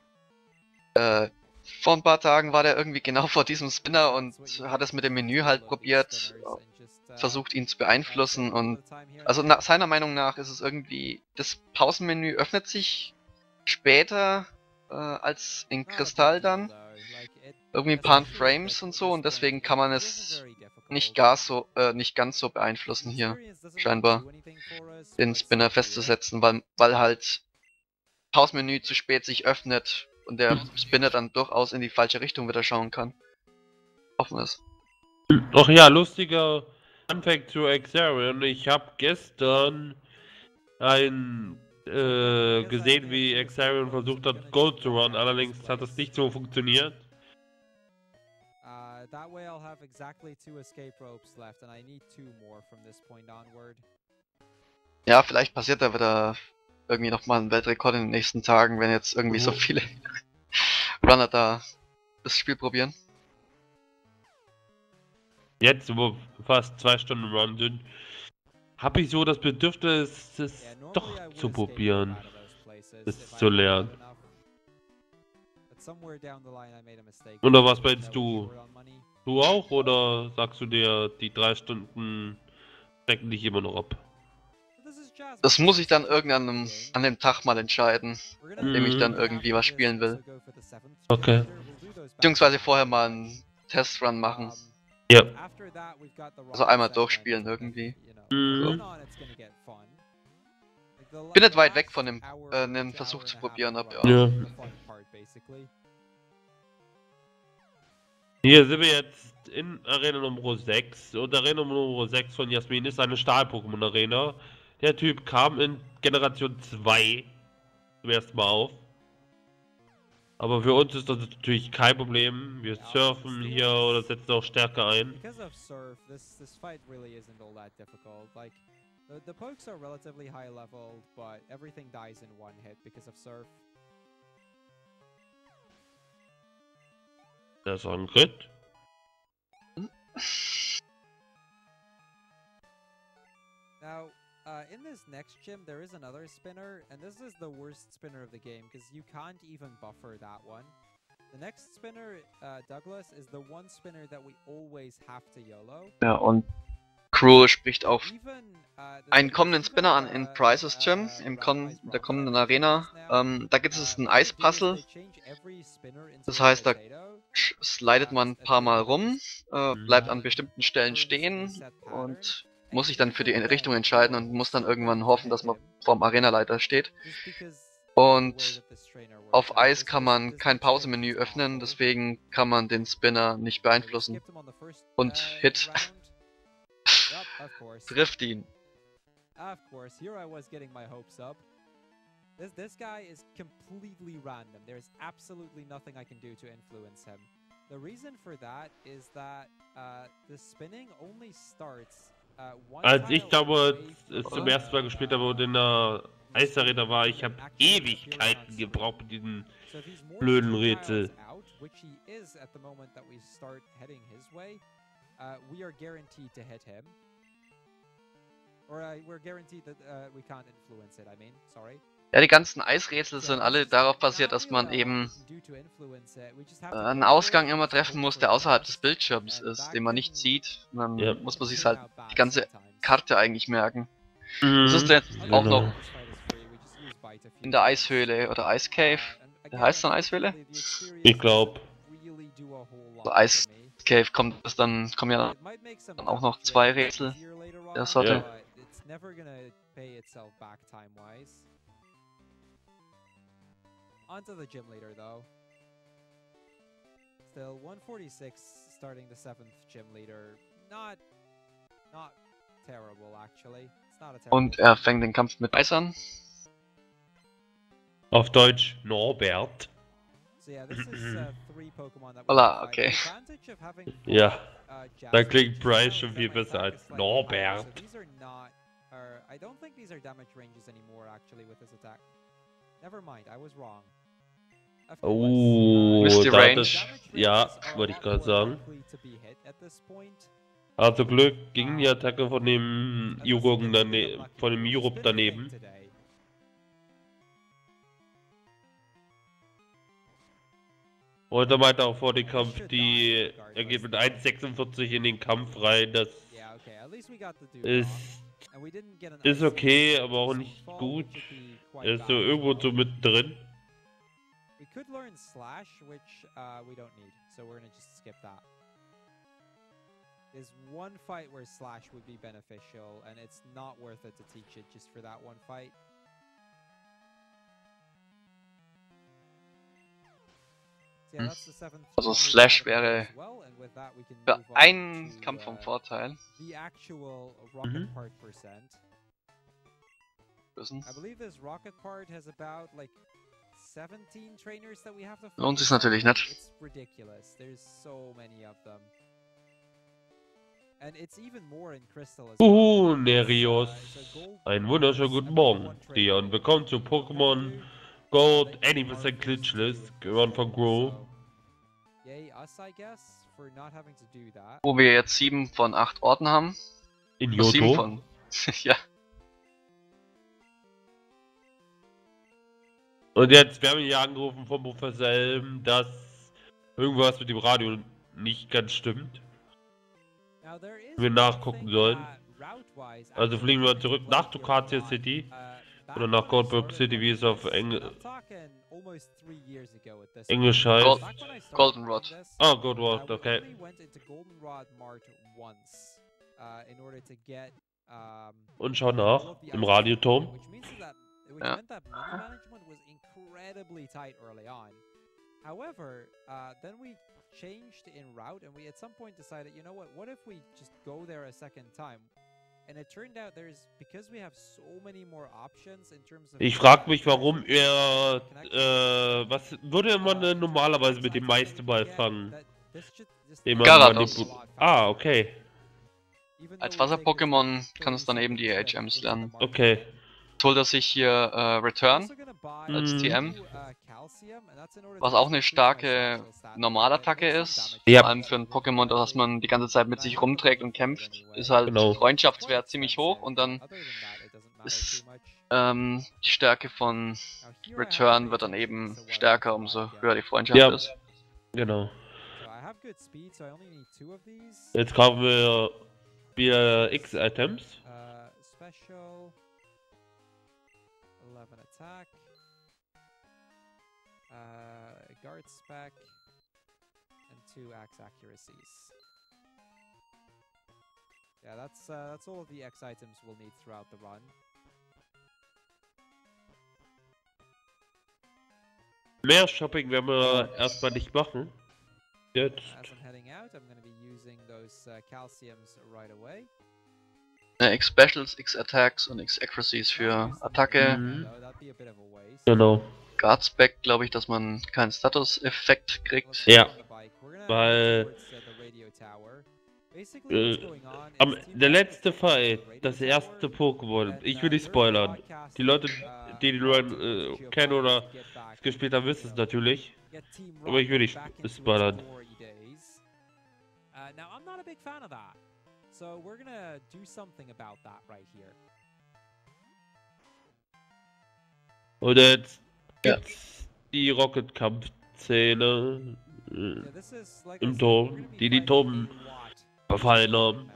vor ein paar Tagen war der irgendwie genau vor diesem Spinner und hat es mit dem Menü halt probiert, versucht ihn zu beeinflussen und also seiner Meinung nach ist es irgendwie, das Pausenmenü öffnet sich später als in Kristall dann, irgendwie ein paar Frames und so und deswegen kann man es nicht ganz so beeinflussen hier, scheinbar, den Spinner festzusetzen, weil halt Pausenmenü zu spät sich öffnet und der Spinner dann durchaus in die falsche Richtung wieder schauen kann. Offen ist. Ach ja, lustiger Funfact zu Exarion. Ich habe gestern gesehen, wie Exarion versucht hat, Gold zu run, allerdings hat das nicht so funktioniert. That way I'll have exactly 2 escape ropes left and I need 2 more from this point onward. Ja, vielleicht passiert da wieder irgendwie nochmal ein Weltrekord in den nächsten Tagen, wenn jetzt irgendwie so viele Runner da das Spiel probieren. Jetzt, wo fast 2 Stunden Run sind, habe ich so das Bedürfnis, es doch zu probieren, es zu lernen. Oder was meinst du? Du auch, oder sagst du dir, die 3 Stunden decken dich immer noch ab? Das muss ich dann irgendwann an dem Tag mal entscheiden, an dem ich dann irgendwie was spielen will. Okay. Beziehungsweise vorher mal einen Testrun machen. Ja. Also einmal durchspielen irgendwie. Mhm. Bin nicht weit weg von dem einen Versuch zu probieren, aber Ja. Hier sind wir jetzt in Arena Nummer 6 und Arena Nummer 6 von Jasmin ist eine Stahl-Pokémon-Arena. Der Typ kam in Generation 2 zum ersten Mal auf. Aber für uns ist das natürlich kein Problem. Wir surfen hier oder setzen auch Stärke ein. Because of Surf, this fight really isn't all that difficult. Like, the pokes are relatively high leveled, but everything dies in one hit because of Surf. Das ist ein Crit. Now, in this next gym, there is another spinner, and this is the worst spinner of the game, because you can't even buffer that one. The next spinner, Douglas, is the one spinner that we always have to YOLO. ja, und Cruel spricht auch einen kommenden Spinner an in Prices Gym, der kommenden Arena. Da gibt es ein Eispuzzle. Das heißt, da slidet man ein paar Mal rum, bleibt an bestimmten Stellen stehen und muss sich dann für die Richtung entscheiden und muss dann irgendwann hoffen, dass man vorm Arenaleiter steht. Und auf Eis kann man kein Pausemenü öffnen, deswegen kann man den Spinner nicht beeinflussen. Und Hit trifft ihn. Of course, here I was getting my hopes up. This guy is completely random. There's absolutely nothing I can do to influence him. The reason for that is that the spinning only starts Als ich damals zum ersten Mal gespielt habe und in der Eisarena war, ich habe Ewigkeiten gebraucht mit diesem blöden Rätsel. We are guaranteed to hit him. Or we're guaranteed that we can't influence it, I mean, sorry. Ja, die ganzen Eisrätsel sind alle darauf basiert, dass man eben einen Ausgang immer treffen muss, der außerhalb des Bildschirms ist, den man nicht sieht. Und dann muss man sich halt die ganze Karte eigentlich merken. Das ist jetzt auch noch in der Eishöhle oder Ice Cave. Der heißt dann Eishöhle? Ich glaube. Also Ice Cave kommen ja dann auch noch 2 Rätsel der Sorte. Ja. Onto the gym leader though. Still 146 starting the 7th gym leader. Not terrible actually. It's not a terrible. Und er fängt den Kampf mit Eis an. Auf Deutsch Norbert. So yeah, this is 3 Pokémon that Hola, okay. Ja, da klingt Bryce schon viel besser als Norbert. I don't think these are damage ranges anymore actually with this attack. Never mind, I was wrong. Oh, Misty da Range. ja, wollte ich gerade sagen. Also Glück ging die Attacke von dem Jurob daneben. Und er meinte auch vor dem Kampf, er geht mit 1,46 in den Kampf rein. Das ist okay, aber auch nicht gut. Er ist so irgendwo so mittendrin. We could learn Slash, which we don't need, so we're gonna just skip that. There's one fight where Slash would be beneficial, and it's not worth it to teach it just for that one fight. Also Slash wäre für einen Kampf vom Vorteil. Mhm. Lohnt sich natürlich nicht. Nerios. Einen wunderschönen guten Morgen. Dion, willkommen zu Pokémon Gold 80% Glitchless, gewonnen von Grow. Wo wir jetzt 7 von 8 Orten haben. In Oder 7 Johto. von. Ja. Und jetzt werden wir hier angerufen vom Professor Helm, dass irgendwas mit dem Radio nicht ganz stimmt. Wir nachgucken sollen. Also fliegen wir zurück nach Ducatia City oder nach Goldberg City, wie es auf Englisch heißt. Goldenrod. Ah, Goldenrod, okay. Und schau nach im Radioturm. Ja. However, then we changed in route and we at some point decided, you know what if we just go there a second time? And it turned out because we have so many more options in terms of... Ich frage mich, warum er, was würde man denn normalerweise mit dem meisten Ball fangen? Gyarados. Ah, okay. Als Wasser-Pokémon kann es dann eben die HMs lernen. Okay. Jetzt holt er sich hier Return als TM, was auch eine starke Normalattacke ist. Ja. Vor allem für ein Pokémon, das man die ganze Zeit mit sich rumträgt und kämpft, ist halt Freundschaftswert ziemlich hoch und dann ist die Stärke von Return wird dann eben stärker, umso höher die Freundschaft ist. Genau. Jetzt kaufen wir X-Items. Attack, guard spec, and 2 X accuracies. Yeah, that's all of the X items we'll need throughout the run. Mehr Shopping werden wir erstmal nicht machen. Jetzt. As I'm heading out, I'm going to be using those calciums right away. X-Specials, X-Attacks und X-Accuracies für Attacke. Genau. Guard-Spec, glaube ich, dass man keinen Status-Effekt kriegt. Ja. Weil der letzte Fight, das erste Pokémon, ich will nicht spoilern. Die Leute, die nur kennen oder gespielt haben, wissen es natürlich. Aber ich will nicht spoilern. So we're gonna do something about that right here. Und jetzt gibt's die Rocket-Kampf-Szene im Turm, die Turm verfallen haben.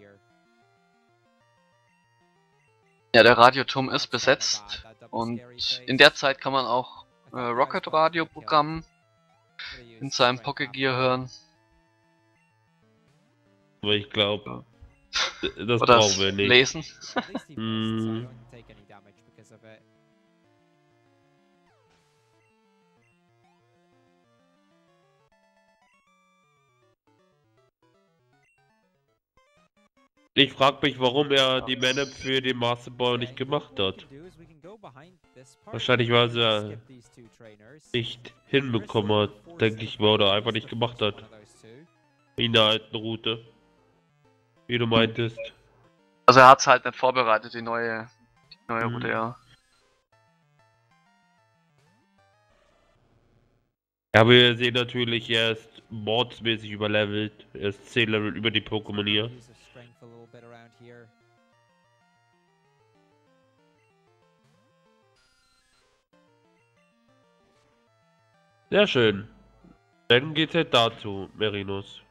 Ja, der Radioturm ist besetzt und in der Zeit kann man auch Rocket-Radio-Programm in seinem Pokégear hören. Aber ich glaube, das oder brauchen wir nicht. Lesen. Ich frage mich, warum er die Männer für den Master Ball nicht gemacht hat. Wahrscheinlich, weil er nicht hinbekommen hat, denke ich mal, oder einfach nicht gemacht hat. In der alten Route. Wie du meintest. Also er hat es halt nicht vorbereitet, die neue Route, ja. Ja, aber wir sehen natürlich, er ist mordsmäßig überlevelt. Er ist 10 Level über die Pokémon hier. Sehr schön. Dann geht's halt dazu, Merinos.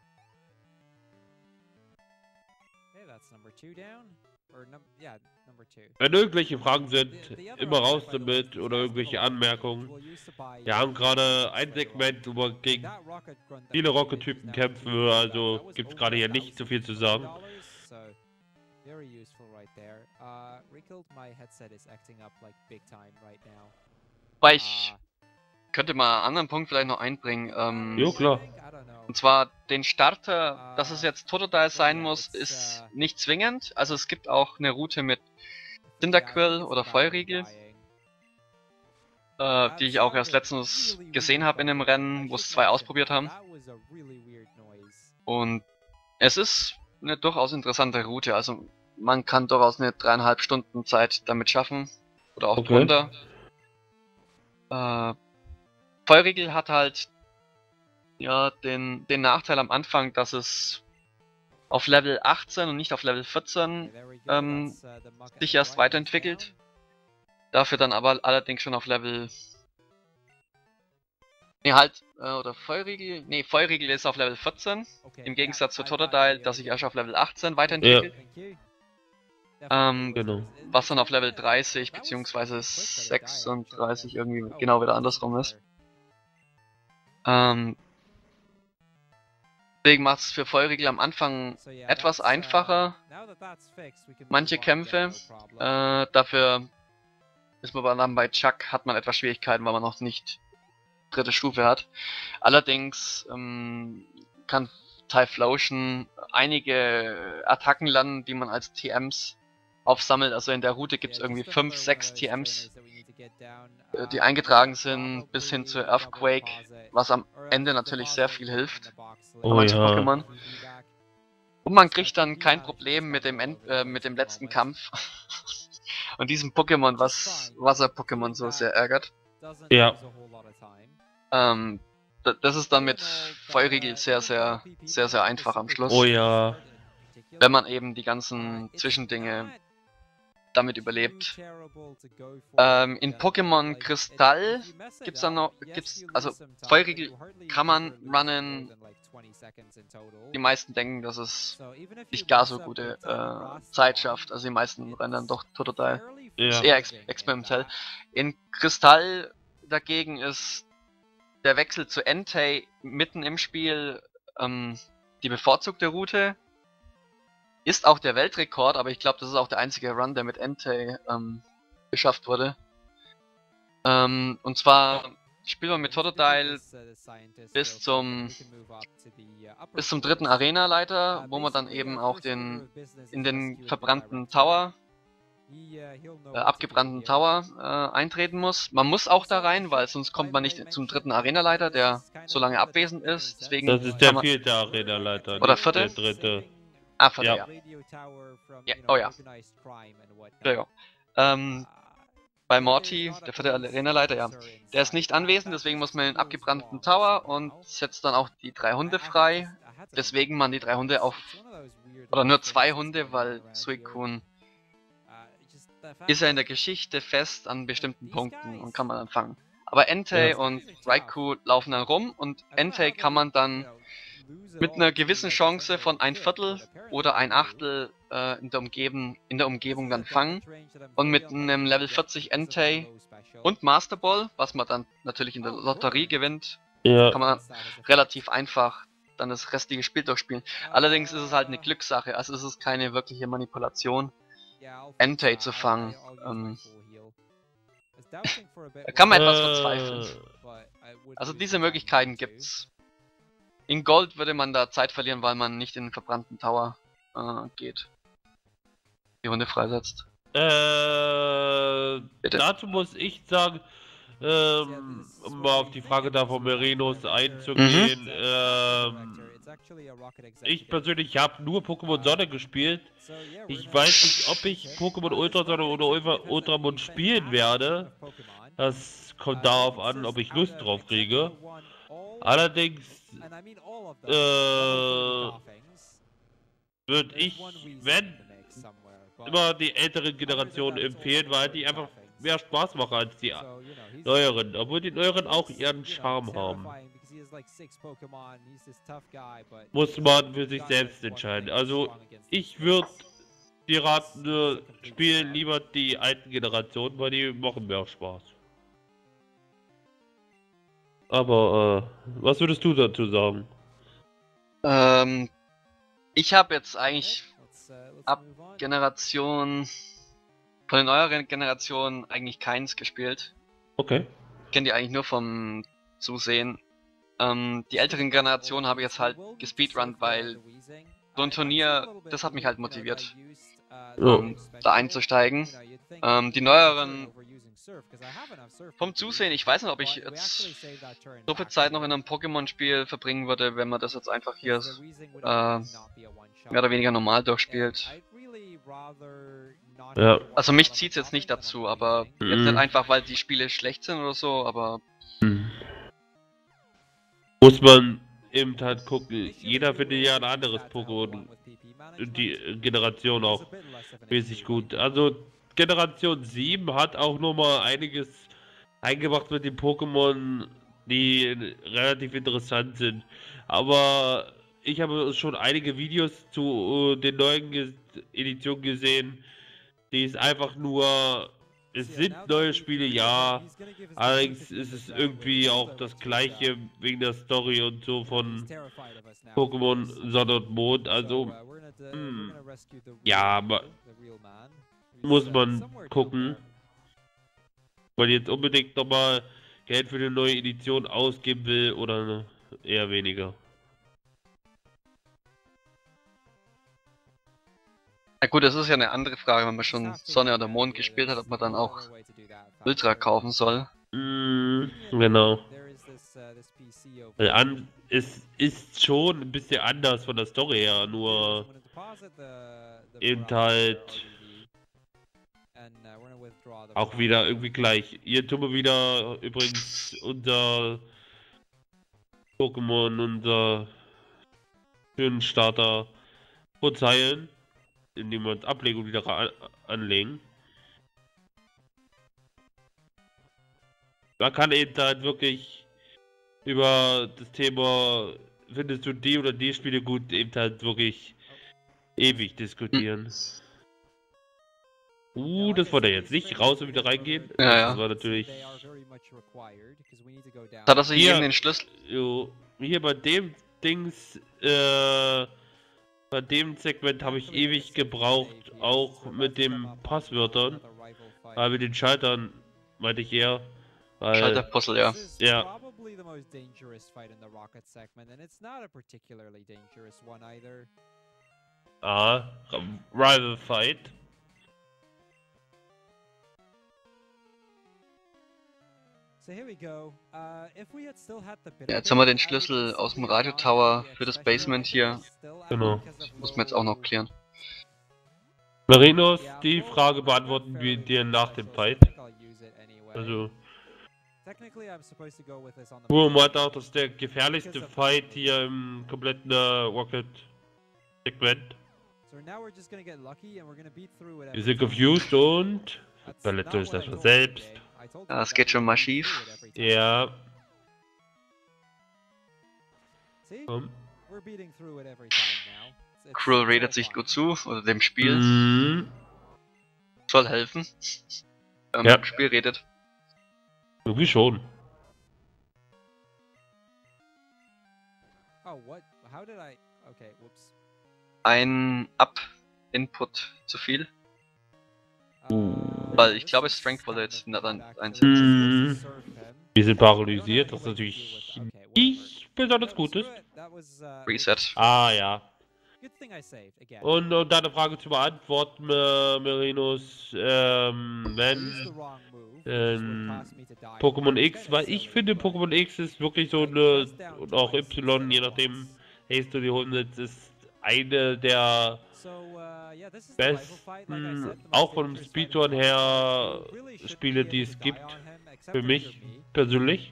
Okay, that's number 2 down. Or yeah, number 2. Wenn irgendwelche Fragen sind, immer raus damit oder irgendwelche Anmerkungen. Wir haben gerade ein Segment, wo wir gegen viele Rocket-Typen kämpfen, also gibt's gerade hier nicht so viel zu sagen. Very useful right there. Rickles, my headset is acting up like big time right now. Weil ich könnte mal einen anderen Punkt vielleicht noch einbringen. Jo, klar. Und zwar den Starter, dass es jetzt Totodile sein muss, ist nicht zwingend. Also es gibt auch eine Route mit Cyndaquil oder Feurigel, die ich auch erst letztens gesehen habe in einem Rennen, wo es 2 ausprobiert haben. Und es ist eine durchaus interessante Route, also man kann durchaus eine 3,5 Stunden Zeit damit schaffen. Oder auch drunter. Feurigel hat halt ja den Nachteil am Anfang, dass es auf Level 18 und nicht auf Level 14 sich erst weiterentwickelt. Dafür dann aber allerdings schon auf Level... Feurigel ist auf Level 14, im Gegensatz zu Totodile, das sich erst auf Level 18 weiterentwickelt. Ja. Genau. Was dann auf Level 30 bzw. 36 irgendwie genau wieder andersrum ist. Deswegen macht es für Feurigel am Anfang etwas einfacher, manche Kämpfe. Dafür ist man aber dann bei Chuck, hat man etwas Schwierigkeiten, weil man noch nicht 3. Stufe hat. Allerdings kann Typhlosion einige Attacken landen, die man als TMs aufsammelt. Also in der Route gibt es irgendwie 5, 6 TMs, die eingetragen sind, bis hin zu Earthquake, was am Ende natürlich sehr viel hilft für manche Pokémon. Und man kriegt dann kein Problem mit dem letzten Kampf und diesem Pokémon, was Wasser-Pokémon so sehr ärgert. Ja. Das ist dann mit Feurigel sehr, sehr, sehr, sehr einfach am Schluss. Oh ja. Wenn man eben die ganzen Zwischendinge damit überlebt. In Pokémon Kristall gibt's dann noch, also Feurigel kann man runnen. Die meisten denken, dass es nicht gar so gute Zeit schafft. Also die meisten rennen dann doch Totodile. Ja. Ist eher experimentell. In Kristall dagegen ist der Wechsel zu Entei mitten im Spiel die bevorzugte Route. Ist auch der Weltrekord, aber ich glaube, das ist auch der einzige Run, der mit Entei geschafft wurde. Und zwar spielt man mit Totodile bis zum 3. Arenaleiter, wo man dann eben auch in den verbrannten Tower, abgebrannten Tower eintreten muss. Man muss auch da rein, weil sonst kommt man nicht zum 3. Arenaleiter, der so lange abwesend ist. Deswegen das ist der 4. Arenaleiter. Oder 4. Der 3. Ah, 4. Ja. Oh ja. Ja. Bei Morty, der 4. Arenaleiter, ja. Der ist nicht anwesend, deswegen muss man in den abgebrannten Tower und setzt dann auch die 3 Hunde frei. Deswegen man die 3 Hunde auf... Oder nur 2 Hunde, weil Suicune ist ja in der Geschichte fest an bestimmten Punkten und kann man dann fangen. Aber Entei und Raikou laufen dann rum und Entei kann man dann mit einer gewissen Chance von 1/4 oder 1/8 in der Umgebung dann fangen. Und mit einem Level 40 Entei und Master Ball, was man dann natürlich in der Lotterie gewinnt, kann man relativ einfach dann das restliche Spiel durchspielen. Allerdings ist es halt eine Glückssache, also es ist keine wirkliche Manipulation, Entei zu fangen. Da kann man etwas verzweifeln. Also diese Möglichkeiten gibt's. In Gold würde man da Zeit verlieren, weil man nicht in den verbrannten Tower geht. Die Hunde freisetzt. Dazu muss ich sagen, um mal auf die Frage da von Merinos einzugehen, ich persönlich habe nur Pokémon Sonne gespielt. Ich weiß nicht, ob ich Pokémon Ultra Sonne oder Ultramond spielen werde. Das kommt darauf an, ob ich Lust drauf kriege. Allerdings würde ich, wenn, immer die älteren Generationen empfehlen, weil die einfach mehr Spaß machen als die neueren, obwohl die neueren auch ihren Charme haben. muss man für sich selbst entscheiden. Also ich würde die raten, spielen lieber die alten Generationen, weil die machen mehr Spaß. Aber was würdest du dazu sagen? Ich habe jetzt eigentlich ab Generation, von den neueren Generationen eigentlich keins gespielt. Okay. Ich kenne die eigentlich nur vom Zusehen. Die älteren Generationen habe ich jetzt halt gespeedrunnt, weil so ein Turnier, das hat mich halt motiviert, da einzusteigen. Die neueren, vom Zusehen, ich weiß nicht, ob ich jetzt so viel Zeit noch in einem Pokémon-Spiel verbringen würde, wenn man das jetzt einfach hier mehr oder weniger normal durchspielt. Ja. Also mich zieht's jetzt nicht dazu, aber jetzt nicht einfach, weil die Spiele schlecht sind oder so, aber... Muss man eben halt gucken, jeder findet ja ein anderes Pokémon, die Generation auch mäßig gut. Also Generation 7 hat auch nochmal einiges eingebracht mit den Pokémon, die relativ interessant sind. Aber ich habe schon einige Videos zu den neuen Editionen gesehen, die ist einfach nur... Es sind neue Spiele, ja, allerdings ist es irgendwie auch das gleiche wegen der Story und so von Pokémon Sonne und Mond, also ja, aber muss man gucken, ob man jetzt unbedingt nochmal Geld für eine neue Edition ausgeben will oder eher weniger. Na gut, das ist ja eine andere Frage, wenn man schon Sonne oder Mond gespielt hat, ob man dann auch Ultra kaufen soll. Genau. Es ist schon ein bisschen anders von der Story her, nur eben halt auch wieder irgendwie gleich. Hier tun wir wieder übrigens unser Pokémon, unser schönen Starter verzeihen, indem wir uns Ablegung wieder anlegen. Man kann eben halt wirklich über das Thema, findest du die oder die Spiele gut, eben halt wirklich ewig diskutieren. Das wollte er jetzt nicht raus und wieder reingehen. Ja. Das war natürlich... Da hat er sich eben den Schlüssel... Hier bei dem Dings, bei dem Segment habe ich ewig gebraucht, auch mit den Passwörtern, mit den Schaltern, meinte ich eher. Schalterpuzzle, ja. Ja. Rival Fight. Ja, jetzt haben wir den Schlüssel aus dem Radio Tower für das Basement hier. Genau. Das muss man jetzt auch noch klären. Marinos, die Frage beantworten wir dir nach dem Fight. Also... meint auch, das ist der gefährlichste Fight hier im kompletten Rocket-Segment. Wir sind confused und... verletzt uns erstmal selbst. Ja, es geht schon mal schief. Ja. Cruel redet sich gut zu, oder dem Spiel. Soll helfen. Ja. Spiel redet. Irgendwie schon. Ein Up-Input zu viel. Weil ich glaube, Strength wollte jetzt nicht einsetzen. Wir sind paralysiert, was natürlich nicht besonders gut ist. Reset. Ah ja. Und um deine Frage zu beantworten, Merinos, wenn Pokémon X, weil ich finde Pokémon X ist wirklich so eine, und auch Y, je nachdem, Haste du die 100, ist eine der besten, auch vom Speedrun her, Spiele, die es gibt, für mich persönlich.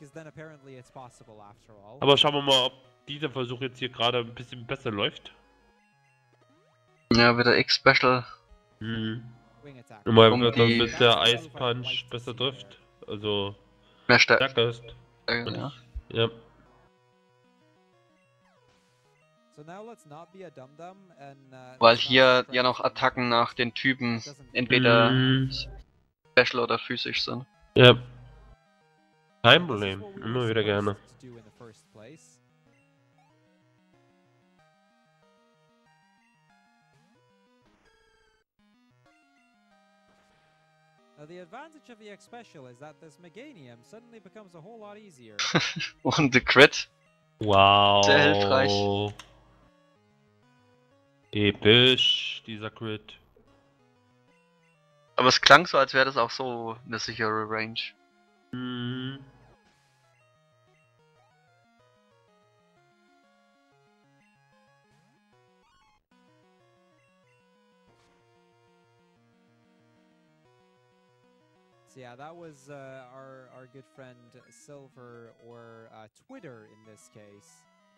Aber schauen wir mal, ob dieser Versuch jetzt hier gerade ein bisschen besser läuft. Ja, wieder X-Special. Normal wird dann mit der Ice Punch besser trifft, also mehr stärker ist. Ja. Ja. Weil hier ja noch Attacken nach den Typen entweder Special oder physisch sind. Ja. Kein Problem. Immer wieder gerne. The advantage of the X Special is that this Meganium suddenly becomes a whole lot easier. Und the Crit. Wow. Sehr hilfreich. Episch, dieser Crit. Aber es klang so, als wäre das auch so eine sichere Range. Mhm. So yeah, that was our good friend Silver, or Twitter in this case.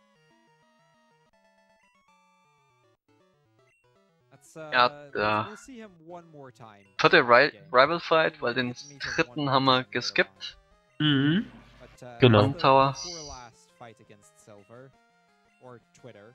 That's, we'll see him one more time. Vierte Rival Fight, weil den dritten haben wir geskippt. Mhm. But, Genau. the Tower. before last fight against Silver, or Twitter.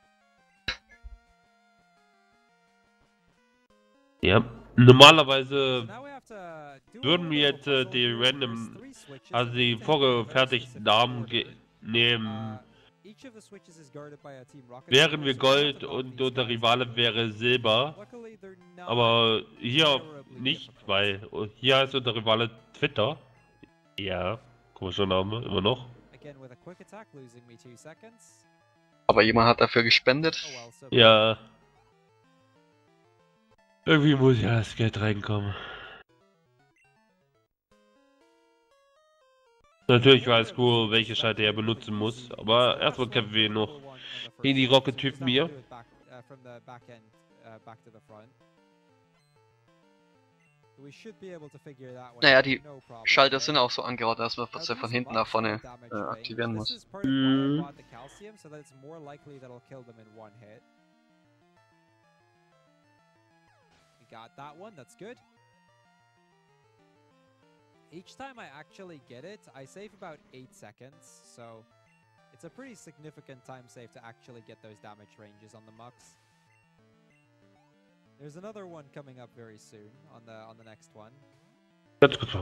Ja. Normalerweise Now we have to do a würden wir little jetzt bit of a die puzzle here. random, There's 3 switches also and die they tend to go in very vorgefertigten specific Namen order. nehmen, Each of the switches is guarded by a Team Rocket wären member, wir so we have Gold to knock und these unser guys Rivale out. wäre Silber. Luckily, they're not Aber hier terribly nicht, difficult. weil hier ist unser Rivale Twitter. Ja, komischer Name, immer noch. Again with a quick attack, losing me 2 seconds. Aber jemand hat dafür gespendet. Oh well, so Ja. Irgendwie muss ja das Geld reinkommen. Natürlich weiß cool, welche Schalter er benutzen muss, aber erstmal kämpfen wir noch gegen die Rocket-Typen hier. Naja, die Schalter sind auch so angeordnet, dass man sie von hinten nach vorne aktivieren muss. Mhm. Got that one, that's good. Each time I actually get it, I save about 8 seconds, so it's a pretty significant time save to actually get those damage ranges on the Mux. There's another one coming up very soon on the next one. Ganz gut.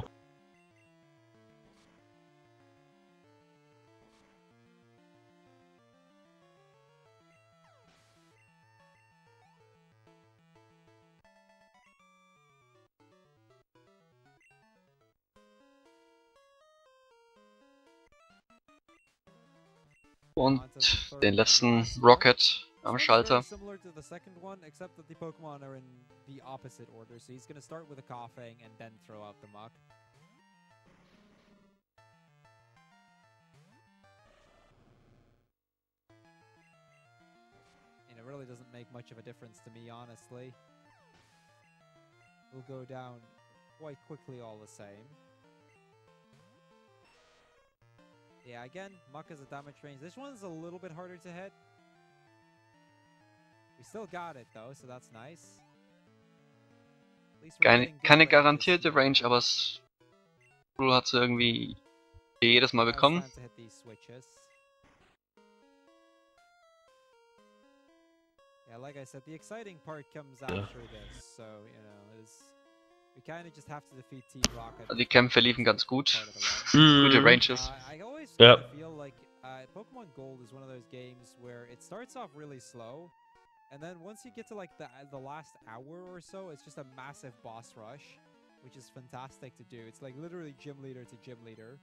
Und den letzten Rocket am Schalter. Similar to the second one, except that the Pokemon are in the opposite order. So he's gonna start with a coughing and then throw out the muck. And it really doesn't make much of a difference to me, honestly. We'll go down quite quickly all the same. Yeah, again, Muck is a damage range. This one's a little bit harder to hit. We still got it though, so that's nice. At least we're getting good Keine ranges garantierte here. Range, aber Blue hat sie irgendwie jedes Mal Now it's bekommen. time to hit these switches. Yeah, like I said, the exciting part comes after this, so you know, we kind of just have to defeat Team Rocket. Also die Kämpfe liefen ganz gut. part of the run. Gute Mhm. Ranges. I always Yeah. kinda feel like Pokemon Gold is one of those games where it starts off really slow, and then once you get to like the last hour or so, it's just a massive boss rush, which is fantastic to do. It's like literally gym leader to gym leader.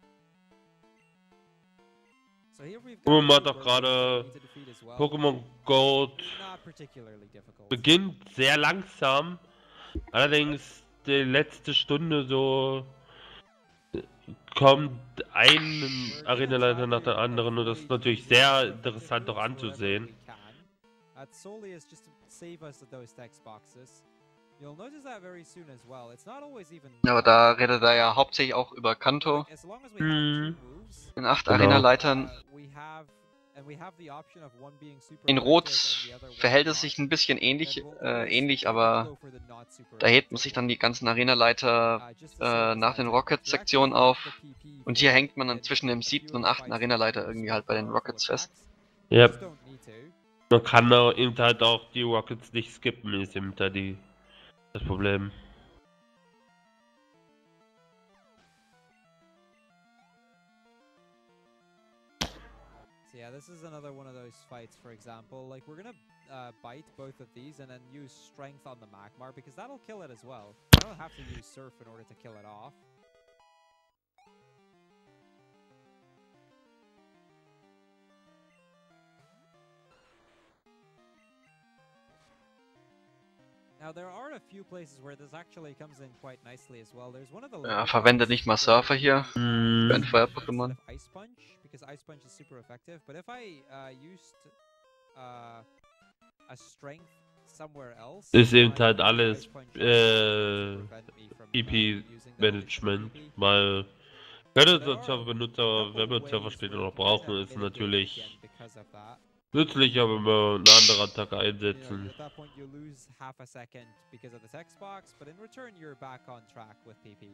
So here we've Und man got hat two auch Burgers that we gerade need to defeat as well. Pokémon Gold Not particularly difficult. beginnt sehr langsam. Allerdings die letzte Stunde so kommt ein Arenaleiter nach der anderen und das ist natürlich sehr interessant auch anzusehen. Solely is just to save us those text boxes. You'll notice that very soon as well. It's not always even. Aber da redet er ja hauptsächlich auch über Kanto. As long as we have 2 moves, In 8 Genau. Arena-Leitern. we have the option of one being super In effective Rot and the other one verhält es not. sich ein bisschen Then ähnlich, we'll always ähnlich, try to aber go for the not super da hebt man effective sich dann one. die ganzen Arena-Leiter Just to save us nach that den time. Rocket-Sektionen You actually auf. have the PP Und hier for hängt man dann in zwischen dem a few 7. of und the 8. fights Arena-Leiter with irgendwie super halt bei den powerful Rockets fest. attacks. You Ja, just don't need to. Man kann da eben halt auch die Rockets nicht skippen, ist eben da das Problem. So yeah, this is another one of those fights, for example. Like, we're gonna bite both of these and then use strength on the Magmar, because that'll kill it as well. I don't have to use Surf in order to kill it off. Now, there are a few places where this actually comes in quite nicely as well. There's one of the Ja, verwendet nicht mal Surfer hier für ein Feuer-Pokémon. Ice Punch, because Ice Punch is super effective. But if I used a Strength somewhere else, ist eben halt alles PP-Management, weil wenn wir den Server benutzen, aber wenn wir den Server später noch brauchen, ist natürlich nützlich, aber wenn wir eine andere Attacke einsetzen. At that point you lose half a second because of the text box, but in return you're back on track with PP.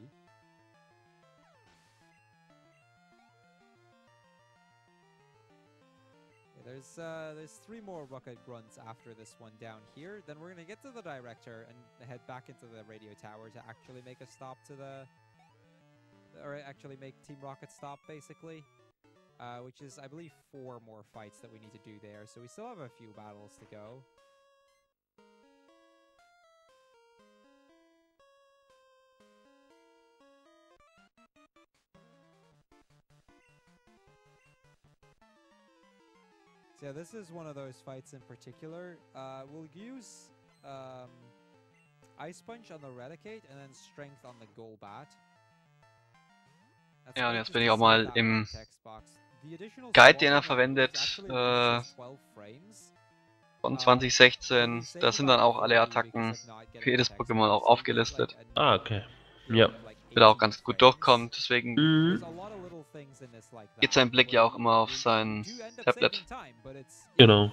There's 3 more rocket grunts after this one down here. Then we're gonna get to the director and head back into the radio tower to actually make a stop to or actually make Team Rocket stop, basically. Which is, I believe, 4 more fights that we need to do there. So we still have a few battles to go. So yeah, this is one of those fights in particular. We'll use Ice Punch on the Redicate and then Strength on the Golbat. Ja, und jetzt bin ich auch mal im Guide, den er verwendet, von 2016. Da sind dann auch alle Attacken für jedes Pokémon auch aufgelistet. Ah, okay. Ja. Wird auch ganz gut durchkommt, deswegen geht sein Blick ja auch immer auf sein Tablet. Genau.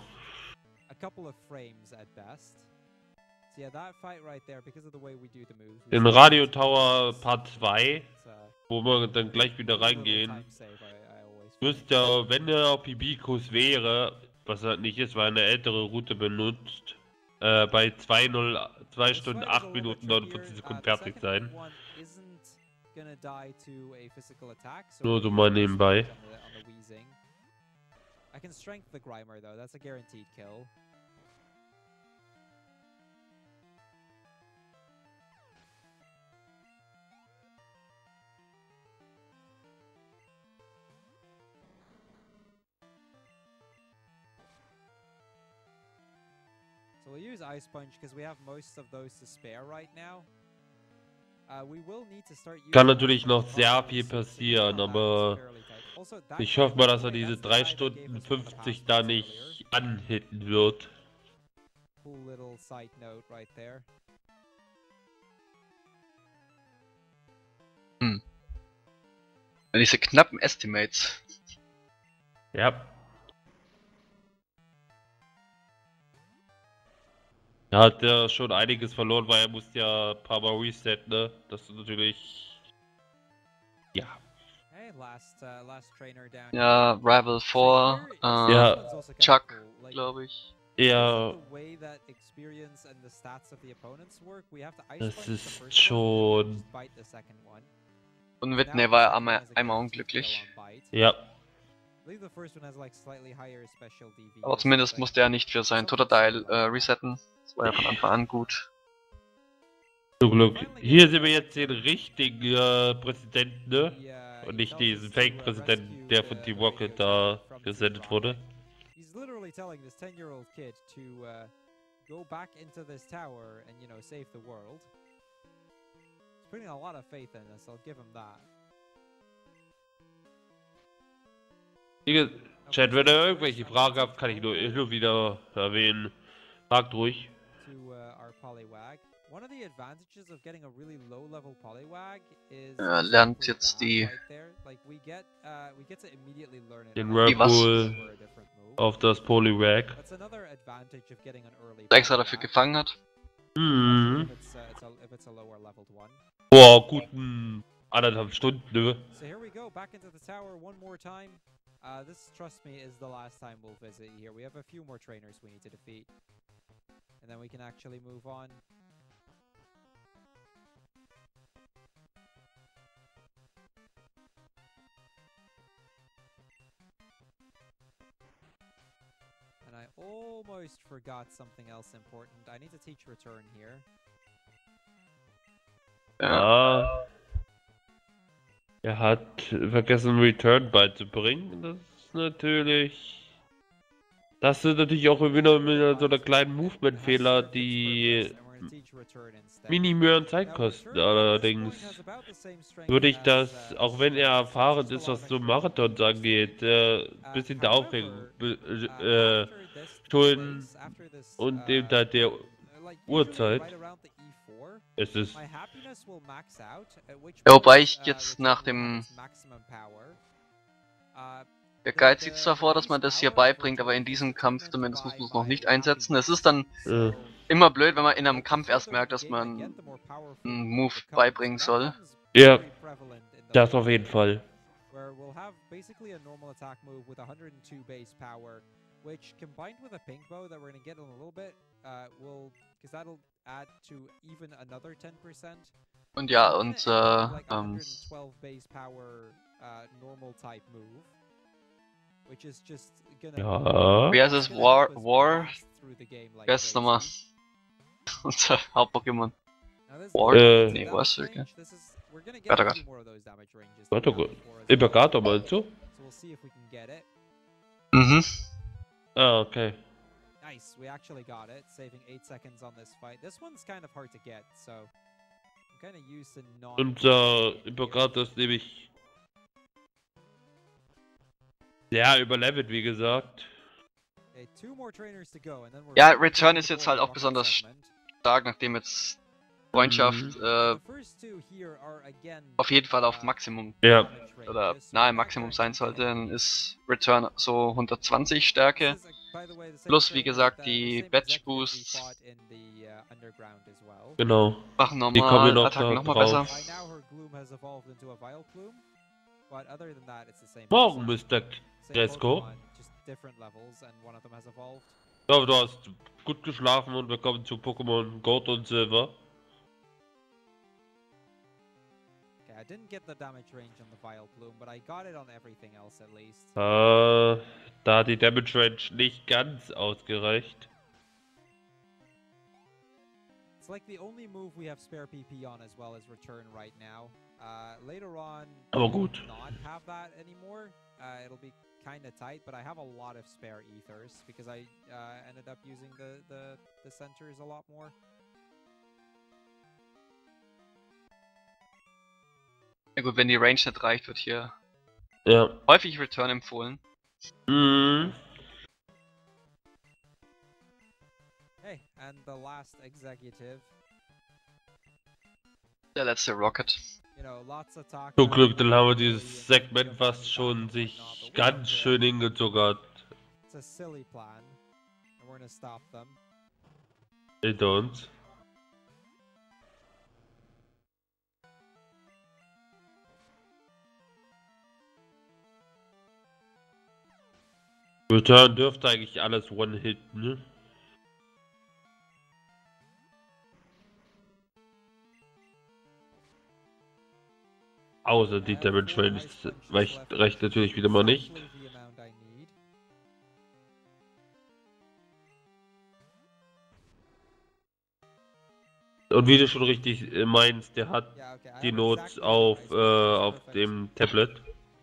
Den Radio Tower Part 2, wo wir dann gleich wieder reingehen, müsst ihr, wenn der PB-Kurs wäre, was er nicht ist, weil er eine ältere Route benutzt, bei 2 Stunden 8 Minuten 49 Sekunden fertig sein. Nur so mal nebenbei. I can strength the Grimer though, that's a guaranteed kill. So we'll use Ice Punch because we have most of those to spare right now. We will need to start using Kann natürlich noch sehr viel passieren, aber ich hoffe mal, dass er diese 3 Stunden 50 da nicht anhitten wird. Cool little side note right there. Diese knappen Estimates. Ja. Er hat ja schon einiges verloren, weil er musste ja ein paar Mal resetten, ne? Das ist natürlich... Ja. Hey, last trainer down Ja, Rival 4, Ja. Chuck, glaube ich. Ja. Das ist schon... Und Whitney war einmal unglücklich. Ja. Aber zumindest musste er nicht für sein Totodile resetten. Das war ja von Anfang an gut. Zum Glück. Hier sehen wir jetzt den richtigen Präsidenten, ne? Und nicht diesen Fake-Präsidenten, der von Team Rocket da gesendet wurde. He's literally telling this 10-year-old kid to go back into this tower and, you know, save the world. He's putting a lot of faith in this, I'll give him that. Chat, wenn ihr irgendwelche Fragen habt, kann ich nur wieder erwähnen. Fragt ruhig. Er lernt jetzt den Whirlpool auf das Poliwag. Extra dafür gefangen hat. Mhm. Boah, guten 1,5 Stunden, ne? This, trust me, is the last time we'll visit here. We have a few more trainers we need to defeat. And then we can actually move on. And I almost forgot something else important. I need to teach return here. Ja. Er hat vergessen, Return beizubringen. Das ist natürlich. Das sind natürlich auch wieder so eine kleinen Movement-Fehler, die minimieren Zeitkosten. Allerdings würde ich das, auch wenn er erfahren ist, was so Marathons angeht, ein bisschen der Aufregung schulden und eben da der Uhrzeit. Es ist. Ja, wobei ich jetzt nach dem... Der Guide sieht zwar vor, dass man das hier beibringt, aber in diesem Kampf zumindest muss man es noch nicht einsetzen. Es ist dann immer blöd, wenn man in einem Kampf erst merkt, dass man einen Move beibringen soll. Ja, das auf jeden Fall. Which combined with a pink bow that we're going to get in a little bit, because that'll add to even another 10%. Und ja, und like 112 base power normal type move, which is just gonna. Ja. Wer ist es? War? Wer ist es nochmal? Unser Haupt-Pokémon. War? Nee, War Circle. Warte Gott. Warte Gott. Imperator meinst du? Mhm. Ah, okay. Nice, we actually got it, saving 8 seconds on this fight. This one's kind of hard to get, so I'm kind of used to not. Unser Imperator ist nämlich sehr überlevelt, wie gesagt. Okay, 2 more trainers to go, and then we're Ja, Return ist jetzt halt auch besonders stark, nachdem jetzt Freundschaft auf jeden Fall auf Maximum oder nahe Maximum sein sollte, dann ist Return so 120 Stärke. Plus, wie gesagt, die Badge Boosts Genau. machen Die kommen normal Attacken nochmal besser. Morgen, Mr. Gresco. Ja, du hast gut geschlafen und wir kommen zu Pokémon Gold und Silber. I didn't get the damage range on the Vileplume, but I got it on everything else at least. Da die Damage Range nicht ganz ausgereicht. It's like the only move we have spare PP on as well as return right now. Later on, Aber gut. Not have that anymore. It'll be kind of tight, but I have a lot of spare ethers because I ended up using the centers a lot more. Ja gut, wenn die Range nicht reicht, wird hier häufig Return empfohlen. Mhm. Hey, and the last executive. Der letzte Rocket. You know, lots of talk. Zum Glück, dann haben wir dieses Segment, was schon sich ganz schön hingezogen hat. It's a silly plan, and we're gonna stop them. Hinter uns. Return dürfte eigentlich alles One-Hit, ne? Außer die Damage Range reicht natürlich wieder mal nicht. Und wie du schon richtig meinst, der hat die Notes auf dem Tablet.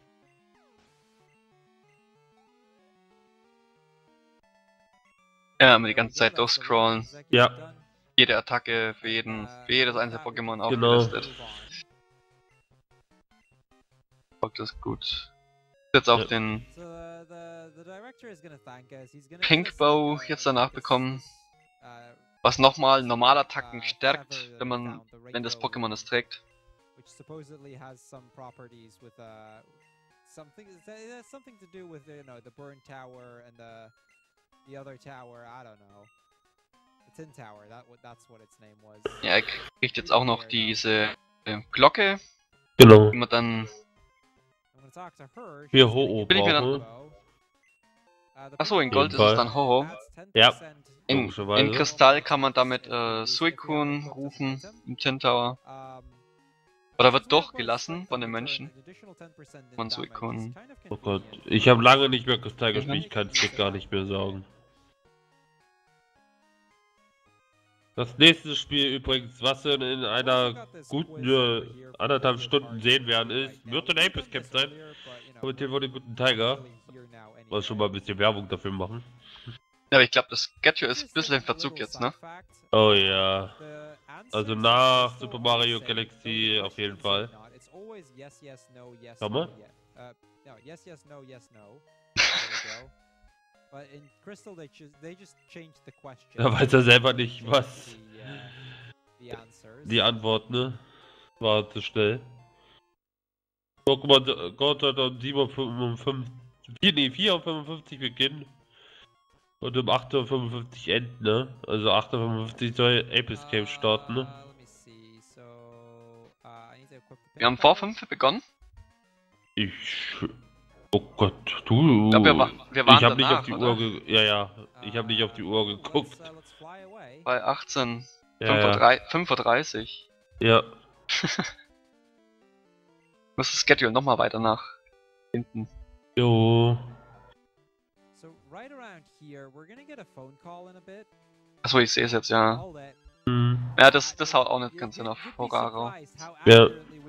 Ja, die ganze Zeit durchscrollen. Ja. Jede Attacke für jedes einzelne Pokémon aufgelistet. Das ist gut. Jetzt auch den Pink Bow jetzt danach bekommen. Was nochmal Normalattacken stärkt, wenn das Pokémon es trägt. Which supposedly has some properties with something to do with, you know, the burn tower and the other tower. I don't know. The Tin Tower. That's what its name was. Ja, er kriegt jetzt auch noch diese Glocke, Genau. die man dann Wir Ho-Oh Bin ich mir dann- brauchen. Achso, in Gold ist Fall. es dann Ho-Oh. Ja. In Logischerweise. Kristall kann man damit Suicune rufen im Tin Tower. Oder wird durchgelassen von den Mönchen. Von Suicune. Oh Gott, ich habe lange nicht mehr Kristall gespielt, ich kann es dir gar nicht mehr sagen. Das nächste Spiel übrigens, was wir in einer guten 1,5 Stunden sehen werden, ist, wird ein Ape Escape sein. Kommentiert von dem guten Tiger. Muss schon mal ein bisschen Werbung dafür machen. Ja, aber ich glaube, das Schedule ist ein bisschen im Verzug jetzt, ne? Oh ja. Also nach Super Mario Galaxy auf jeden Fall. Schau mal. Er weiß ja selber nicht, was die Antwort, ne? War zu schnell. Guck mal, Gott hat um 4:55 beginnen. Und um 8:55 enden, ne? Also 8:55 soll Ape Escape starten, ne? Wir haben vor 5 begonnen. Oh Gott, du. Ich glaube, wir waren Ich habe nicht danach, auf die oder? Uhr ja, ich habe nicht auf die Uhr geguckt. Bei 18. Ja, 5:30 ja. muss das Schedule nochmal weiter nach hinten. Jo. Achso, ich sehe es jetzt, ja. Hm. Ja, das haut auch nicht ganz hin auf Horaro. Ja.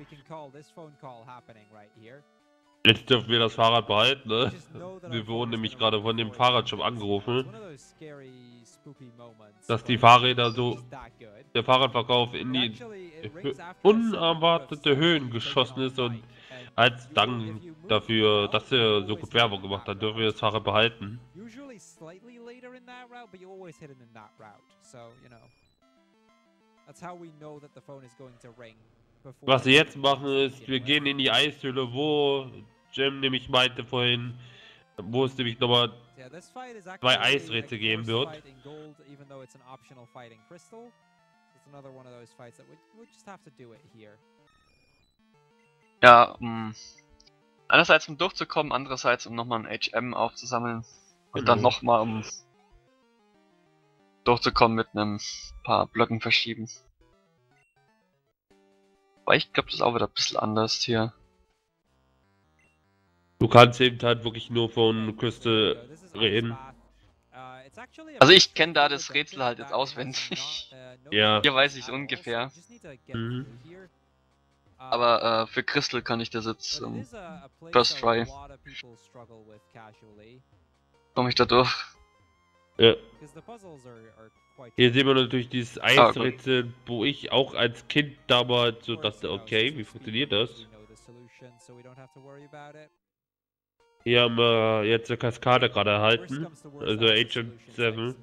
Jetzt dürfen wir das Fahrrad behalten, ne? Wir wurden nämlich gerade von dem Fahrradshop angerufen, dass die Fahrräder so, der Fahrradverkauf in die unerwartete Höhen geschossen ist und als Dank dafür, dass er so gut Werbung gemacht hat, dürfen wir das Fahrrad behalten. Was wir jetzt machen ist, wir gehen in die Eishöhle, wo Jim nämlich meinte vorhin, wo es nämlich nochmal 2 Eisrätsel geben wird. Ja, einerseits um durchzukommen, andererseits um nochmal ein HM aufzusammeln. Und dann Genau. nochmal um durchzukommen mit einem paar Blöcken verschieben. Aber ich glaube, das ist auch wieder ein bisschen anders hier. Du kannst eben halt wirklich nur von Crystal reden. Also ich kenne da das Rätsel halt jetzt auswendig. Ja. Hier weiß ich ungefähr. Mhm. Aber für Crystal kann ich das jetzt First Try. Komme ich da durch? Ja. Hier sehen wir natürlich dieses Eisrätsel, wo ich auch als Kind damals so dachte, okay, wie funktioniert das? Hier haben wir jetzt eine Kaskade gerade erhalten, also Agent 7.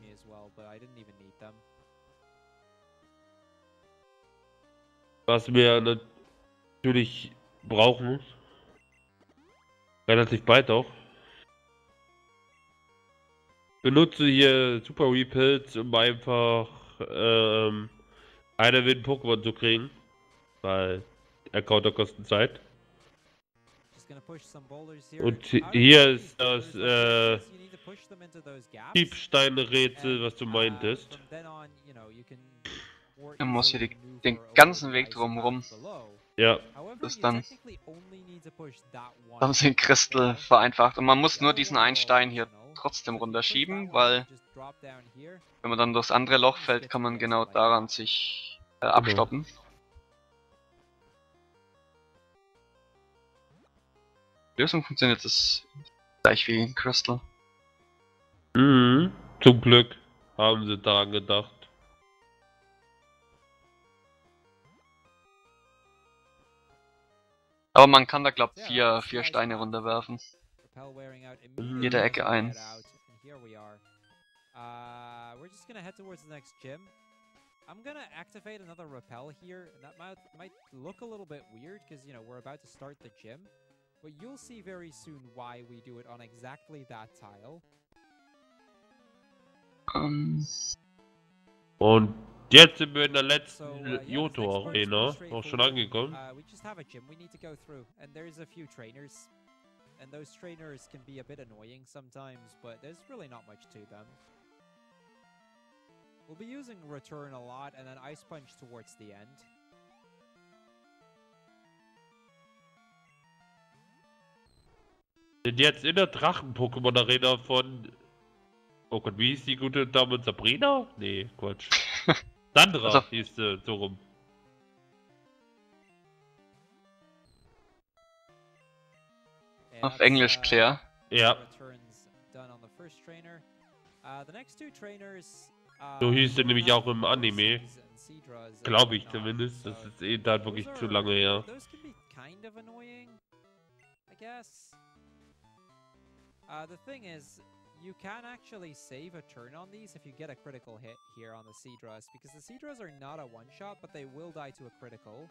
Was wir natürlich brauchen. Relativ bald auch. Benutze hier Super Repels, um einfach eine Win Pokémon zu kriegen. Weil Encounter kosten Zeit. Und hier ist das Piepstein-Rätsel, was du meintest. Man muss hier den ganzen Weg drumherum. Ja. Das dann sind Crystal vereinfacht. Und man muss nur diesen einen Stein hier trotzdem runterschieben, weil wenn man dann durchs andere Loch fällt, kann man genau daran sich abstoppen. Die Lösung funktioniert das gleich wie in Crystal. Mhm. Zum Glück haben sie daran gedacht. Aber man kann da glaub 4 Steine runterwerfen. Jede Ecke ein. We're just gonna head towards the next gym. I'm gonna activate another repel here, and that might look a little bit weird because, you know, we're about to start the gym. But you'll see very soon why we do it on exactly that tile. Und jetzt sind wir in der letzten Johto Arena, auch schon angekommen. We just have a gym we need to go through, and there's a few trainers. and those trainers can be a bit annoying sometimes, but there's really not much to them. We'll be using Return a lot, and then Ice Punch towards the end. Sind jetzt in der Drachen-Pokémon-Arena von... Oh Gott, wie hieß die gute Dame? Sabrina? Nee, Quatsch. Sandra Also, hieß sie, so rum. auf Englisch, Claire. Ja. Returns done on the first trainer. The next two trainers, So hieß sie nämlich auch im have Anime. Horsey's and Seadras and Glaube ich whatnot, zumindest. so Das ist eh dann wirklich those zu are- lange her. Those can be kind of annoying, I guess. The thing is, you can actually save a turn on these if you get a critical hit here on the Seadras, because the Seadras are not a one-shot, but they will die to a critical.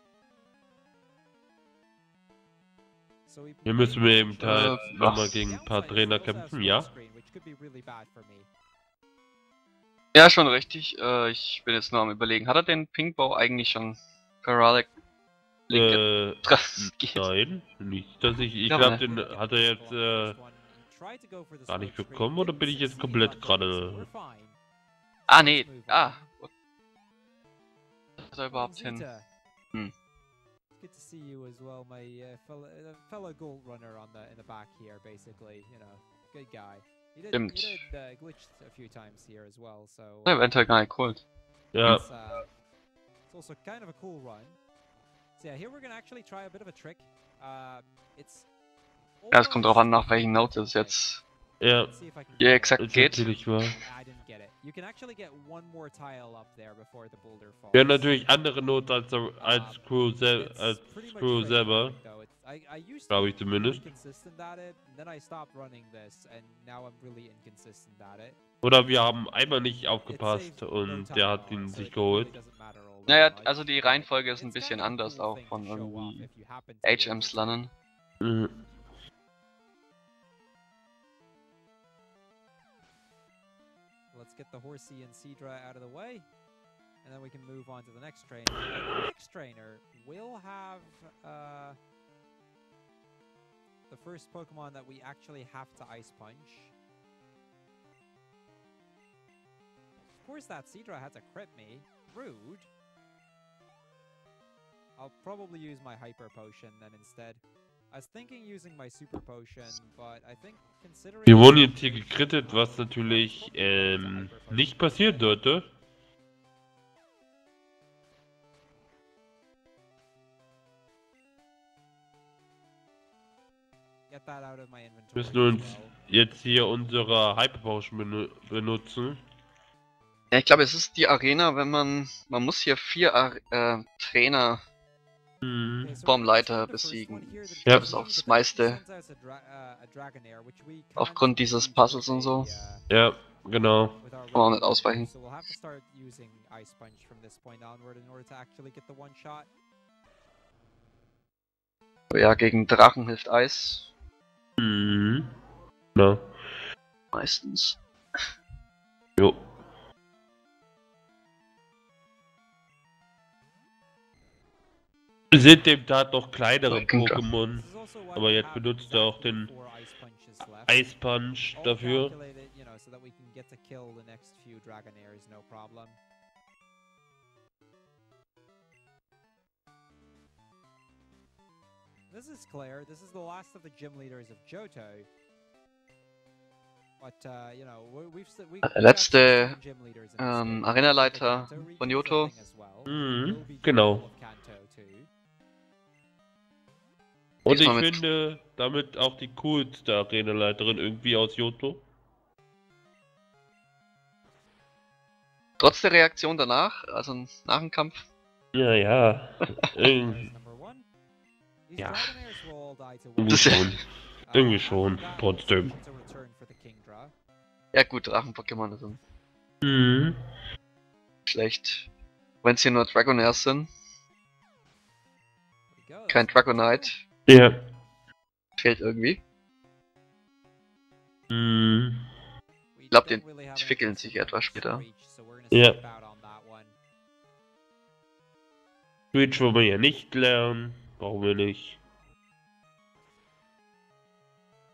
So Hier müssen wir eben halt Äh, nochmal ach. gegen ein paar Trainer kämpfen, ja? Which could be really bad for me. Ja, schon richtig. Ich bin jetzt nur am Überlegen. Hat er den Pingbau eigentlich schon Paralic geht? Nein, nicht, dass ich glaube, glaube, den hat er jetzt gar nicht bekommen, oder bin ich jetzt komplett gerade... Ah, nee. Ah. Was hat er überhaupt hin? Hm. Good to see you as well, my fellow gold runner in the back here, basically. You know, good guy. You Stimmt. did glitched a few times here as well, so Eventuell gar nicht geholt. Ja, it's also kind of a cool run. So yeah, here we're gonna actually try a bit of a trick. It's Ja, es kommt drauf an, nach welchen Notes es jetzt ja, Let's see if I can hier get it. exakt ist geht. natürlich wahr. I didn't get it. You can actually get one more tile up there before the boulder falls. Ja, natürlich andere Noten als Screw, It's pretty much Screw selber, frustrating, though. I used to glaube ich be zumindest. really consistent at it, and then I stopped running this, and now I'm really inconsistent at it. Oder wir haben einmal nicht It aufgepasst saved no und time der at hat all, ihn so sich it really geholt. doesn't matter all that Naja, much. also die Reihenfolge ist ein It's bisschen kind of a anders cool auch thing von to show off irgendwie if you happen to be able HMs to. lernen. Mhm. Let's get the Horsey and Seadra out of the way, and then we can move on to the next trainer. The next trainer will have the first Pokemon that we actually have to Ice Punch. Of course, that Seadra had to crit me. Rude. I'll probably use my Hyper Potion then instead. I was thinking using my Super Potion, but I think considering... Wir wurden jetzt hier gekrittet, was natürlich nicht passieren sollte. Get that out of my Wir inventory müssen as uns well. jetzt hier unsere Hyper Potion benutzen. Ja, ich glaube, es ist die Arena, wenn man muss hier 4 Trainer Mhm. Okay, so vom we're gonna Leiter start the first besiegen. one here, the Ich glaube, das ist Dragon auch das Lady, but meiste that sends out a Dragonair, which we can't aufgrund dieses use Puzzles with und so. Ja, genau. with our Kann man auch nicht regular ausweichen. move, so we'll have to start using Ice Punch from this point onward in order to actually get the one shot. Ja, gegen Drachen hilft Eis. Mhm. Genau. Meistens. Jo. Sind dem Tat noch kleinere So, King Drum. Pokémon. This is also why Aber we jetzt have benutzt er auch exactly den 4 Ice Punches left. Ice Punch All dafür. calculated, you know, so that we can get to kill the next few Dragonairs, no problem. This is Claire. This is the last of the gym leaders of Johto. But, you know, we've Letzte, got 16 gym leaders in this game. Arenaleiter The Kanto region von is a Johto. thing as well. Mhm, Will be genau. capable of Kanto too. Und ich Diesmal mit- finde damit auch die coolste Arenaleiterin irgendwie aus Johto. Trotz der Reaktion danach, also nach dem Kampf, Ja, ja. There's number one. These Ja. Dragonairs will all die to one. Irgendwie schon. Irgendwie After schon, that, we'll trotzdem. switch to return for the Kingdra. ja gut, Drachen-Pokémon sind Mhm. schlecht. Wenn es hier nur Dragonairs sind, There we go, kein that's number Dragonite, Ja. fehlt irgendwie. Mhm. two. We glaub, don't die really have entwickeln anything sich to etwas später. reach, so we're gonna Ja. skip out on that one. Switch wollen wir ja nicht lernen. Brauchen wir nicht.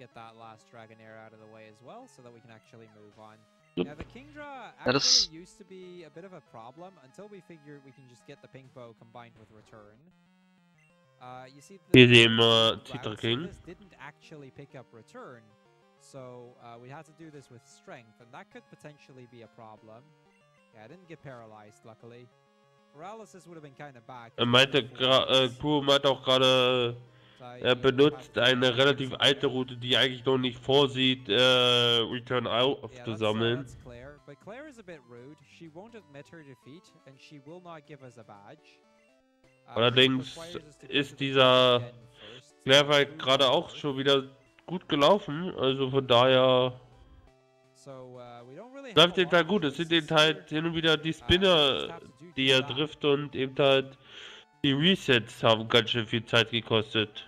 get that last Dragonair out of the way as well, so that we can actually move on. Yep. Now the Kingdra Ja, das- actually used to be a bit of a problem until we figured we can just get the Pink Bow combined with Return. You see, Hier sehen wir routes Citra of King. this didn't actually pick up Return, so we had to do this with Strength, and that could potentially be a problem. Yeah, I didn't get paralyzed, luckily. Paralysis would have been kind of bad. Er meinte, Kuo meinte auch gerade, er benutzt eine relativ alte Route, die eigentlich noch nicht vorsieht, Return aufzusammeln. That's Claire. But Claire is a bit rude. She won't admit her defeat, and she will not give us a badge. Allerdings requires us to go ist to the dieser again first. Clairfight gerade auch schon wieder gut gelaufen, also von daher So, we don't really läuft have a eben halt lot gut. of Es sind choices eben halt here. hin und wieder die We just Spinner, have to do die just er that. trifft und eben halt die Resets haben ganz schön viel Zeit gekostet.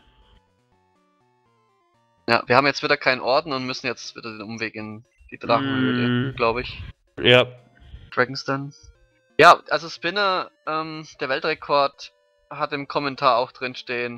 Ja, wir haben jetzt wieder keinen Orden und müssen jetzt wieder den Umweg in die Drachenhöhle, glaube ich. Ja, Dragon's Den. Ja, also Spinner, der Weltrekord hat im Kommentar auch drin stehen.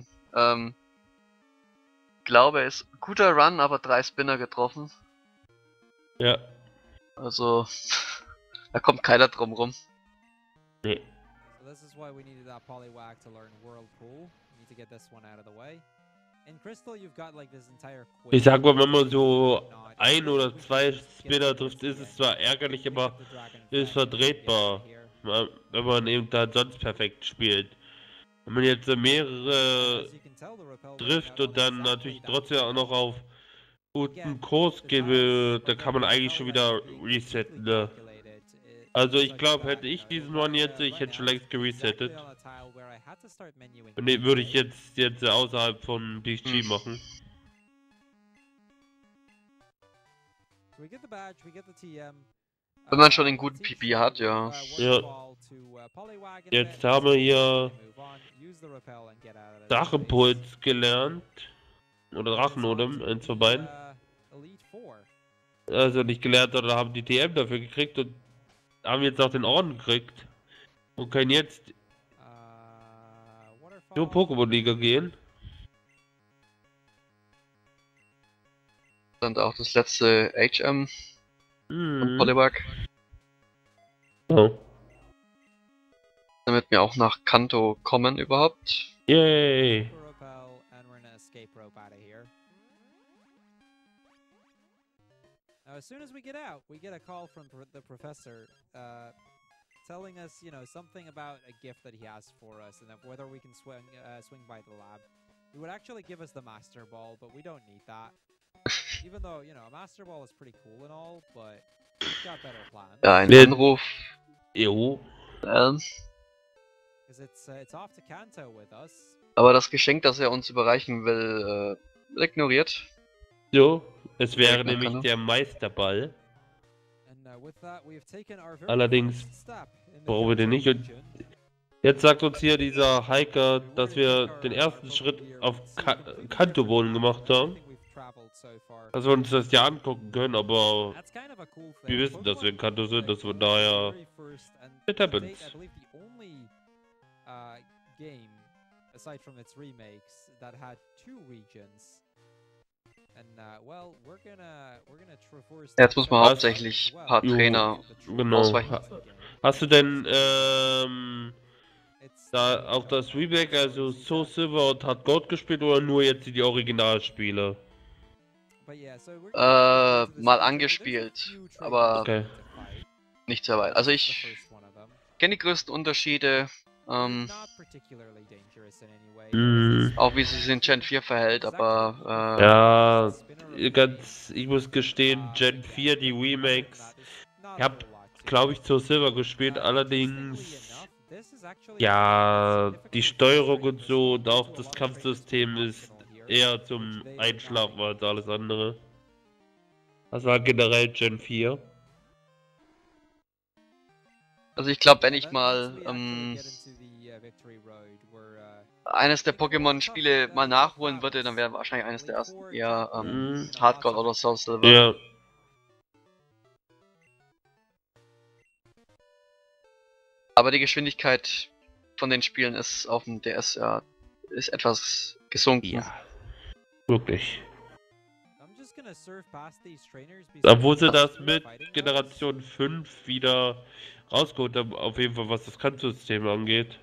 Glaube ist guter Run, aber 3 Spinner getroffen. ja, Also, da kommt keiner drum rum. nee. So this is why we needed that Poliwag to learn Whirlpool. We need to get this one out of the way. In Crystal, you've got like this entire Ich sag mal, wenn man so not- ein oder zwei Just get Spinner the trifft, ist es again. zwar ärgerlich, Pick aber up the Dragon ist Fang and get vertretbar. out of here. wenn man eben dann sonst perfekt spielt. Wenn man jetzt mehrere As you can tell, the Repel trifft going out und dann on natürlich exactly trotzdem auch that noch auf guten Kurs gehen will, dann kann man eigentlich schon wieder resetten, ne? Also ich glaube, hätte ich diesen One jetzt, ich hätte schon längst geresettet. Und den würde ich jetzt außerhalb von BG machen. Wenn man schon einen guten PP hat, ja. Ja. Jetzt haben wir hier Drachenpuls gelernt. Oder Drachenodem, eins von beiden. Also nicht gelernt, sondern haben die TM dafür gekriegt und haben jetzt auch den Orden gekriegt. Und können jetzt zur Pokémon-Liga gehen. Und auch das letzte HM von Mhm. Poliwag, Oh. damit wir auch nach Kanto kommen überhaupt. Yay. Now, as soon as we get out, we get a call from the professor, telling us, you know, something about a gift that he has for us, and whether we can swing by the lab. He would actually give us the Master Ball, but we don't need that. Even though, you know, a Master Ball is pretty cool and all, but we've got better plans. Ja, ein Ja. Anruf. Jo. Because it's off to Kanto with us. Aber das Geschenk, das er uns überreichen will, wird ignoriert. So. Es wäre Ja, nämlich kann er. der Meisterball. And with that, we have taken our very Allerdings first step in the brauchen wir den Kanto nicht und region. jetzt sagt uns hier dieser Hiker, dass wir den ersten Schritt auf Kanto-Boden gemacht haben. Dass wir uns das ja angucken können, aber wir wissen, dass wir in Kanto sind, dass von daher it happens. Game, aside from its remakes, that had 2 regions. And well, we're gonna traverse. Jetzt muss man Was? hauptsächlich ein paar Jo, Trainer genau. ausweichen. Hast du denn da auch das Remake, also Soul Silver und Hard Gold gespielt oder nur jetzt die Originalspiele? Mal angespielt, aber Okay. nicht sehr weit. Also ich kenne die größten Unterschiede, auch wie sie sich in Gen 4 verhält, aber Ja, ich muss gestehen, Gen 4, die Remakes, ich hab, glaube ich, Soul Silver gespielt, allerdings, ja, die Steuerung und so und auch das Kampfsystem ist eher zum Einschlafen als alles andere. Das war generell Gen 4. also ich glaube, wenn ich mal eines der Pokémon-Spiele mal nachholen würde, dann wäre wahrscheinlich eines der ersten eher Hardcore oder Soul Silver. Ja. Aber die Geschwindigkeit von den Spielen ist auf dem DS ja ist etwas gesunken. Ja. Wirklich. Obwohl sie das mit Generation 5 wieder rausgeholt haben, auf jeden Fall, was das Kampfsystem angeht.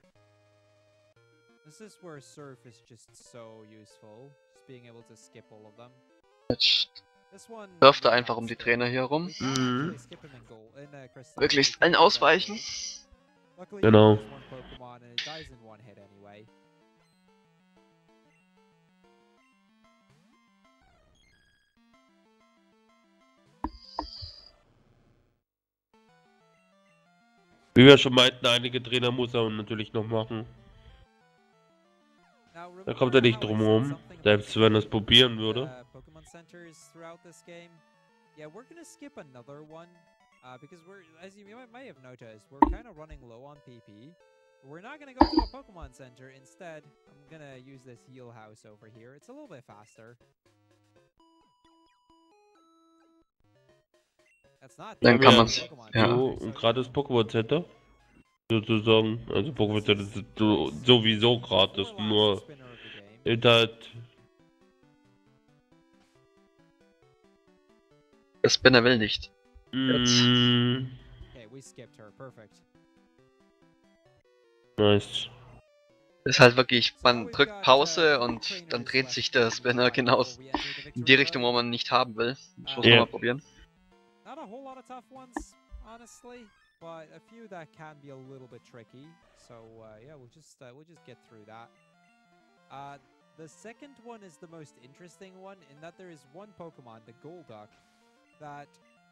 This is where Surf is just so useful, just being able to skip all of them. Jetzt surft er einfach um die Trainer hier rum. Mhm. Möglichst allen ausweichen. Genau. Wie wir schon meinten, einige Trainer muss er natürlich noch machen. Da kommt er nicht drum herum, selbst wenn er es probieren würde. Yeah, we're gonna skip another one because we're, as you may have noticed, we're kind of running low on PP. We're not gonna go to a Pokemon Center. Instead, I'm gonna use this heal house over here. It's a little bit faster. That's not. Dann kann man's. Ja. So, ein gratis Pokémon Center. Sozusagen. Also Pokémon Center ist sowieso gratis, nur Internet. Der Spinner will nicht. Mm, Okay, we skipped her. Perfect. nice. Ist halt wirklich, man drückt Pause und dann dreht sich der Spinner genau in die Richtung, wo man nicht haben will. Ich muss Ja. nochmal probieren. Not a whole lot of tough ones, honestly, but a few that can be a little bit tricky. So yeah, we'll just get through that. The second one is the most interesting one in that there is one Pokemon, the Golduck, that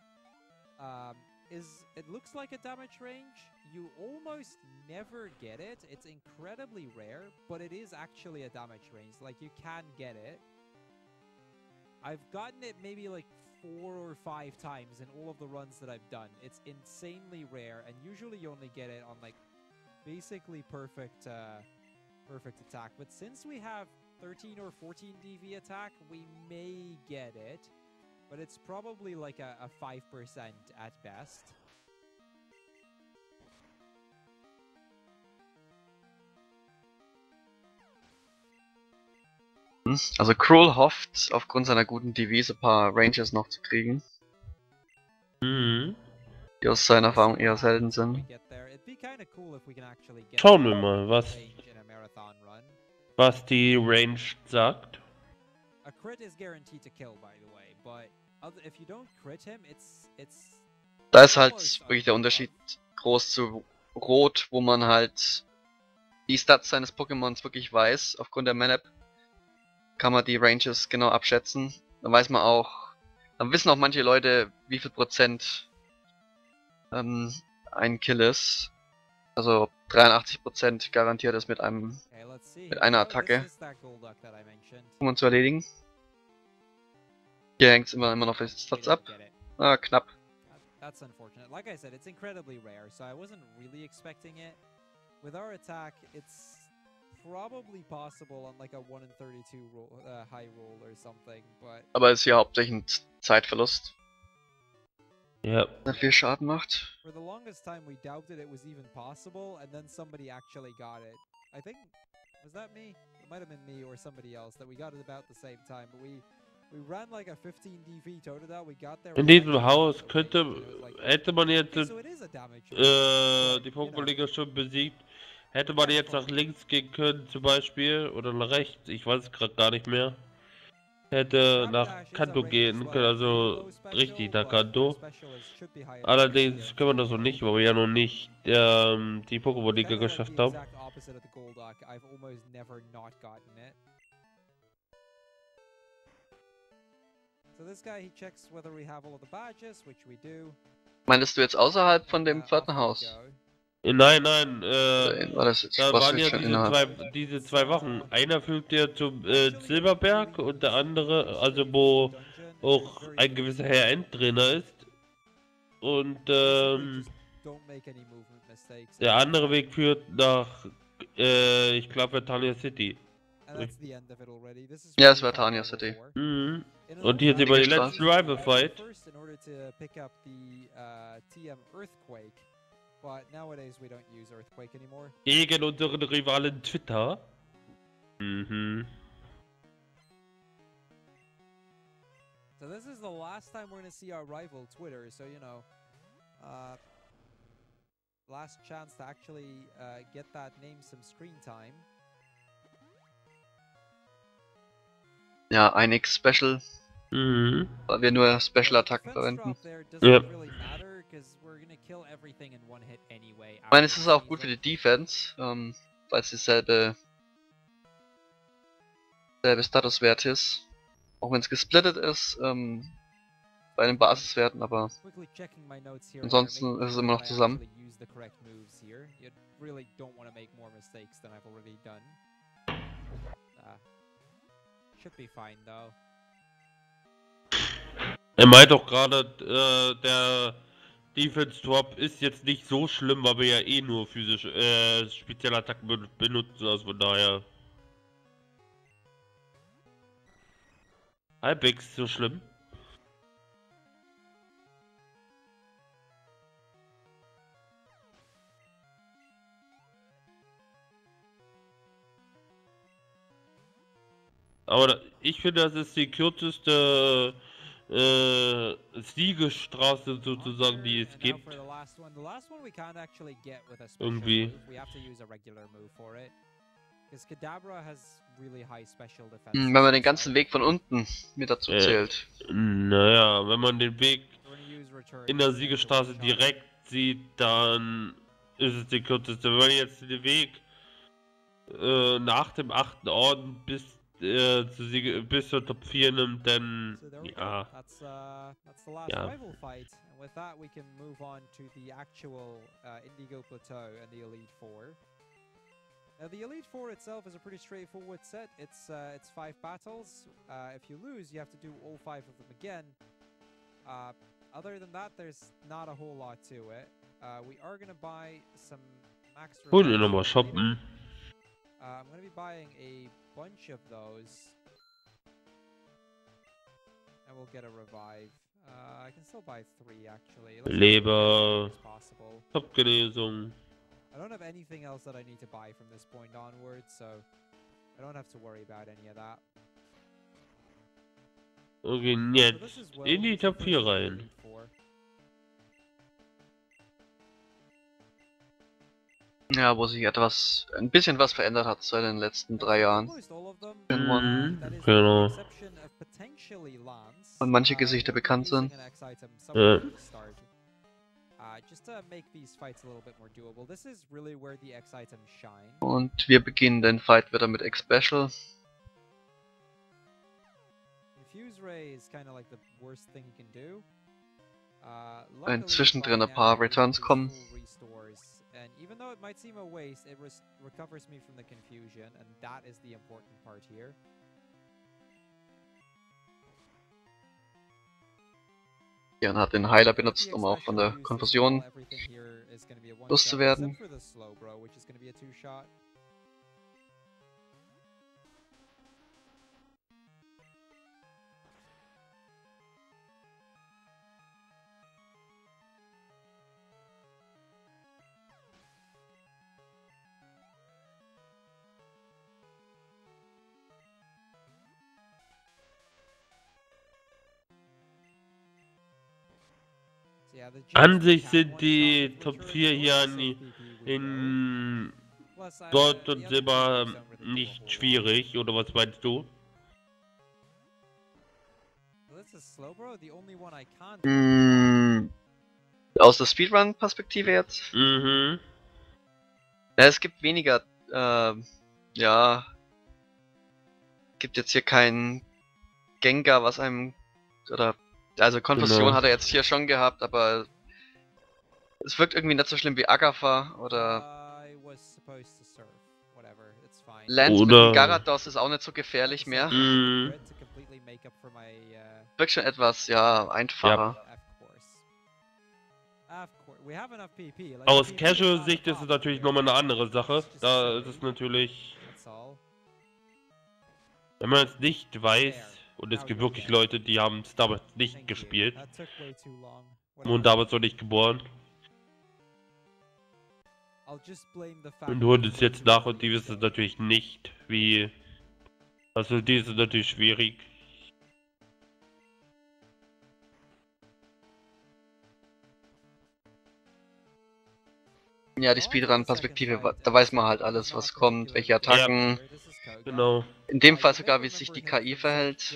it looks like a damage range. You almost never get it. It's incredibly rare, but it is actually a damage range. Like, you can get it. I've gotten it maybe like 4 or 5 times in all of the runs that I've done. It's insanely rare, and usually you only get it on like basically perfect attack. But since we have 13 or 14 DV attack, we may get it. But it's probably like a 5% at best. Also Cruel hofft, aufgrund seiner guten Devise ein paar Ranges noch zu kriegen, Mhm. die aus seiner Erfahrung eher selten sind. Schauen wir mal, was die Range sagt. A crit is guaranteed to kill, by the way, but if you don't crit him, it's Da ist halt wirklich der Unterschied groß zu Rot, wo man halt die Stats seines Pokémons wirklich weiß. Aufgrund der Manap kann man die Ranges genau abschätzen. Dann weiß man auch, dann wissen auch manche Leute, wie viel Prozent ein Kill ist. Also 83% garantiert ist mit einer Attacke, Pokémon zu erledigen. Hier hängt es immer noch von den Stats ab. Ah, knapp. That's unfortunate. Like I said, it's incredibly rare, so I wasn't really expecting it. With our attack, it's probably possible on like a 1 in 32 high roll or something, but... Aber ist hier hauptsächlich ein Zeitverlust, Ja. der viel Schaden macht. For the longest time, we doubted it was even possible, and then somebody actually got it. I think... Was that me? It might have been me or somebody else that we got it about the same time, but we ran like a 15 DV Totodile, we got there... In diesem Haus hätte man jetzt die Pokémon-Liga schon besiegt, hätte man jetzt nach links gehen können zum Beispiel, oder nach rechts, ich weiß es gerade gar nicht mehr. Hätte nach Kanto gehen können, also richtig nach Kanto. Allerdings können wir das noch nicht, weil wir ja noch nicht die Pokémon-Liga geschafft haben. So this guy, he checks whether we have all of the badges, which we do. Meintest du jetzt außerhalb von dem vierten Haus? Nein, War das jetzt, da was waren jetzt ja schon innerhalb? diese zwei Wochen. Einer fügt ja zum Silberberg und der andere, also wo auch ein gewisser Herr Endtrainer ist. Und der andere Weg führt nach, ich glaube, Vertania City. Ja, es war Tanya City. Mhm. Und hier sehen wir die letzten Rival Fight. Gegen unseren Rivalen Twitter. Mhm. So this is the last time we're going to see our rival Twitter, so you know, last chance to actually get that name some screen time. Ja, ein X-Special, Mhm. weil wir nur Special-Attacken verwenden. Ja. Ich meine, es ist auch gut für die Defense, weil es dieselbe Statuswert ist. Auch wenn es gesplittet ist, bei den Basiswerten, aber ansonsten ist es immer noch zusammen. Er meint doch gerade, der Defense Drop ist jetzt nicht so schlimm, weil wir ja eh nur physisch Spezialattacken benutzen, also von daher. Halbwegs so schlimm. Aber ich finde, das ist die kürzeste Siegesstraße sozusagen, die es gibt. Irgendwie. Wenn man den ganzen Weg von unten mit dazu zählt. Naja, wenn man den Weg in der Siegesstraße direkt sieht, dann ist es die kürzeste. Wenn man jetzt den Weg nach dem 8. Orden bis zur Top 4 nimmt, dann ja. That's the last rival fight. And with that, we can move on to the actual Indigo Plateau and the Elite Four. Now, the Elite Four itself is a pretty straightforward set. It's 5 battles. If you lose, you have to do all 5 of them again. Other than that, there's not a whole lot to it. We are gonna buy some max. Nochmal shoppen. I'm gonna be buying a bunch of those. And we'll get a revive. I can still buy 3 actually. Leber. Top-Genesung. I don't have anything else that I need to buy from this point onwards, so I don't have to worry about any of that. Okay, jetzt in die Top 4 rein. Ja, wo sich ein bisschen was verändert hat seit den letzten 3 Jahren. Genau. Und manche Gesichter bekannt sind. Und wir beginnen den Fight wieder mit X-Special. Wenn zwischendrin ein paar Returns kommen. And even though it might seem a waste, it recovers me from the confusion, and that is the important part here. Jan hat den Heiler benutzt, um auch von der Konfusion loszuwerden. An sich sind die Top 4 hier in Gold und Silber nicht schwierig, oder was meinst du? Aus der Speedrun-Perspektive jetzt? Mhm. Ja, es gibt weniger, ja, gibt jetzt hier kein Gengar, was einem, oder, also Konfusion hat er jetzt hier schon gehabt, aber es wirkt irgendwie nicht so schlimm wie Agatha oder Lance mit Gyarados ist auch nicht so gefährlich mehr. Wirkt schon etwas, ja, einfacher. Ja. Aus Casual-Sicht ist es natürlich nochmal eine andere Sache. Da ist es natürlich, wenn man es nicht weiß, und es gibt wirklich Leute, die haben es damals nicht gespielt und damals noch nicht geboren. Und holen es jetzt nach und die wissen es natürlich nicht, wie. Also die sind natürlich schwierig. Ja, die Speedrun-Perspektive, da weiß man halt alles, was kommt, welche Attacken. Genau. In dem Fall sogar, wie sich die KI verhält.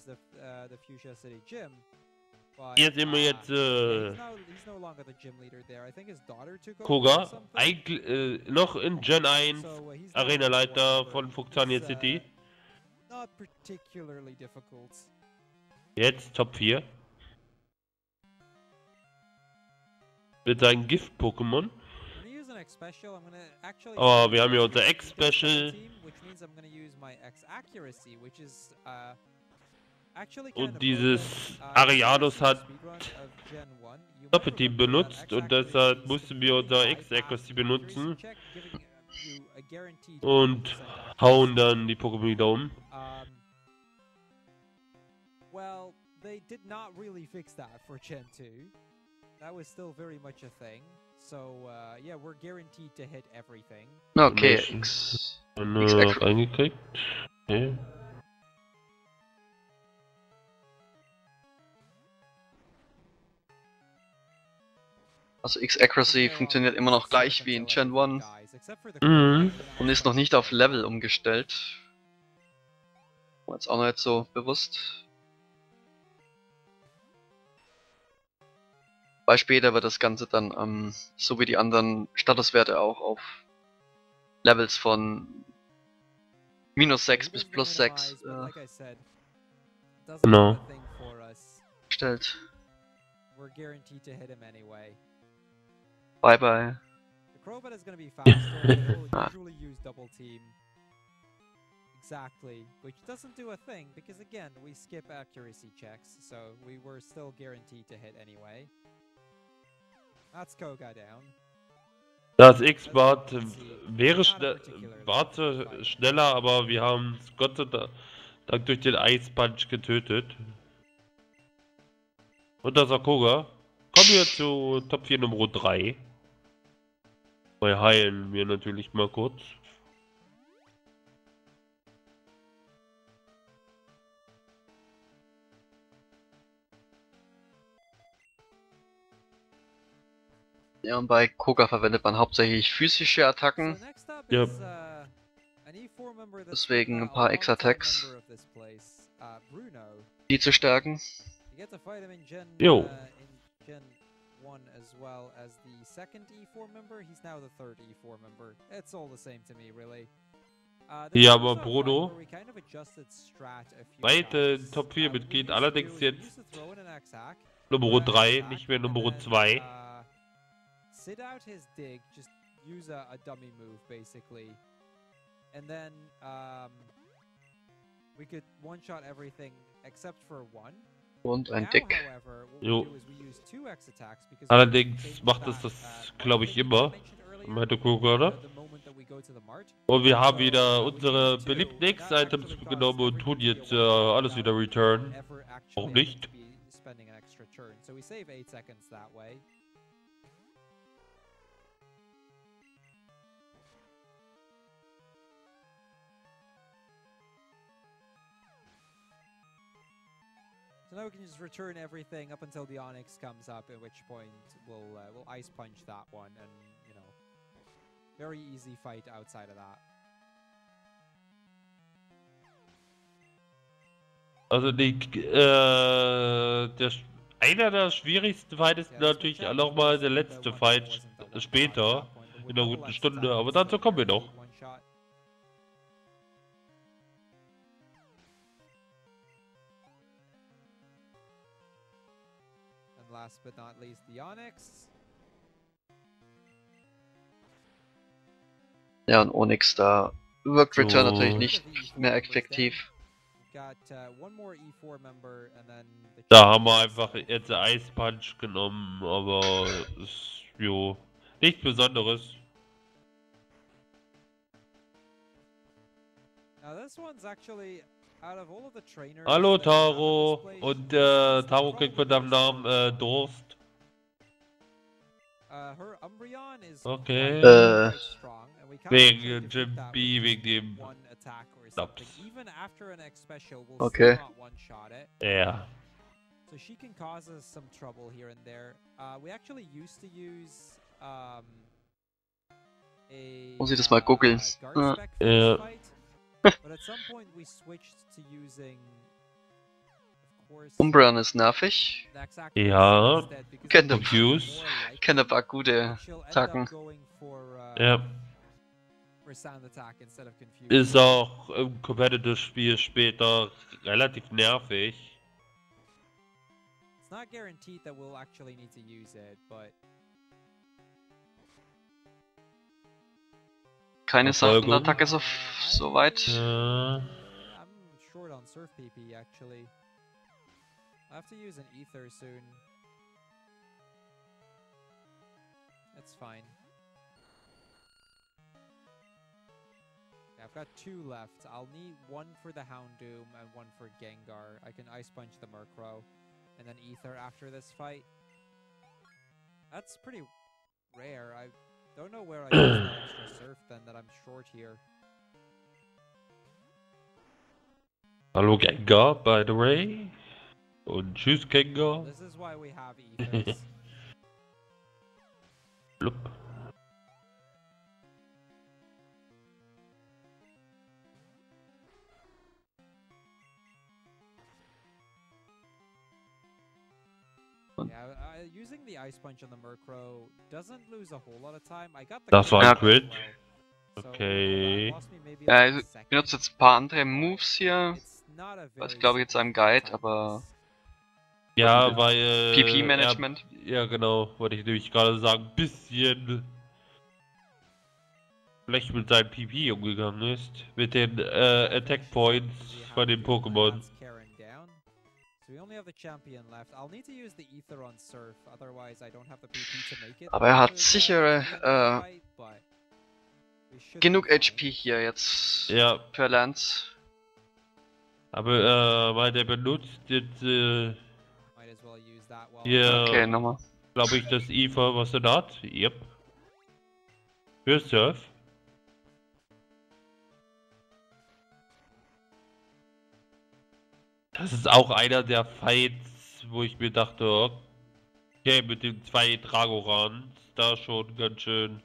Hier sehen wir jetzt Koga, eigentlich noch in Gen 1, Arenaleiter von Fuxania City. Jetzt Top 4. Mit seinem Gift-Pokémon. Aber wir haben ja unser X-Special. Und dieses Ariados hat Doppelteam benutzt und deshalb mussten wir unser X-Accuracy benutzen. Und hauen dann die Pokémon wieder um. Well, they did not really fix that for Gen 2. That was still very much a thing. So, yeah, we're guaranteed to hit everything. Okay, reingekriegt. Okay. Also X-Accuracy funktioniert immer noch gleich wie in Gen 1 Mhm. und ist noch nicht auf Level umgestellt. War jetzt auch noch nicht so bewusst. Weil später wird das Ganze dann, so wie die anderen Statuswerte auch auf Levels von -6 bis +6 Genau. gestellt. Bye bye. Exactly, which doesn't do a thing because again we skip accuracy checks, so we were still guaranteed to hit anyway. That's Koga down. Das X-Bart war schneller, aber wir haben es Gott sei Dank durch den Ice Punch getötet. Und das Koga. Kommen wir zu Top 4 Nummer 3. Bei heilen wir natürlich mal kurz. Ja, und bei Koga verwendet man hauptsächlich physische Attacken. Ja. Deswegen ein paar X-Attacks, die zu stärken. Jo. Ja, aber Bruno, beide Top 4 Mitglied, allerdings jetzt Nummer 3, nicht mehr Nummer 2. Sit out his dig, just use a dummy move basically. And then we could one-shot everything except for one. Und ein Dick. Jo. Allerdings macht es das, glaube ich, immer. Meinte Koga, oder? Und wir haben wieder unsere beliebten X-Items genommen und tun jetzt alles wieder return. Warum nicht? So now we can just return everything up until the Onyx comes up, at which point we'll Ice Punch that one, and you know, very easy fight outside of that. Also einer der schwierigsten Fights ist natürlich nochmal der letzte Fight später, in einer guten Stunde, aber dazu kommen wir noch. Last but not least, the Onyx. Ja, und Onyx, da wirkt Return natürlich nicht mehr effektiv. Da haben wir einfach jetzt Ice Punch genommen, aber ist jo nichts Besonderes. Hallo Taro, und Taro kriegt mit deinem Namen Durst. Okay. Wegen Jim B, wegen dem Naps. Okay. Ja. So she can cause us some trouble here and there. We actually used to use a Muss ich das mal googeln. guard spec Ja. fight, but at some point we switched to using, of course, Umbreon ist nervig. the exact Ja. instead, because Kennt it ihr- makes it Confuse. more likely Kennt ein paar gute that she'll end Attacken. up going Ja. for sound attack instead of confuse. Ist auch im Competitive-Spiel später relativ nervig. It's not guaranteed that we'll actually need to use it, but Keine Verfolgung. Seitenattacke so weit. I'm short on Surf PP actually. I have to use an Ether soon. That's fine. Yeah, I've got 2 left. I'll need 1 for the Houndoom and 1 for Gengar. I can Ice Punch the Murkrow and then Ether after this fight. That's pretty rare. I don't know where I use that extra Surf then that I'm short here. Hallo Gengar, by the way. Und tschüss Gengar. This is why we have Ethers. Blub. Yeah, using the Ice Punch on the Murkrow doesn't lose a whole lot of time. I got the Das war ein Crit. So, Okay. lost me maybe Ja, like also a ich second. benutze jetzt ein paar andere Moves hier. It's not a Was very glaube ich jetzt einem Guide, significant aber Ja, Ja. weil PP-Management. Ja, genau, wollte ich nämlich gerade sagen, bisschen schlecht mit seinem PP umgegangen ist. Mit den Attack Points von den Pokémon. So we only have the champion left. I'll need to use the Ether on Surf, otherwise I don't have the PP to make it. Aber er hat to the sichere, end of the fight, but we should genug be fine. HP hier jetzt Ja, für Lance. aber weil der benutzt jetzt Might as well use that while hier, Okay, nochmal. glaube ich, das Ether, was er da hat. Yep. Für Surf. Das ist auch einer der Fights, wo ich mir dachte, okay, mit den 2 Dragorans, da schon ganz schön.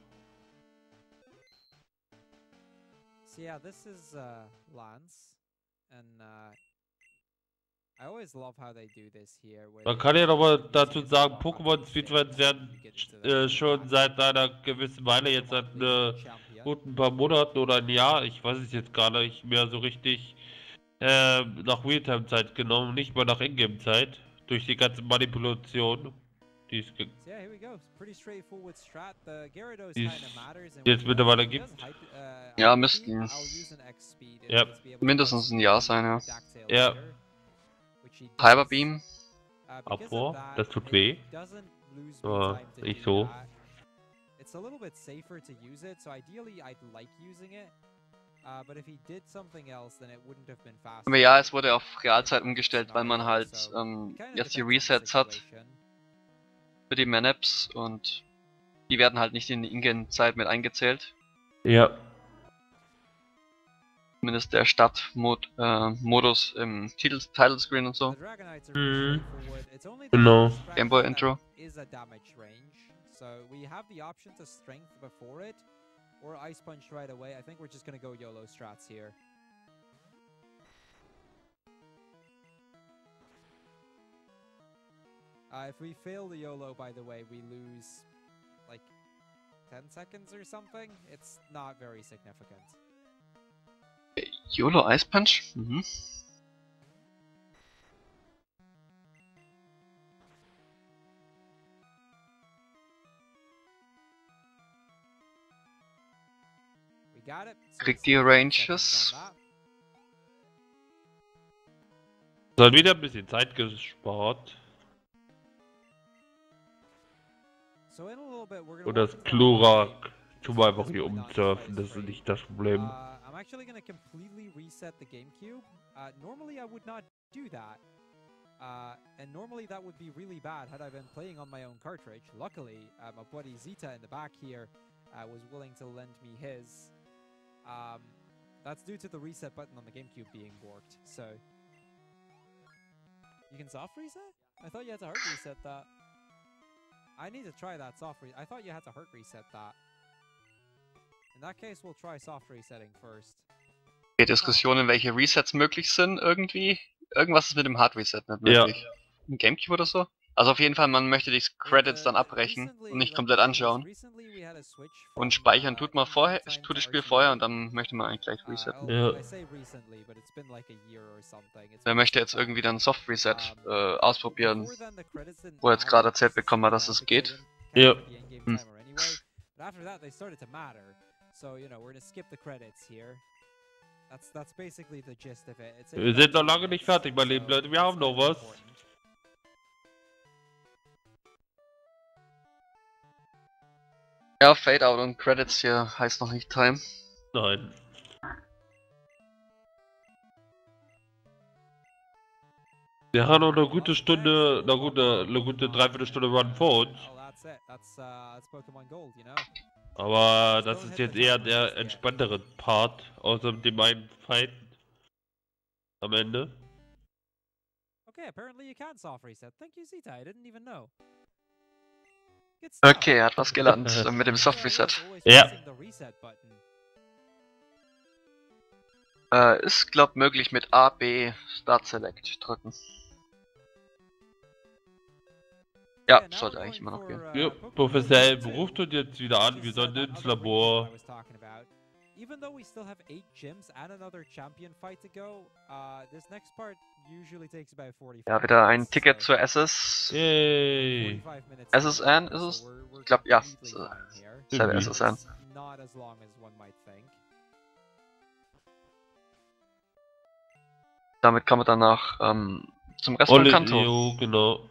So yeah, this is Lance, and I always love how they do this here. where Man they kann ja use nochmal these dazu skills sagen, to buff up Pokémon the Speedruns stats werden when you get into the schon match. seit einer gewissen Weile, jetzt seit guten paar Monaten oder ein Jahr, ich weiß es jetzt gar nicht mehr so richtig, nach Realtime-Zeit genommen, nicht mal nach Ingame-Zeit, durch die ganze Manipulation, die es So yeah, here we go. Pretty straightforward strat. The Gyarados Die kind es of matters. And jetzt mittlerweile gibt. Ja, müssten Ja. mindestens ein Jahr sein, ja. Ja. Hyper Beam. Abwurf, das tut weh. Aber nicht so. It's a little bit safer to use it, so ideally I'd like using it. But if he did something else, then it wouldn't have been fast. Aber ja, es wurde auf Realzeit umgestellt, weil man halt jetzt die Resets hat für die Manaps und die werden halt nicht in die Ingame-Zeit mit eingezählt. Ja. Zumindest der Start-Modus im Title-Screen und so. Genau. Gameboy Intro. Is a damage range, so we have the option to strength before it or ice punch right away. I think we're just gonna go YOLO strats here. If we fail the YOLO, by the way, we lose like 10 seconds or something. It's not very significant. YOLO Ice Punch? Mhm. We got it. So Kriegt it's die 10 Ranges. seconds on that. Es hat wieder ein bisschen Zeit gespart. So in a little bit, we're gonna Und das walk into Glurak the tun wir einfach game. hier umsurfen, das ist nicht das Problem. I'm actually going to completely reset the GameCube. Normally I would not do that. And normally that would be really bad had I been playing on my own cartridge. Luckily, my buddy Zeta in the back here was willing to lend me his. That's due to the reset button on the GameCube being borked. So, you can soft reset? I thought you had to hard reset that. I need to try that soft reset. I thought you had to hard reset that. In that case, we'll try soft resetting first. Okay, Diskussionen, welche Resets möglich sind, irgendwie. Irgendwas ist mit dem Hard Reset nicht möglich. Im Gamecube oder so? Also auf jeden Fall, man möchte die Credits dann abbrechen und nicht komplett anschauen. Und speichern tut man vorher, tut das Spiel vorher und dann möchte man eigentlich gleich resetten. Ja. Wer möchte jetzt irgendwie dann Soft Reset ausprobieren, wo er jetzt gerade erzählt bekommen hat, dass es geht? Ja. After that, they started to matter. So, you know, we're gonna skip the credits here. That's basically the gist of it. Wir sind noch lange nicht fertig, mein lieben Leute. Wir haben noch was. Ja, Fade Out und Credits hier heißt noch nicht Time. Nein. Wir haben noch eine gute Stunde, eine gute Dreiviertelstunde Run vor uns. Aber das ist jetzt eher der entspanntere Part, außer dem einen Fight am Ende. Okay, apparently you can soft reset. Thank you, Zeta. I didn't even know. Okay, er hat was gelernt mit dem Soft Reset. Ja. Ist glaub möglich mit A, B, Start Select drücken. Ja, sollte eigentlich immer noch gehen. Ja, professionell beruft uns jetzt wieder an, wir sollen ins Labor. Even though we still have 8 gyms and another champion fight to go, this next part usually takes about 45 Ja, wieder ein Ticket zur SS. Yay. SSN ist es? Ich glaube, ja. Selbe SSN. Not as long as one might think. Damit kommen wir danach zum Rest von Kanto. Jo, genau.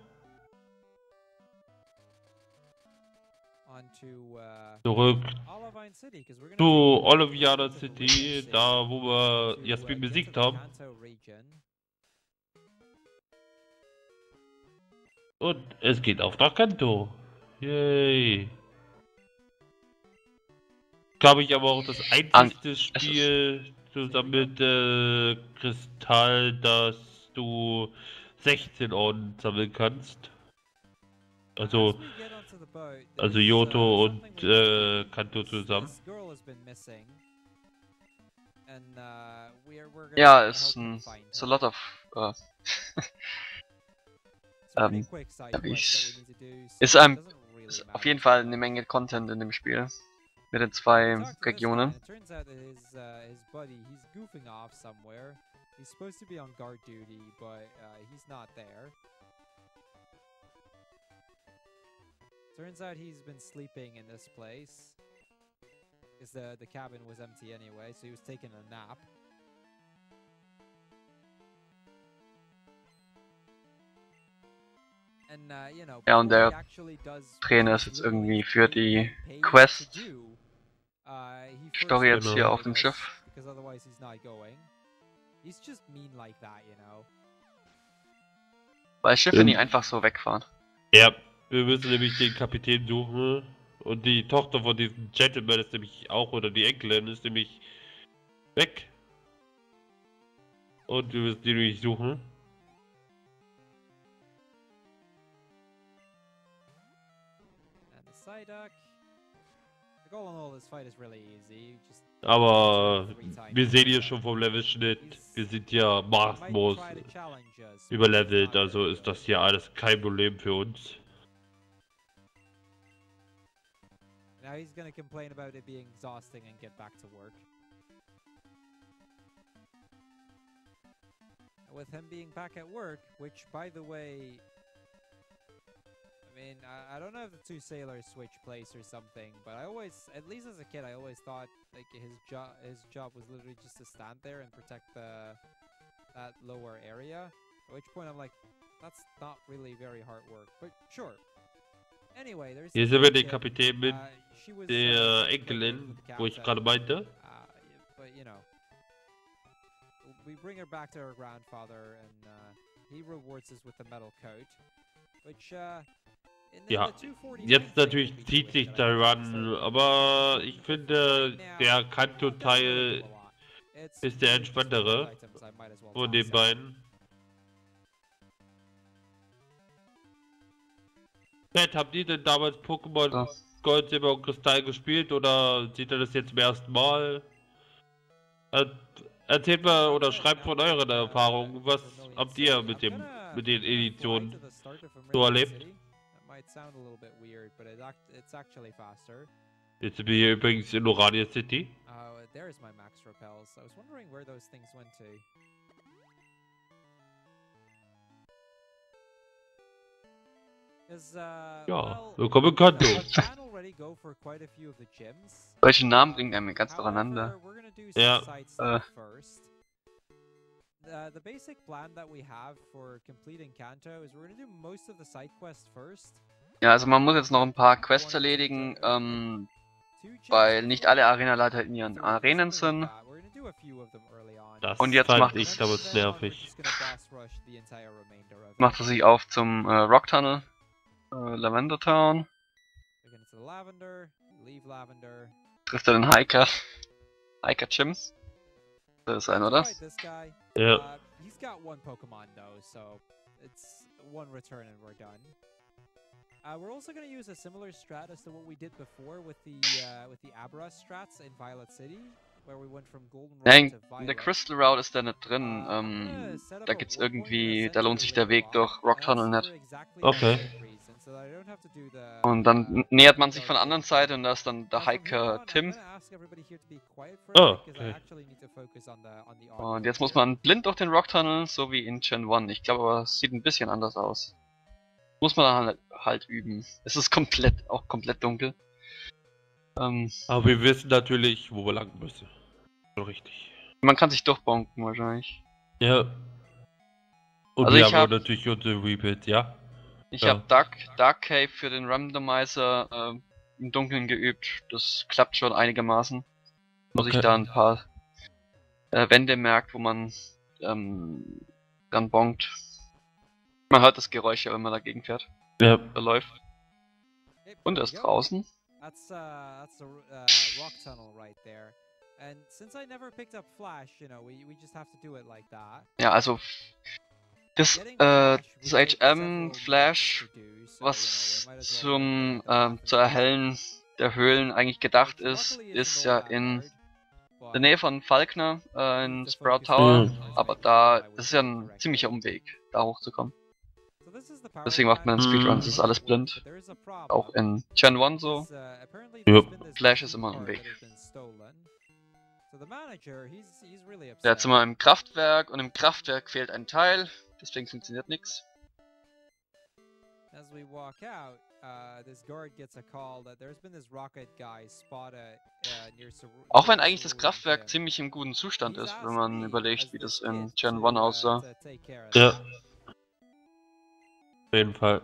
Zurück zu Oliviana City, da wo wir Jasmin besiegt haben. Und es geht auf nach Kanto. Yay. Glaube ich aber auch das einzigste Spiel zusammen mit Kristall, dass du 16 Orden sammeln kannst. Also Johto und Kanto zusammen. Ja, ist a lot of ist auf jeden Fall eine Menge Content in dem Spiel mit den zwei Regionen. Turns out he's been sleeping in this place. Because the cabin was empty anyway, so he was taking a nap. And, you know, ja, und der Trainer ist jetzt irgendwie für die Quest Story jetzt hier auf dem Schiff. Weil Schiffe nie einfach so wegfahren. Ja. Wir müssen nämlich den Kapitän suchen und die Tochter von diesem Gentleman ist nämlich auch, oder die Enkelin ist nämlich weg. Und wir müssen die nämlich suchen. Aber wir sehen hier schon vom Levelschnitt, wir sind ja maßlos überlevelt, also ist das hier alles kein Problem für uns. Now he's gonna complain about it being exhausting and get back to work. With him being back at work, which by the way, I mean, I don't know if the two sailors switch place or something, but I always, at least as a kid, I always thought like his job was literally just to stand there and protect that lower area. At which point I'm like, that's not really very hard work, but sure. Anyway, there's hier sind wir den Kapitän mit der Enkelin, wo ich gerade meinte. But you know, we bring her back to her grandfather, and he rewards us with the metal coat, which ja, jetzt natürlich zieht sich der Run, aber ich finde, der Kanto-Teil ist der entspanntere von den beiden. Matt, habt ihr denn damals Pokémon Gold, Silber und Kristall gespielt oder seht ihr das jetzt zum ersten Mal? Erzählt mal oder schreibt von euren Erfahrungen, was habt ihr mit den Editionen so erlebt? Jetzt sind wir hier übrigens in Orania City. There's my max repels. I was wondering where those things went to. Ja, willkommen in Kanto. Solche Namen bringen einem ganz durcheinander. Ja. The basic plan that we have for completing Kanto is we're going to do most of the side quests first. Ja, also man muss jetzt noch ein paar Quests erledigen, weil nicht alle Arenaleiter in ihren Arenen sind. Das Und jetzt fand ich damals nervig. Macht er sich auf zum Rock Tunnel, Lavender Town. Trifft er den Hiker. Hiker Jim. Das ist ein, oder? Ja. He's got one Pokemon though, so it's one return and we're done. We're also going to use a similar strat as to what we did before with the Abra strats in Violet City, where we went from Golden Route Nein, to in Violet. der Crystal Route ist der nicht drin. Da gibt's irgendwie, da lohnt sich der Weg durch Rock Tunnel nicht. Okay. Und dann nähert man sich von der anderen Seite und da ist dann der Hiker Tim. Oh, okay. Und jetzt muss man blind durch den Rock Tunnel, so wie in Gen 1. Ich glaube aber, es sieht ein bisschen anders aus. Muss man dann halt üben. Es ist auch komplett dunkel. Aber wir wissen natürlich, wo wir lang müssen. So richtig. Man kann sich durchbonken wahrscheinlich. Ja. Und Also wir ich haben natürlich unsere Rebuild, ja. Ich Ja. habe Dark Cave für den Randomizer im Dunkeln geübt. Das klappt schon einigermaßen. Muss ich Okay. da ein paar Wände merkt, wo man dran bonkt. Man hört das Geräusch ja, wenn man dagegen fährt. Ja. Da läuft. Und er ist draußen. That's the rock tunnel right there. And since I never picked up Flash, you know, we just have to do it like that. Ja, also das HM Flash, was zur Erhellen der Höhlen eigentlich gedacht ist, ist ja in der Nähe von Falkner in Sprout Tower, aber da ist ja ein ziemlicher Umweg, da hochzukommen. Deswegen macht man in Speedruns, das ist alles blind. Auch in Gen 1 so. Ja. Flash ist immer im Weg. Der ist immer im Kraftwerk und im Kraftwerk fehlt ein Teil, deswegen funktioniert nichts. Auch wenn eigentlich das Kraftwerk ziemlich im guten Zustand ist, wenn man überlegt, wie das in Gen 1 aussah. Ja. Auf jeden Fall.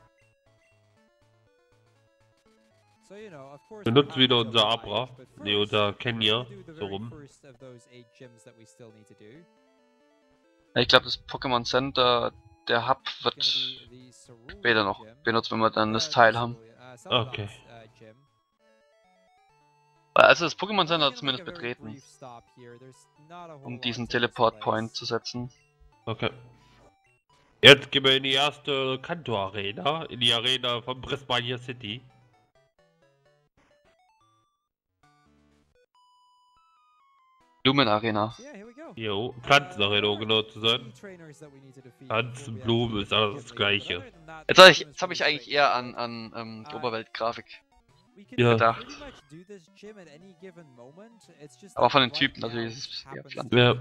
Wir nutzen wieder unser Abra. Ne, unser Kenya. So rum. Ich glaube, das Pokémon Center, der Hub wird später noch benutzt, wenn wir dann das Teil haben. Okay. Also das Pokémon Center zumindest betreten, um diesen Teleport Point zu setzen. Okay. Jetzt gehen wir in die erste Kanto Arena, in die Arena von Brisbane City. Blumen Arena. Jo, Pflanzenarena, um genau zu sein. Pflanzen, Blumen ist alles das gleiche. Jetzt hab ich eigentlich eher an Oberwelt-Grafik gedacht. Aber von den Typen natürlich ist es eher Pflanzen. Ja.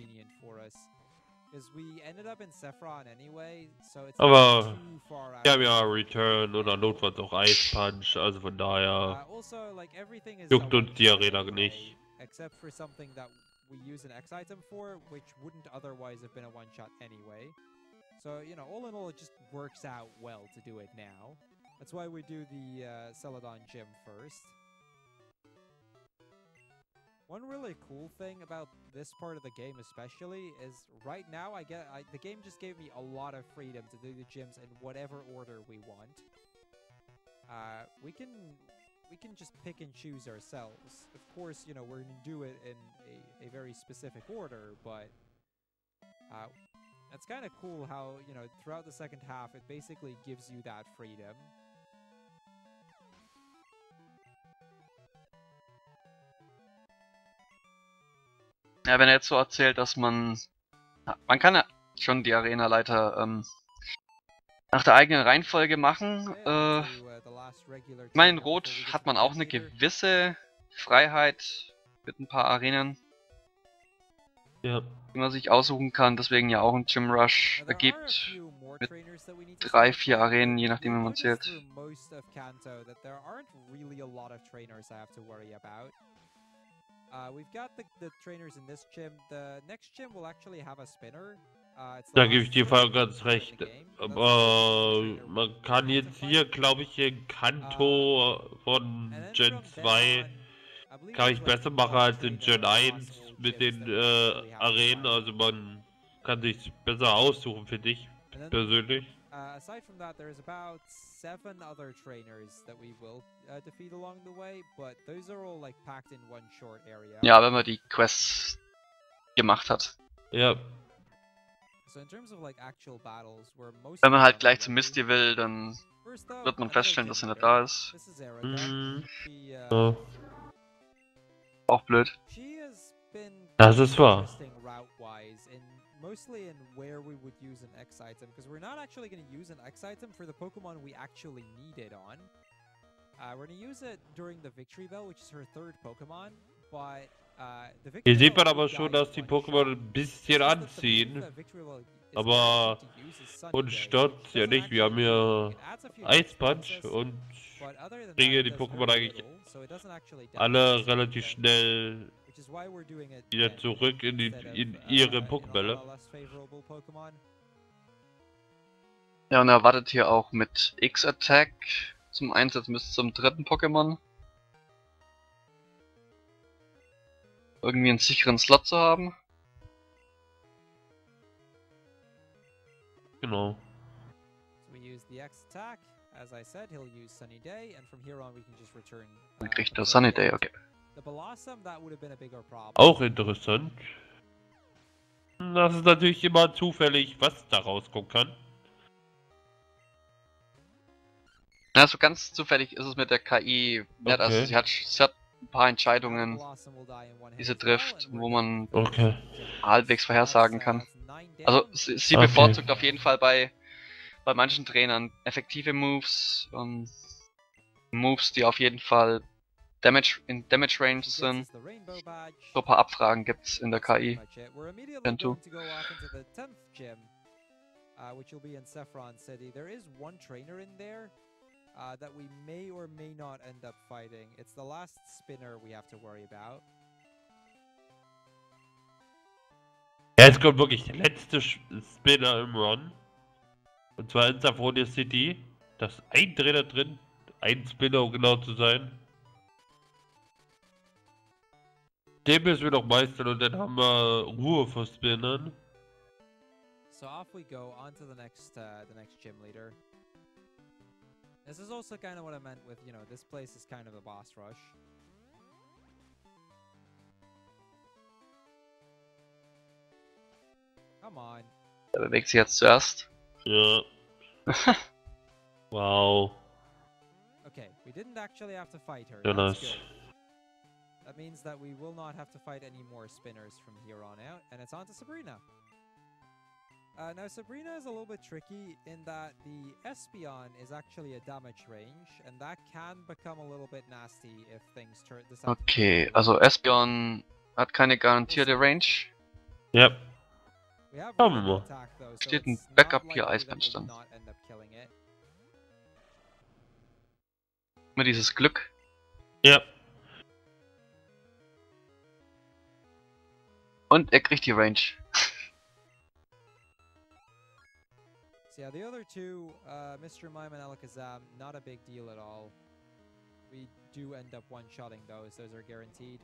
Aber wir haben ja Return oder notfalls auch Ice Punch, also von daher juckt uns die Arena nicht. Except for something that we use an X item for, which wouldn't otherwise have been a one-shot anyway. So, you know, all in all, it just works out well to do it now. That's why we do the Celadon Gym first. One really cool thing about this part of the game especially is right now the game just gave me a lot of freedom to do the gyms in whatever order we want. We can just pick and choose ourselves. Of course, you know, we're going to do it in a very specific order, but it's kind of cool how, you know, throughout the second half, it basically gives you that freedom. Ja, wenn er jetzt so erzählt, dass man kann ja schon die Arenaleiter nach der eigenen Reihenfolge machen. Ich meine, in Rot hat man auch eine gewisse Freiheit mit ein paar Arenen, Ja. die man sich aussuchen kann, deswegen ja auch ein Gym Rush ergibt mit 3, 4 Arenen, je nachdem wie man zählt. We've got the trainers in this gym. The next gym will actually have a spinner. Da gebe ich dir voll ganz recht. Aber man kann jetzt hier, glaube ich, den Kanto von Gen 2 kann ich besser machen als in Gen 1 mit den Arenen. Also man kann sich besser aussuchen, finde ich persönlich. Aside from that, there's about 7 other trainers that we will defeat along the way, but those are all like packed in one short area. Ja, wenn man die Quests gemacht hat. Ja. So in terms of like actual battles, where most Wenn man halt gleich zu Misty will, dann wird man feststellen, dass er nicht da ist. Ja. Auch blöd. Das ist wahr. Mostly in where we would use an X item, because we're not actually going to use an X item for the Pokemon we actually need it on. We're going to use it during the Victory Bell, which is her 3rd Pokemon, but the Victory Hier sieht man Bell aber schon, dass die Pokémon ein bisschen anziehen. Aber uns stört's ja nicht. Wir haben hier Ice Punch und bringen die Pokémon eigentlich alle relativ schnell wieder zurück in ihre Pokébälle. Ja, und er wartet hier auch mit X-Attack zum Einsatz bis zum 3. Pokémon. Irgendwie einen sicheren Slot zu haben. Genau. Dann kriegt er Sunny Day, okay. Auch interessant. Das ist natürlich immer zufällig, was da rauskommen kann. Ja, so ganz zufällig ist es mit der KI nicht. Okay. Also sie hat ein paar Entscheidungen, die sie trifft, wo man halbwegs vorhersagen kann. Also sie bevorzugt auf jeden Fall bei manchen Trainern effektive Moves und Moves, die auf jeden Fall in Damage Range sind. So ein paar Abfragen gibt's in der KI. Which will be in Saffron City. There is one trainer in there that we may or may not end up fighting. It's the last spinner we have to worry about. Jetzt kommt wirklich der letzte Spinner im Run. Und zwar in Saffron City. Da ist ein Trainer drin. Ein Spinner, um genau zu sein. Den müssen wir noch meistern und dann haben wir Ruhe vor Spinnern. So off we go on to the next gym leader. This is also kind of what I meant with, you know, this place is kind of a boss rush. Come on. Der bewegt sich jetzt zuerst. Ja. Wow. Okay, we didn't actually have to fight her. Ja, That's nice. good. That means that we will not have to fight any more spinners from here on out, and it's on to Sabrina. Now Sabrina is a little bit tricky in that the Espeon is actually a damage range, and that can become a little bit nasty if things turn. Okay, also Espeon hat keine garantierte Range. Ja. Schauen wir mal. Steht ein Backup hier, Ice Punch dann. Immer dieses Glück. Ja. Und er kriegt die Range. So yeah, the other two, Mr. Mime and Alakazam, not a big deal at all. We do end up one-shotting those. Those are guaranteed.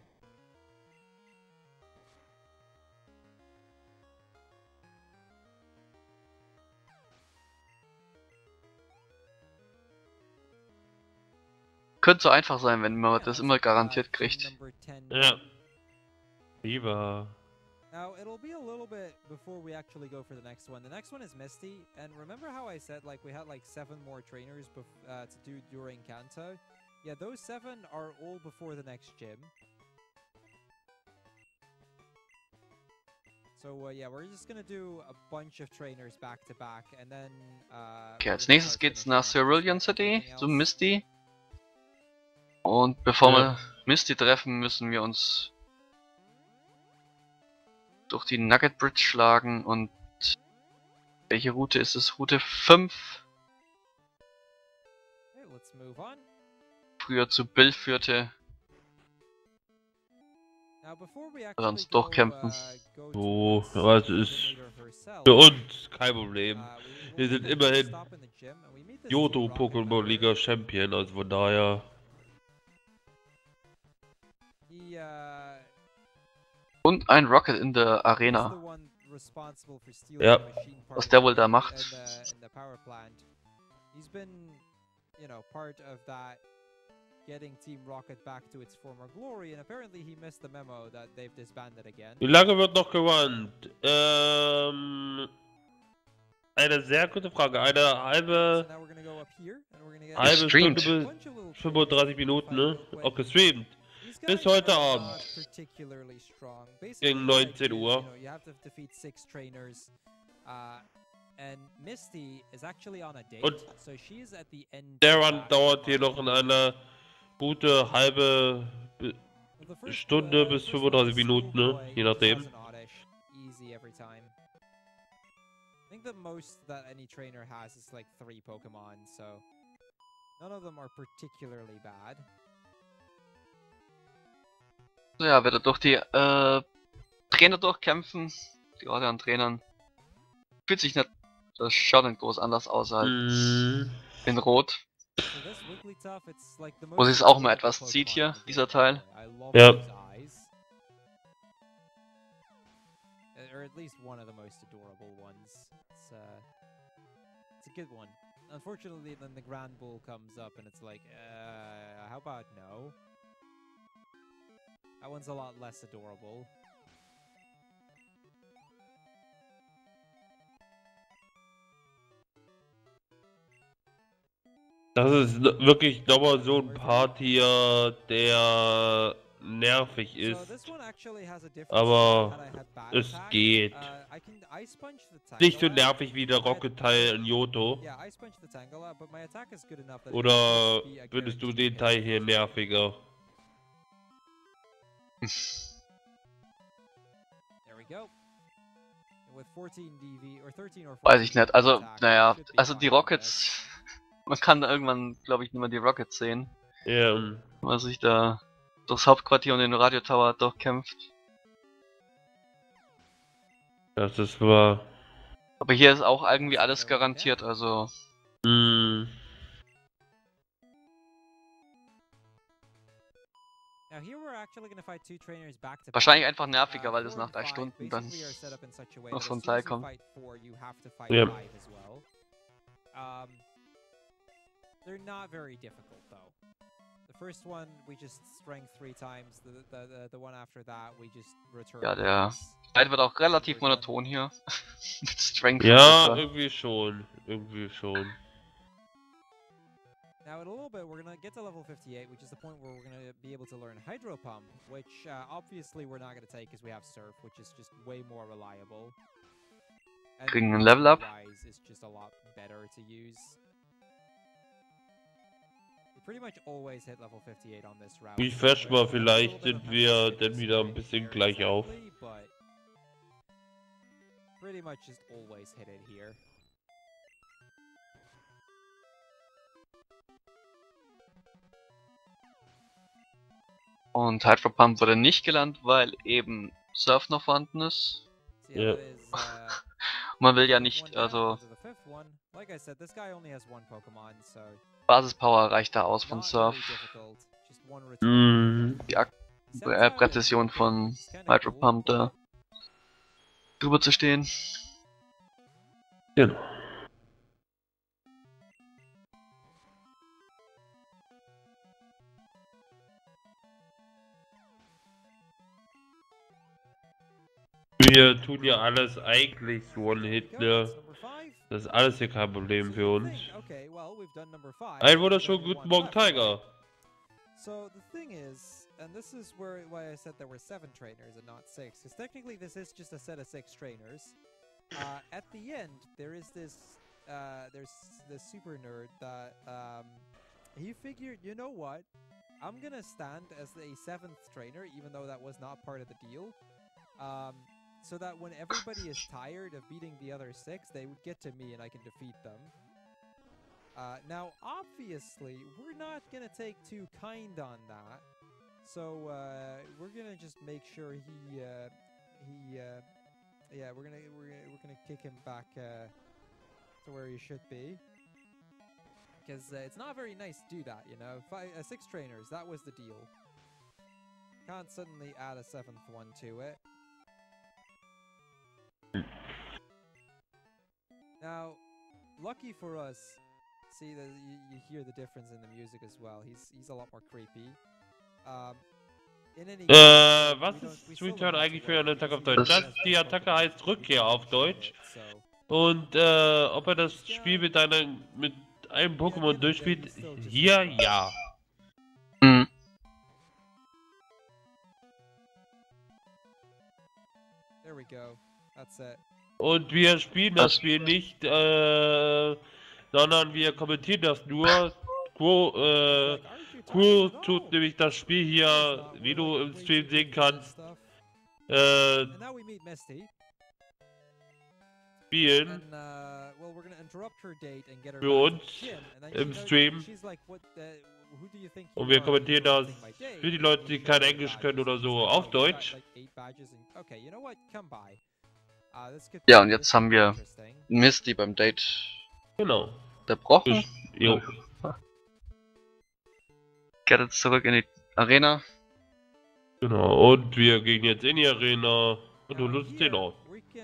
Könnte so einfach sein, wenn man das immer garantiert kriegt. Ja. Lieber. Now, it'll be a little bit before we actually go for the next one. The next one is Misty, and remember how I said like we had like 7 more trainers to do during Kanto? Yeah, those 7 are all before the next gym. Yeah, we're just gonna do a bunch of trainers back to back and then Okay, als nächstes geht's nach Cerulean City zu Misty. Und bevor wir Misty treffen, müssen wir uns durch die Nugget Bridge schlagen. Und welche Route ist es? Route 5. Okay, let's move on. Früher zu Bill führte. Wir uns durchkämpfen. So, aber es ist für uns kein Problem. Wir sind immerhin Johto Pokémon Liga Champion, also von daher. Und ein Rocket in der Arena. Ja. Was der wohl da macht. Getting Team Rocket back to its former glory, and apparently he missed the memo that they've disbanded again. Wie lange wird noch gerannt? Eine sehr gute Frage. Eine halbe Stunde bis 35 Minuten, ne? Auch gestreamt. Bis heute Abend. Gegen 19 Uhr. Und der Run dauert hier noch in einer gute halbe Stunde bis 35 Minuten, ne? Je nachdem. I think the most that any trainer has is like 3 Pokemon, so none of them are particularly bad. So, ja, wird er durch die Trainer durchkämpfen. Die Orte an Trainern. Fühlt sich nicht, das schaut nicht groß anders aus als in Rot. Wo sich es auch mal etwas zieht hier, dieser Teil. Ja. Or at least one of the most adorable ones. It's a good one. Unfortunately, then the Grand Bull comes up and it's like, how about no? That one's a lot less adorable. Das ist wirklich nochmal so ein Part hier, der nervig ist, aber es geht. Nicht so nervig wie der Rocket-Teil in Johto. Oder findest du den Teil hier nerviger? Weiß ich nicht, also, naja, also die Rockets, man kann da irgendwann, glaube ich, nicht mehr die Rockets sehen. Ja. Wenn man sich da durchs Hauptquartier und den Radio Tower durchkämpft. Das ist wahr. Aber hier ist auch irgendwie alles garantiert, also... Wahrscheinlich einfach nerviger, weil es nach 3 Stunden dann noch so ein Teil kommt. Ja. They're not very difficult though. The first one we just strength 3 times. The one after that we just return. Ja, der Fight wird auch relativ monoton hier. Mit Strength. Ja, irgendwie schon. Irgendwie schon. Now in a little bit we're gonna get to level 58, which is the point where we're gonna be able to learn Hydro Pump, which obviously we're not gonna take because we have Surf, which is just way more reliable. And kriegen ein Level Up. Is just a lot better to use. Pretty much always hit level 58 on this route. Refresh mal, vielleicht sind wir dann wieder ein bisschen gleich auf. Pretty much just always hit it here. Und Hydro Pump wurde nicht gelernt, weil eben Surf noch vorhanden ist. Ja. Man will ja nicht, also... Basispower reicht da aus von Surf. Die Präzision von Hydro Pump da drüber zu stehen. Genau. Wir tun ja alles eigentlich so One-Hit, ne? Das ist alles hier kein Problem für uns. Ein wunderschönen guten Morgen, Tiger. So the thing is, and this is why I said there were 7 trainers and not 6, because technically this is just a set of 6 trainers. At the end, there's this super nerd that he figured, you know what, I'm gonna stand as a 7th trainer, even though that was not part of the deal, so that when everybody is tired of beating the other 6, they would get to me and I can defeat them. Now, obviously, we're not gonna take too kind on that, so we're gonna just make sure yeah, we're gonna kick him back to where he should be, because it's not very nice to do that, you know. 6 trainers, that was the deal. Can't suddenly add a 7th one to it. Now, lucky for us, see that you hear the difference in the music as well. He's a lot more creepy. In any Was ist Return eigentlich für eine Attacke auf Deutsch? Die Attacke heißt Rückkehr auf Deutsch. Und ob er das Spiel mit einem Pokémon durchspielt? Hier ja. Mhm. There we go. That's it. Und wir spielen das Spiel nicht, sondern wir kommentieren das nur. Quo tut nämlich das Spiel hier, wie du im Stream sehen kannst, spielen für uns im Stream. Und wir kommentieren das für die Leute, die kein Englisch können oder so, auf Deutsch. Ja, und jetzt haben wir Misty beim Date unterbrochen. Jo. Kehrt jetzt zurück in die Arena. Genau, und wir gehen jetzt in die Arena und du nutzt den Ort.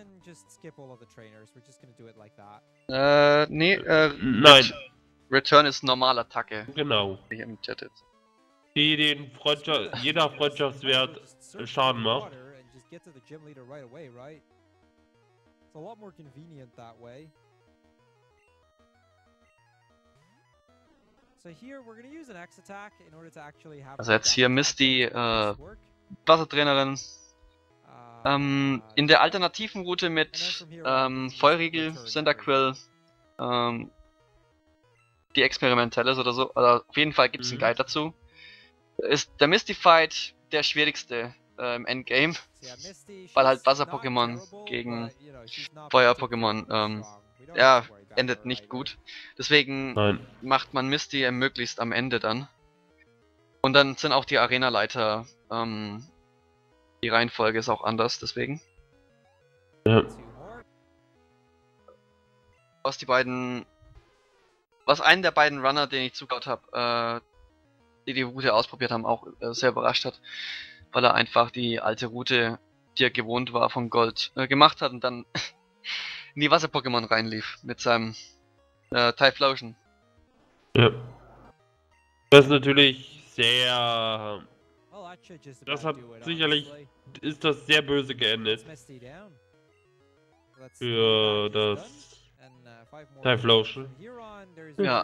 Nee, nein. Return ist Normalattacke. Genau. Hier im Chat jetzt. Die den jeder Freundschaftswert Schaden macht. Also jetzt hier Misty, Wassertrainerin. In der alternativen Route mit Feurigel, Cyndaquil, die experimentelle oder so, also auf jeden Fall gibt es einen Guide dazu. Ist der Misty Fight der schwierigste im Endgame, weil halt Wasser-Pokémon gegen Feuer-Pokémon ja, endet nicht gut. Deswegen macht man Misty möglichst am Ende dann. Und dann sind auch die Arena-Leiter, die Reihenfolge ist auch anders, deswegen. Ja. Was einen der beiden Runner, den ich zugeschaut habe, die Route ausprobiert haben, auch sehr überrascht hat, weil er einfach die alte Route, die er gewohnt war von Gold, gemacht hat und dann in die Wasser-Pokémon reinlief mit seinem Typhlosion. Ja. Das ist natürlich sehr... Das hat sicherlich... Ist das sehr böse geendet. Für das Typhlosion. Ja.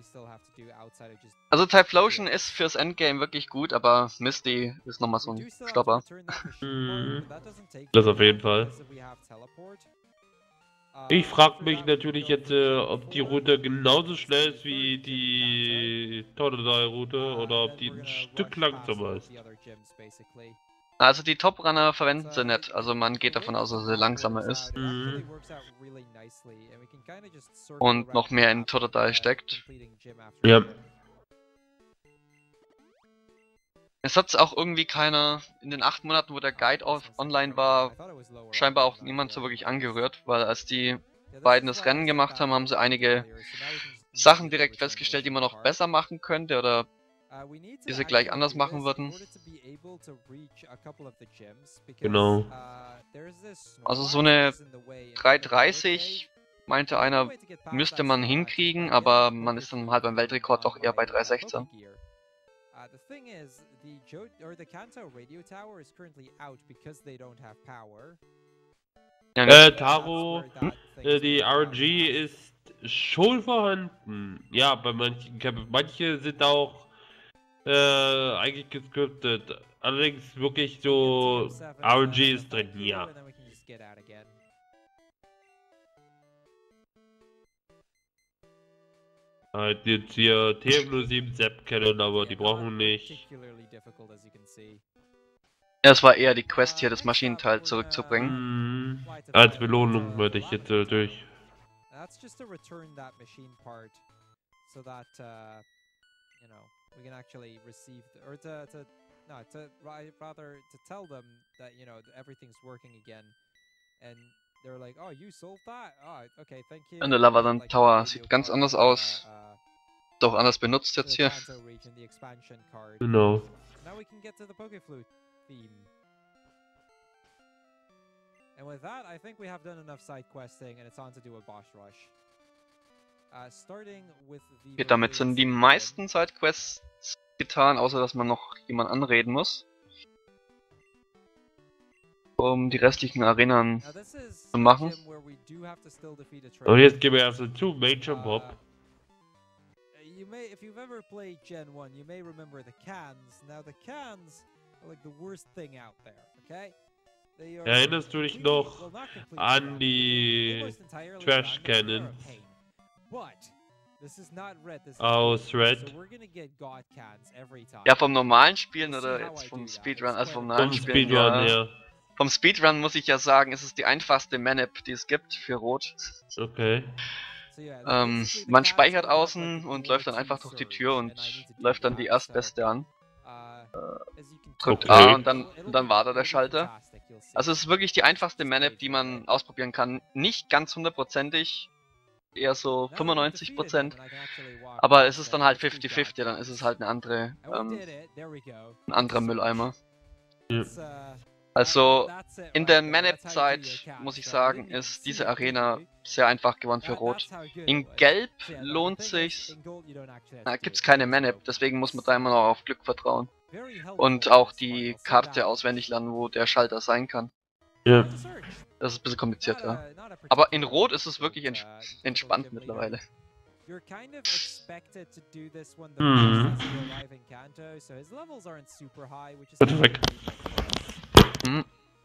Also Typhlosion ist fürs Endgame wirklich gut, aber Misty ist nochmal so ein Stopper. Das auf jeden Fall. Ich frage mich natürlich jetzt, ob die Route genauso schnell ist wie die Totodile-Route oder ob die ein Stück langsamer ist. Also die Top-Runner verwenden sie nicht, also man geht davon aus, dass sie langsamer ist. Und noch mehr in Totodile steckt. Ja. Es hat auch irgendwie keiner, in den 8 Monaten, wo der Guide online war, scheinbar auch niemand so wirklich angerührt, weil als die beiden das Rennen gemacht haben, haben sie einige Sachen direkt festgestellt, die man noch besser machen könnte oder die sie gleich anders machen würden. Genau. Also so eine 3:30, meinte einer, müsste man hinkriegen, aber man ist dann halt beim Weltrekord doch eher bei 3:16. The thing is, the Kanto radio tower is currently out because they don't have power. Taro, die RG ist schon vorhanden. Ja, bei manche sind auch Eigentlich gescriptet. Allerdings wirklich so RNG ist drin, ja. Halt jetzt hier TF07 Sepp kennen, aber die brauchen nicht. Ja, es war eher die Quest hier, das Maschinenteil zurückzubringen. Als Belohnung würde ich jetzt durch. That's just to return that machine part, so that you know, we can actually receive or rather to tell them that, you know, everything's working again, and they're like, oh, you solved that? Oh, okay, thank you. Und der Lavadan Tower sieht ganz anders aus. Ist auch anders benutzt jetzt hier. Genau. Now we can get to the Pokeflute theme. And with that, I think we have done enough side questing, and it's on to do a boss rush. Starting with the. Okay, damit sind die meisten Sidequests getan, außer dass man noch jemand anreden muss, um die restlichen Arenen zu machen. Und jetzt gehen wir also zu Major Bob. You may, if you've ever played Gen 1, you may remember the cans. Now the cans are like the worst thing out there, okay? Erinnerst du dich noch an die Trash Cannon aus Red? Ja, vom normalen Spielen oder jetzt vom Speedrun, also vom normalen Spielen, ja. Vom Speedrun muss ich ja sagen, ist es die einfachste Manip, die es gibt für Rot. Okay. Man speichert außen und läuft dann einfach durch die Tür und läuft dann die erstbeste an. Drückt A und dann war da der Schalter. Also es ist wirklich die einfachste Manip, die man ausprobieren kann. Nicht ganz hundertprozentig, eher so 95%. Aber es ist dann halt 50-50, dann ist es halt eine andere, ein anderer Mülleimer. Ja. Also in der Manip-Zeit, muss ich sagen, ist diese Arena sehr einfach gewonnen für Rot. In Gelb lohnt sich's, da gibt's keine Manip, deswegen muss man da immer noch auf Glück vertrauen. Und auch die Karte auswendig lernen, wo der Schalter sein kann. Ja. Das ist ein bisschen komplizierter. Aber in Rot ist es wirklich entspannt mittlerweile. Bitte weg. Mhm.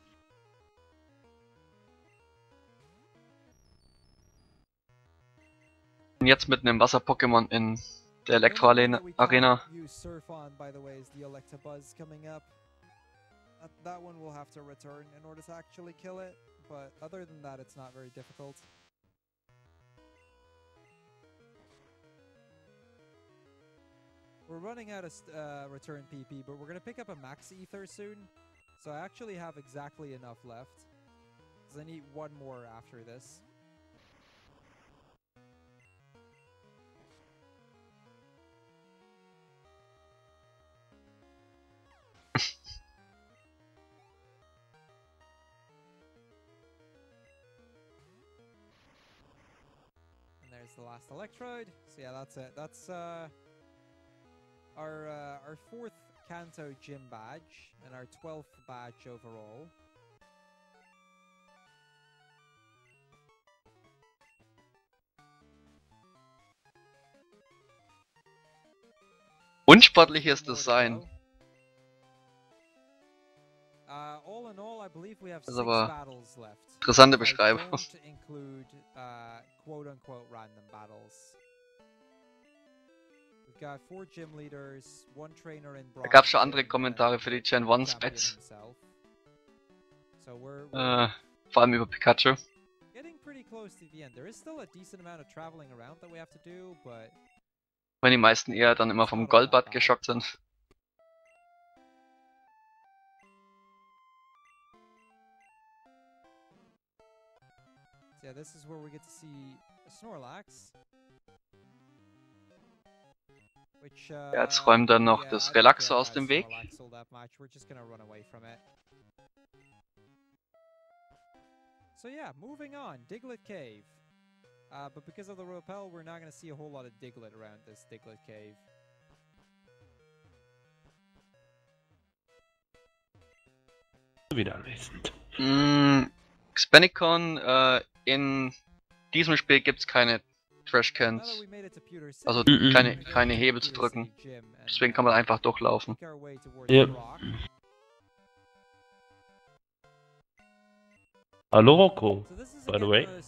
Und jetzt mit einem Wasser-Pokémon in der Elektro-Arena. That one will have to return in order to actually kill it, but other than that, it's not very difficult. We're running out of return PP, but we're gonna pick up a Max Ether soon, so I actually have exactly enough left, because I need one more after this. The last electrode. So yeah, that's it. That's our 4th Kanto gym badge and our 12th badge overall. Unsportliches Design. All in all, I believe we have 6 aber battles left. Interessante Beschreibung. Include quote-unquote random battles. We've got 4 gym leaders, 1 trainer in Da gab es schon andere Kommentare für die Gen 1 Spets. Vor allem über Pikachu. Getting pretty close to the end. There is still a decent amount of traveling around that we have to do, but Wenn die meisten eher dann immer vom Golbat geschockt sind. yeah, this is where we get to see a Snorlax. Which, Ja, jetzt räumt dann noch das Relaxo aus dem Weg. So yeah, moving on, Diglett Cave. But because of the repel, we're not going to see a whole lot of Diglett around this Diglett Cave. Wieder anwesend. Xpenicon, in diesem Spiel gibt es keine Trashcans. Also Mhm. keine Hebel zu drücken. Deswegen kann man einfach durchlaufen. Ja. Hallo Rocco, by the way.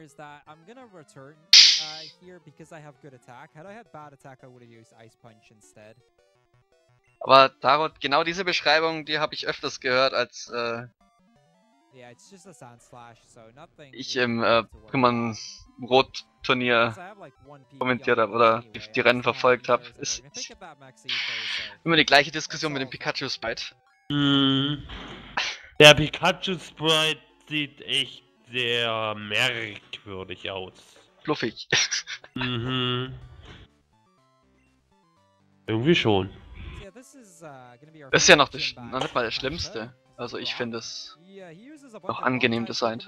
Aber Tarot, genau diese Beschreibung, die habe ich öfters gehört, als ich im Pokémon Rot Turnier kommentiert habe oder die Rennen verfolgt habe. Ist immer die gleiche Diskussion mit dem Pikachu Sprite. Der Pikachu Sprite sieht echt sehr merkwürdig aus. Fluffig. Mhm. Irgendwie schon. Das ist ja noch nicht mal das Schlimmste. Also ich finde es noch angenehm designt.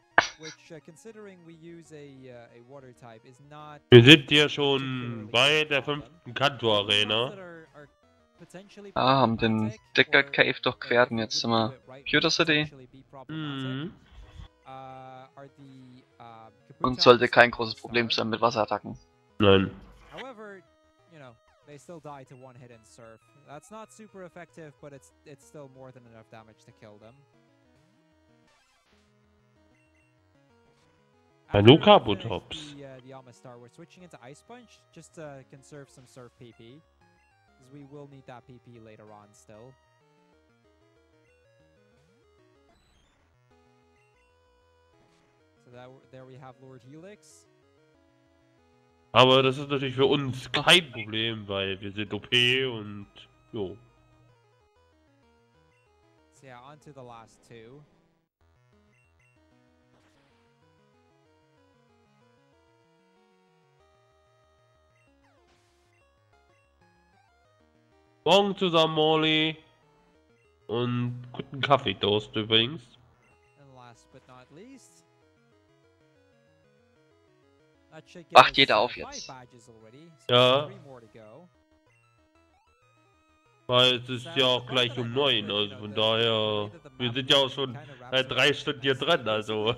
Wir sind ja schon bei der 5. Kanto Arena. Ah, haben den Deckard Cave durchquert und jetzt sind wir Pewter City. Mhm. Und sollte kein großes Problem sein mit Wasserattacken. Nein. They still die to one hit and surf. That's not super effective, but it's still more than enough damage to kill them. Hallo Carbotops. The Amistar, we're switching into Ice Punch just to conserve some surf PP, because we will need that PP later on still. So there we have Lord Helix. Aber das ist natürlich für uns kein Problem, weil wir sind OP und jo. So yeah, on to the last two. Morgen zusammen, Molly. Und guten Kaffee-Toast übrigens. And last but not least. Wacht jeder auf jetzt. Ja. Weil es ist ja auch gleich um 9, also von daher, wir sind ja auch schon seit 3 Stunden hier dran, also.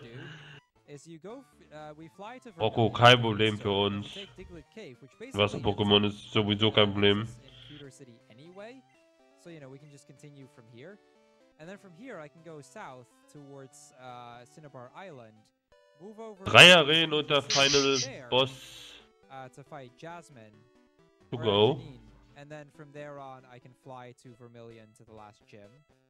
Rocco, kein Problem für uns. Wasser-Pokémon ist sowieso kein Problem. And then from here I can go south towards Cinnabar Island. Move over 3 Arenen und der Final Boss to fight Jasmine to go. And then from there on I can fly to Vermilion to the last gym.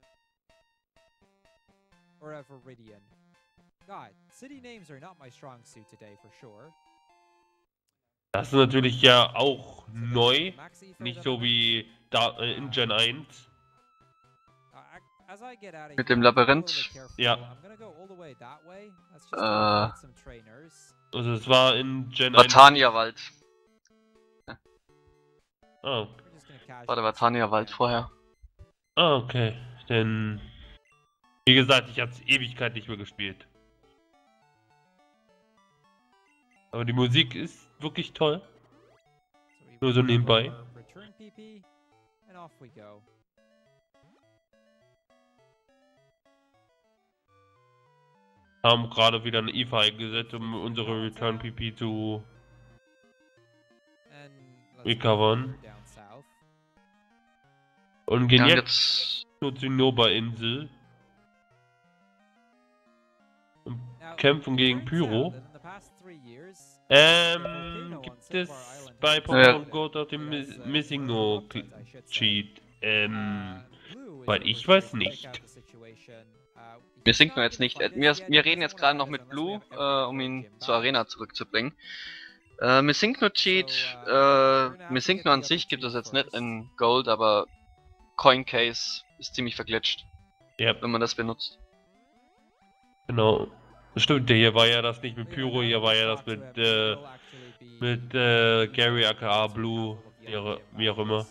Or Viridian. God, city names are not my strong suit today for sure. Das ist natürlich ja auch neu, nicht so wie da in Gen 1. Mit dem Labyrinth? Ja. Also es war in Gen 1. Vatania-Wald. Oh. War der Vatania-Wald vorher. Ah, okay. Denn, wie gesagt, ich habe es Ewigkeit nicht mehr gespielt. Aber die Musik ist wirklich toll. Nur so nebenbei. Haben gerade wieder eine IFA eingesetzt, um unsere Return PP zu recovern. Und gehen jetzt zur Zinnober-Insel. Und kämpfen gegen Pyro. Gibt es bei Pokémon Go auch den Missing No Cheat? Weil ich weiß nicht. Missing No jetzt nicht. Wir reden jetzt gerade noch mit Blue, um ihn zur Arena zurückzubringen. Missing No Cheat, Missing No an sich gibt es jetzt nicht in Gold, aber Coin Case ist ziemlich verglitscht. Ja. Wenn man das benutzt. Genau. Stimmt, hier war ja das nicht mit Pyro, hier war ja das mit Gary aka Blue, wie auch immer.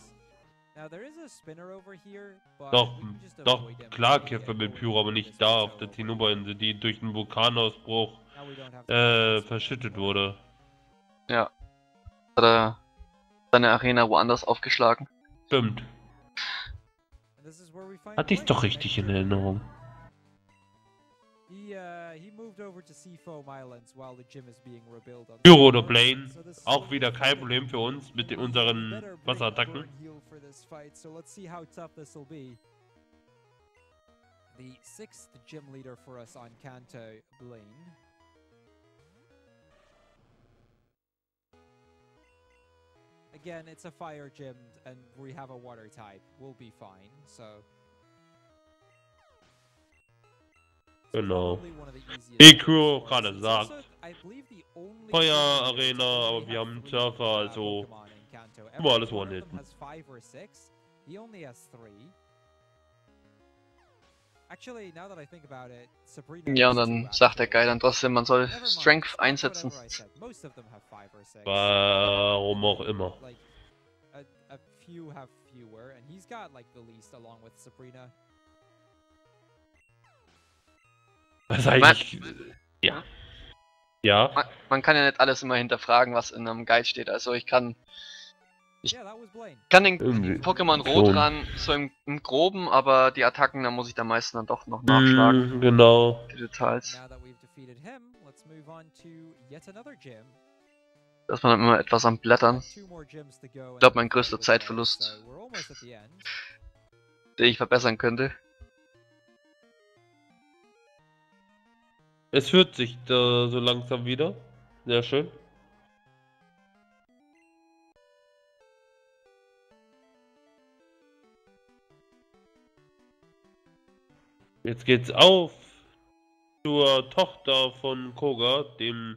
Doch, klar kämpfen mit Pyro, aber nicht da auf der Zinnober-Insel, die durch den Vulkanausbruch verschüttet wurde. Ja. Hat er seine Arena woanders aufgeschlagen. Stimmt. Hatte ich doch richtig in Erinnerung. He moved over to Seafoam Islands while the gym is being rebuilt. Pyro oder Plane. Auch wieder kein Problem für uns mit unseren Wasserattacken. So let's see how tough this will be. The 6th gym leader for us on Kanto, Blaine. Again, it's a fire gym and we have a water type. We'll be fine, so... Genau. Wie Kuro gerade sagt. Feuer-Arena, aber wir haben Surfer, also immer alles One-Hitten. Ja, und dann sagt der Guy dann trotzdem, man soll Strength einsetzen. Warum auch immer. A few have fewer, and he's got like the least along with Sabrina. Das ist eigentlich... Ja. Ja. Man kann ja nicht alles immer hinterfragen, was in einem Guide steht. Also ich kann den Pokémon Rot ran, so im Groben, aber die Attacken, da muss ich da meistens dann doch noch nachschlagen. Genau. Die Details. Dass man dann immer etwas am Blättern. Ich glaube, mein größter Zeitverlust, den ich verbessern könnte. Es führt sich da so langsam wieder. Sehr schön. Jetzt geht's auf zur Tochter von Koga, dem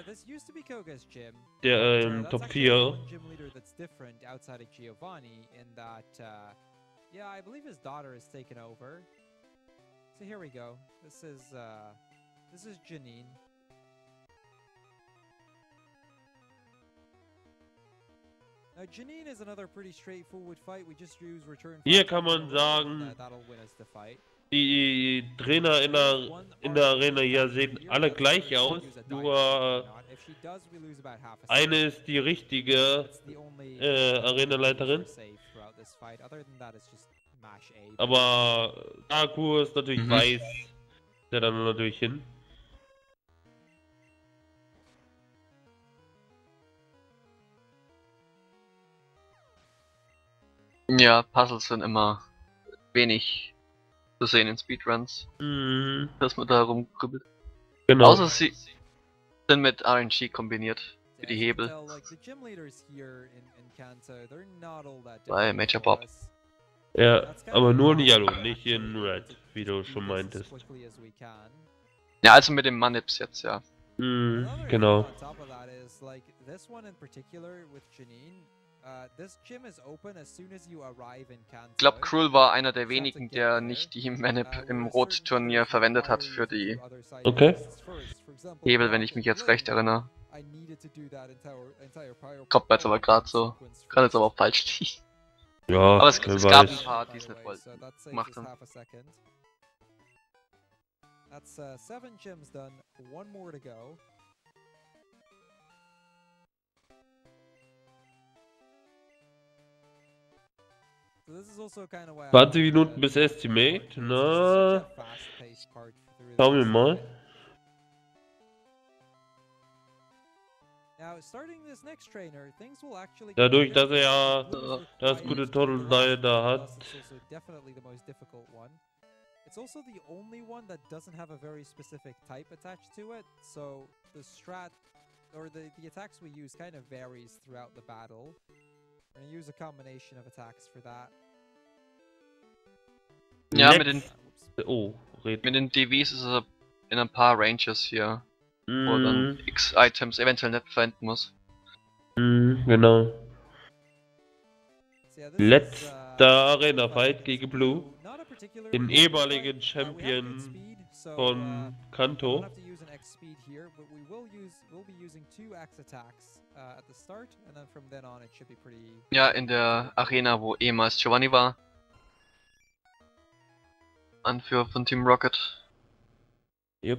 der im Top 4. Yeah, I believe his daughter has taken over. So here we go. This is Janine. Now Janine is another pretty straightforward fight. We just use return. Hier kann man sagen, die Trainer in der Arena hier sehen alle gleich aus, nur eine ist die richtige Arenaleiterin. Aber Aku ist natürlich weiß, der dann natürlich hin. Ja, Puzzles sind immer wenig zu sehen in Speedruns, dass man da rumkribbelt. Genau. Außer sie sind mit RNG kombiniert, wie die Hebel. Bei Major Bob. Ja, aber nur in Yellow, nicht in Red, wie du schon meintest. Ja, also mit dem Manips jetzt, ja. Genau. Ich glaube, Cruel war einer der wenigen, der nicht die Manip im Rot-Turnier verwendet hat für die Hebel, wenn ich mich jetzt recht erinnere. Kommt mir jetzt aber gerade so. Kann jetzt aber auch falsch liegen. Ja, aber es gab ein paar, die es nicht wollten. Gemacht haben. That's 7 gyms done, 1 more to go. So this is also kind of why 20 Minuten bis Estimate, na, schauen wir mal. Dadurch, dass er ja das gute Total da hat. It's also the only one that doesn't have a very specific type attached to it, so the strat, or the attacks we use kind of varies throughout the battle. We're gonna use a combination of attacks for that. Ja, mit den DVs ist er in ein paar Ranges hier, wo er dann X-Items eventuell nicht verwenden muss. Genau. Letzter Arena-Fight gegen Blue, den ehemaligen Champion von Kanto. Ja, in der Arena, wo ehemals Giovanni war. Anführer von Team Rocket. Yep.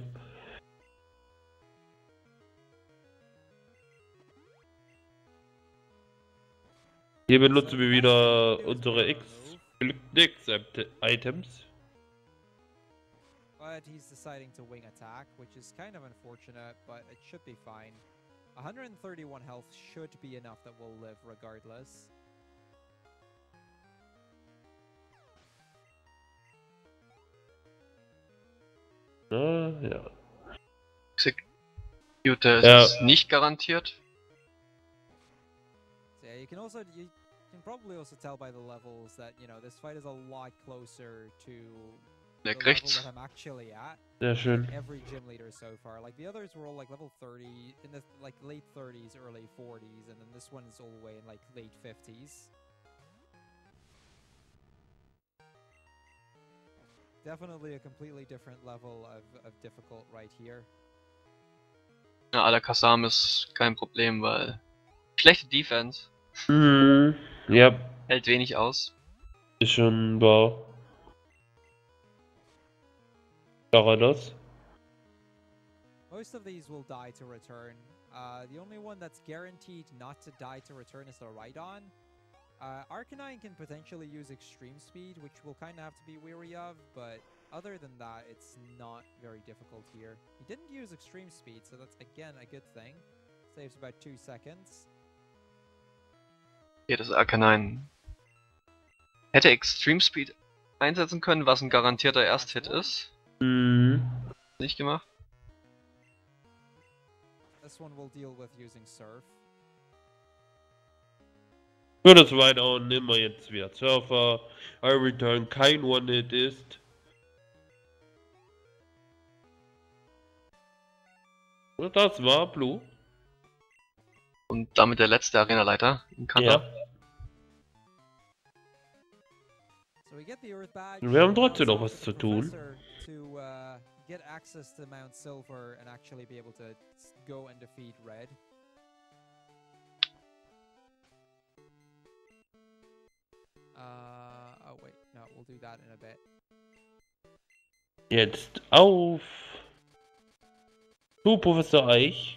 Hier benutzen wir wieder unsere X-Items. but he's deciding to wing attack, which is kind of unfortunate, but it should be fine. 131 health should be enough that we'll live regardless. Ja. Executor ist nicht garantiert. So yeah, you can probably also tell by the levels that, you know, this fight is a lot closer to the level that I'm actually at. Sehr schön. Every gym leader so far. Like the others were all like level 30 in the like late 30s, early 40s, and then this one is all the way in like late 50s. Definitely a completely different level of difficult right here. Ja, Al-Qassam ist kein Problem, weil schlechte Defense. Ja. Hält wenig aus. Ist schon wahr. Garados. Most of these will die to return. The only one that's guaranteed not to die to return is the Rhydon. Arcanine can potentially use extreme speed, which we'll kind of have to be wary of, but other than that, it's not very difficult here. He didn't use extreme speed, so that's again a good thing. Saves about 2 seconds. Hier, das Arcanine hätte Extreme Speed einsetzen können, was ein garantierter Ersthit ist. Nicht gemacht. This one will deal with using Surf. Für das Whiteout nehmen wir jetzt wieder Surfer. Return kein One-Hit ist. Und das war Blue. Und damit der letzte Arenaleiter im Kanter. Ja. Wir haben trotzdem noch was zu tun. Get access to Mount Silver and actually be able to go and defeat Red. Oh wait, no, we'll do that in a bit. Jetzt auf zu Professor Eich.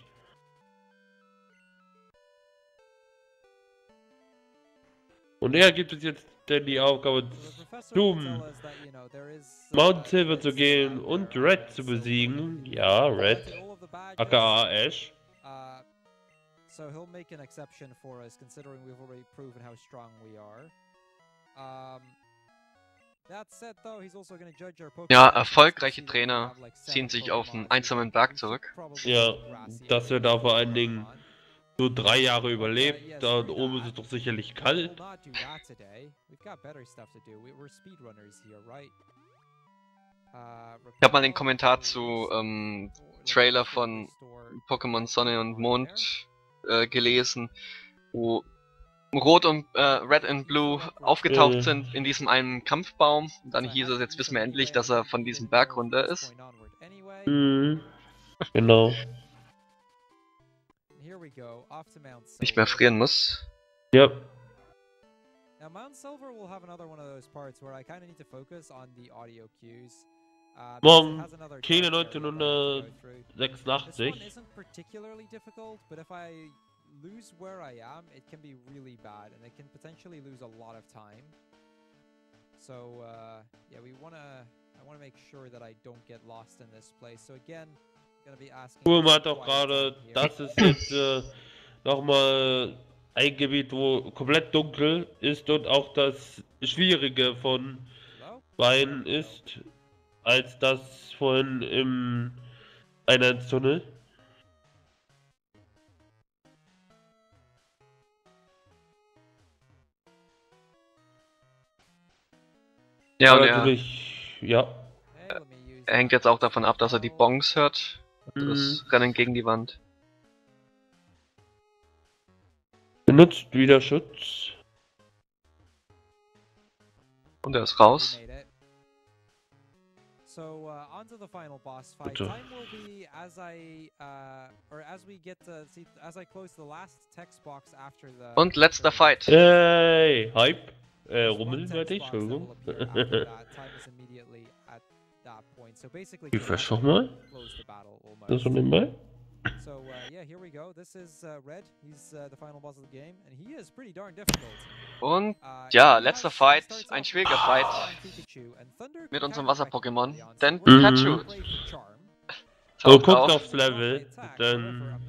Und er gibt es jetzt denn die Aufgabe, zum Mount Silver zu gehen und Red zu besiegen. Ja, Red. aka Ash. So he'll make an exception for us, considering we've already proven how strong we are. That said, though, he's also going to judge our Pokémon. Ja, erfolgreiche Trainer ziehen sich auf einen einsamen Berg zurück. Ja, dass er da vor allen Dingen so 3 Jahre überlebt, da oben ist es doch sicherlich kalt. Ich habe mal den Kommentar zu Trailer von Pokémon Sonne und Mond gelesen, wo Rot und Red and Blue aufgetaucht sind in diesem einen Kampfbaum. Und dann hieß es, jetzt wissen wir endlich, dass er von diesem Berg runter ist. Genau. Nicht mehr frieren muss. Ja. Now Mount Silver will have another one of those parts where I kind of need to focus on the audio cues. Morgen, Kene 1986. This one isn't particularly difficult, but if I lose where I am, it can be really bad, and it can potentially lose a lot of time. So yeah, I wanna make sure that I don't get lost in this place. So again, I'm gonna be asking. Kurm hat auch gerade, das ist jetzt nochmal ein Gebiet, wo komplett dunkel ist und auch das Schwierige von Wein ist, als das vorhin im Einheitstunnel. Ja, und ja. Er hängt jetzt auch davon ab, dass er die Bongs hört. Das Rennen gegen die Wand. Benutzt wieder Schutz. Und er ist raus. So on to the final boss fight. Bitte. Time will be as I close the last text box after the. Und letzter Fight. Hey, Hype. Rummel werde ich, Entschuldigung. Wie fährst du nochmal? Das schon nebenbei? So yeah, here we go. This is Red. He's the final boss of the game, and he is pretty darn difficult. Und ja, letzter Fight, ein schwieriger Fight. mit unserem Wasser-Pokémon. Denn Mhm. Pikachu So, taucht guckt auf. aufs Level, dann...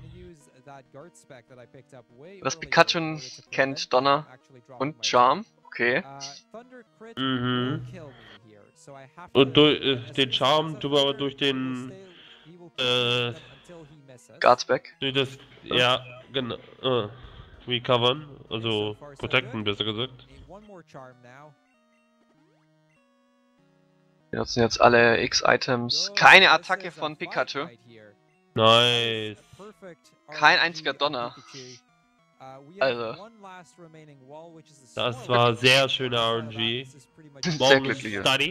Das Pikachu kennt Donner und Charm. Okay. Mhm. Und den Charm tun wir aber durch den... Guardsback. durch das... Ja, genau. Recovern, also protecten, besser gesagt. Wir nutzen jetzt alle X-Items. Keine Attacke von Pikachu. Nice. Kein einziger Donner. Also. Das war sehr schöner RNG. Sehr glücklich. Study.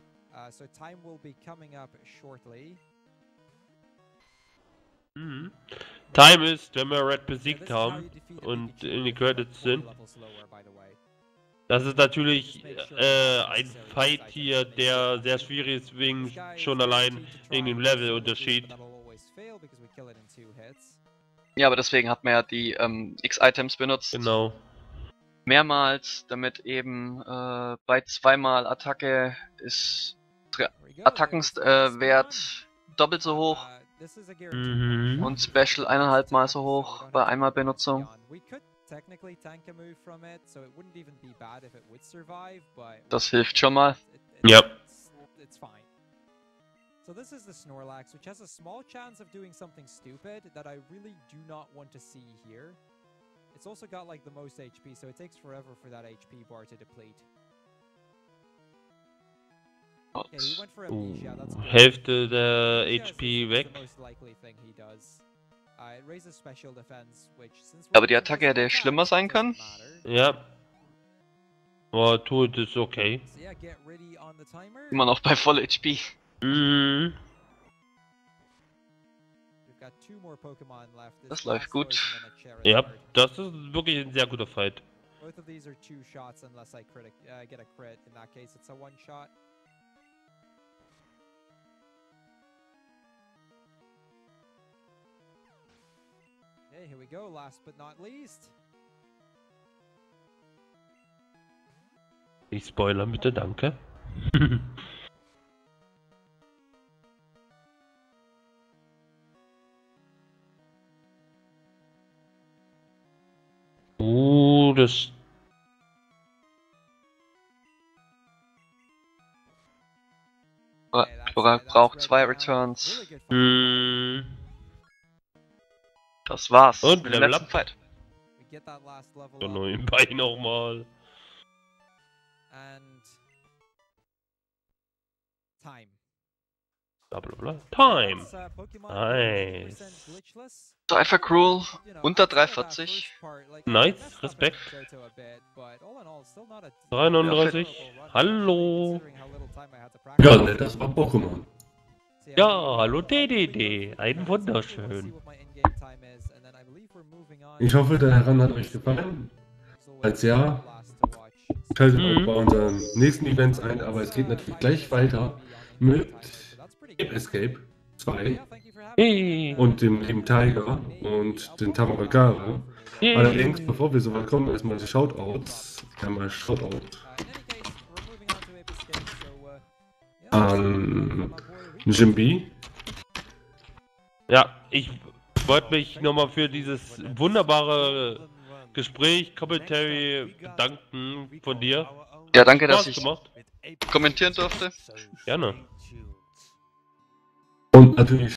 Mhm. Time ist, wenn wir Red besiegt haben und in die Credits sind. Das ist natürlich ein Fight hier, der sehr schwierig ist, wegen schon allein wegen dem Levelunterschied. Ja, aber deswegen hat man ja die X-Items benutzt. Genau. Mehrmals, damit eben bei zweimal Attacke ist Attackenwert doppelt so hoch Mhm. und Special 1,5 Mal so hoch bei einmal Benutzung. Das hilft schon mal. Ja. So this is the Snorlax, which has a small chance of doing something stupid that I really do not want to see here. It's also got like the most HP, so it takes forever for that HP bar to deplete. Okay, he went for Amnesia, that's good. Hälfte der HP weg. Aber die Attacke hätte schlimmer sein können. Ja. Aber tut es okay. Immer noch bei voll HP. Mhm. Das läuft gut. Ja, das ist wirklich ein sehr guter Fight. Both of these are 2 shots unless I get a crit. In that case, it's a 1 shot. Okay, here we go. Last but not least. Ich spoiler bitte, danke. Das... Chlorak braucht 2 Returns. Mm. Das war's. Und mit dem Level letzten up. Fight. So nebenbei nochmal. And time. Blablabla. Time. Nice. Cypher unter 340. Nice, Respekt. 39. Hallo. Ja, das war Pokémon. Ja, hallo DDD. Ein wunderschön. Ich hoffe, der Heran hat euch gefallen. Als ja, schaltet euch bei unseren nächsten Events ein, aber es geht natürlich gleich weiter mit Ape Escape 2 Hey. und dem lieben Tiger und den Tamaragara. Hey. Allerdings, bevor wir so weit kommen, erstmal die Shoutouts. Einmal Shoutout an Jimby. Ja, ich wollte mich nochmal für dieses wunderbare Gespräch, Commentary bedanken von dir. Ja, danke, dass Spaß ich gemacht. kommentieren durfte. Gerne. Und natürlich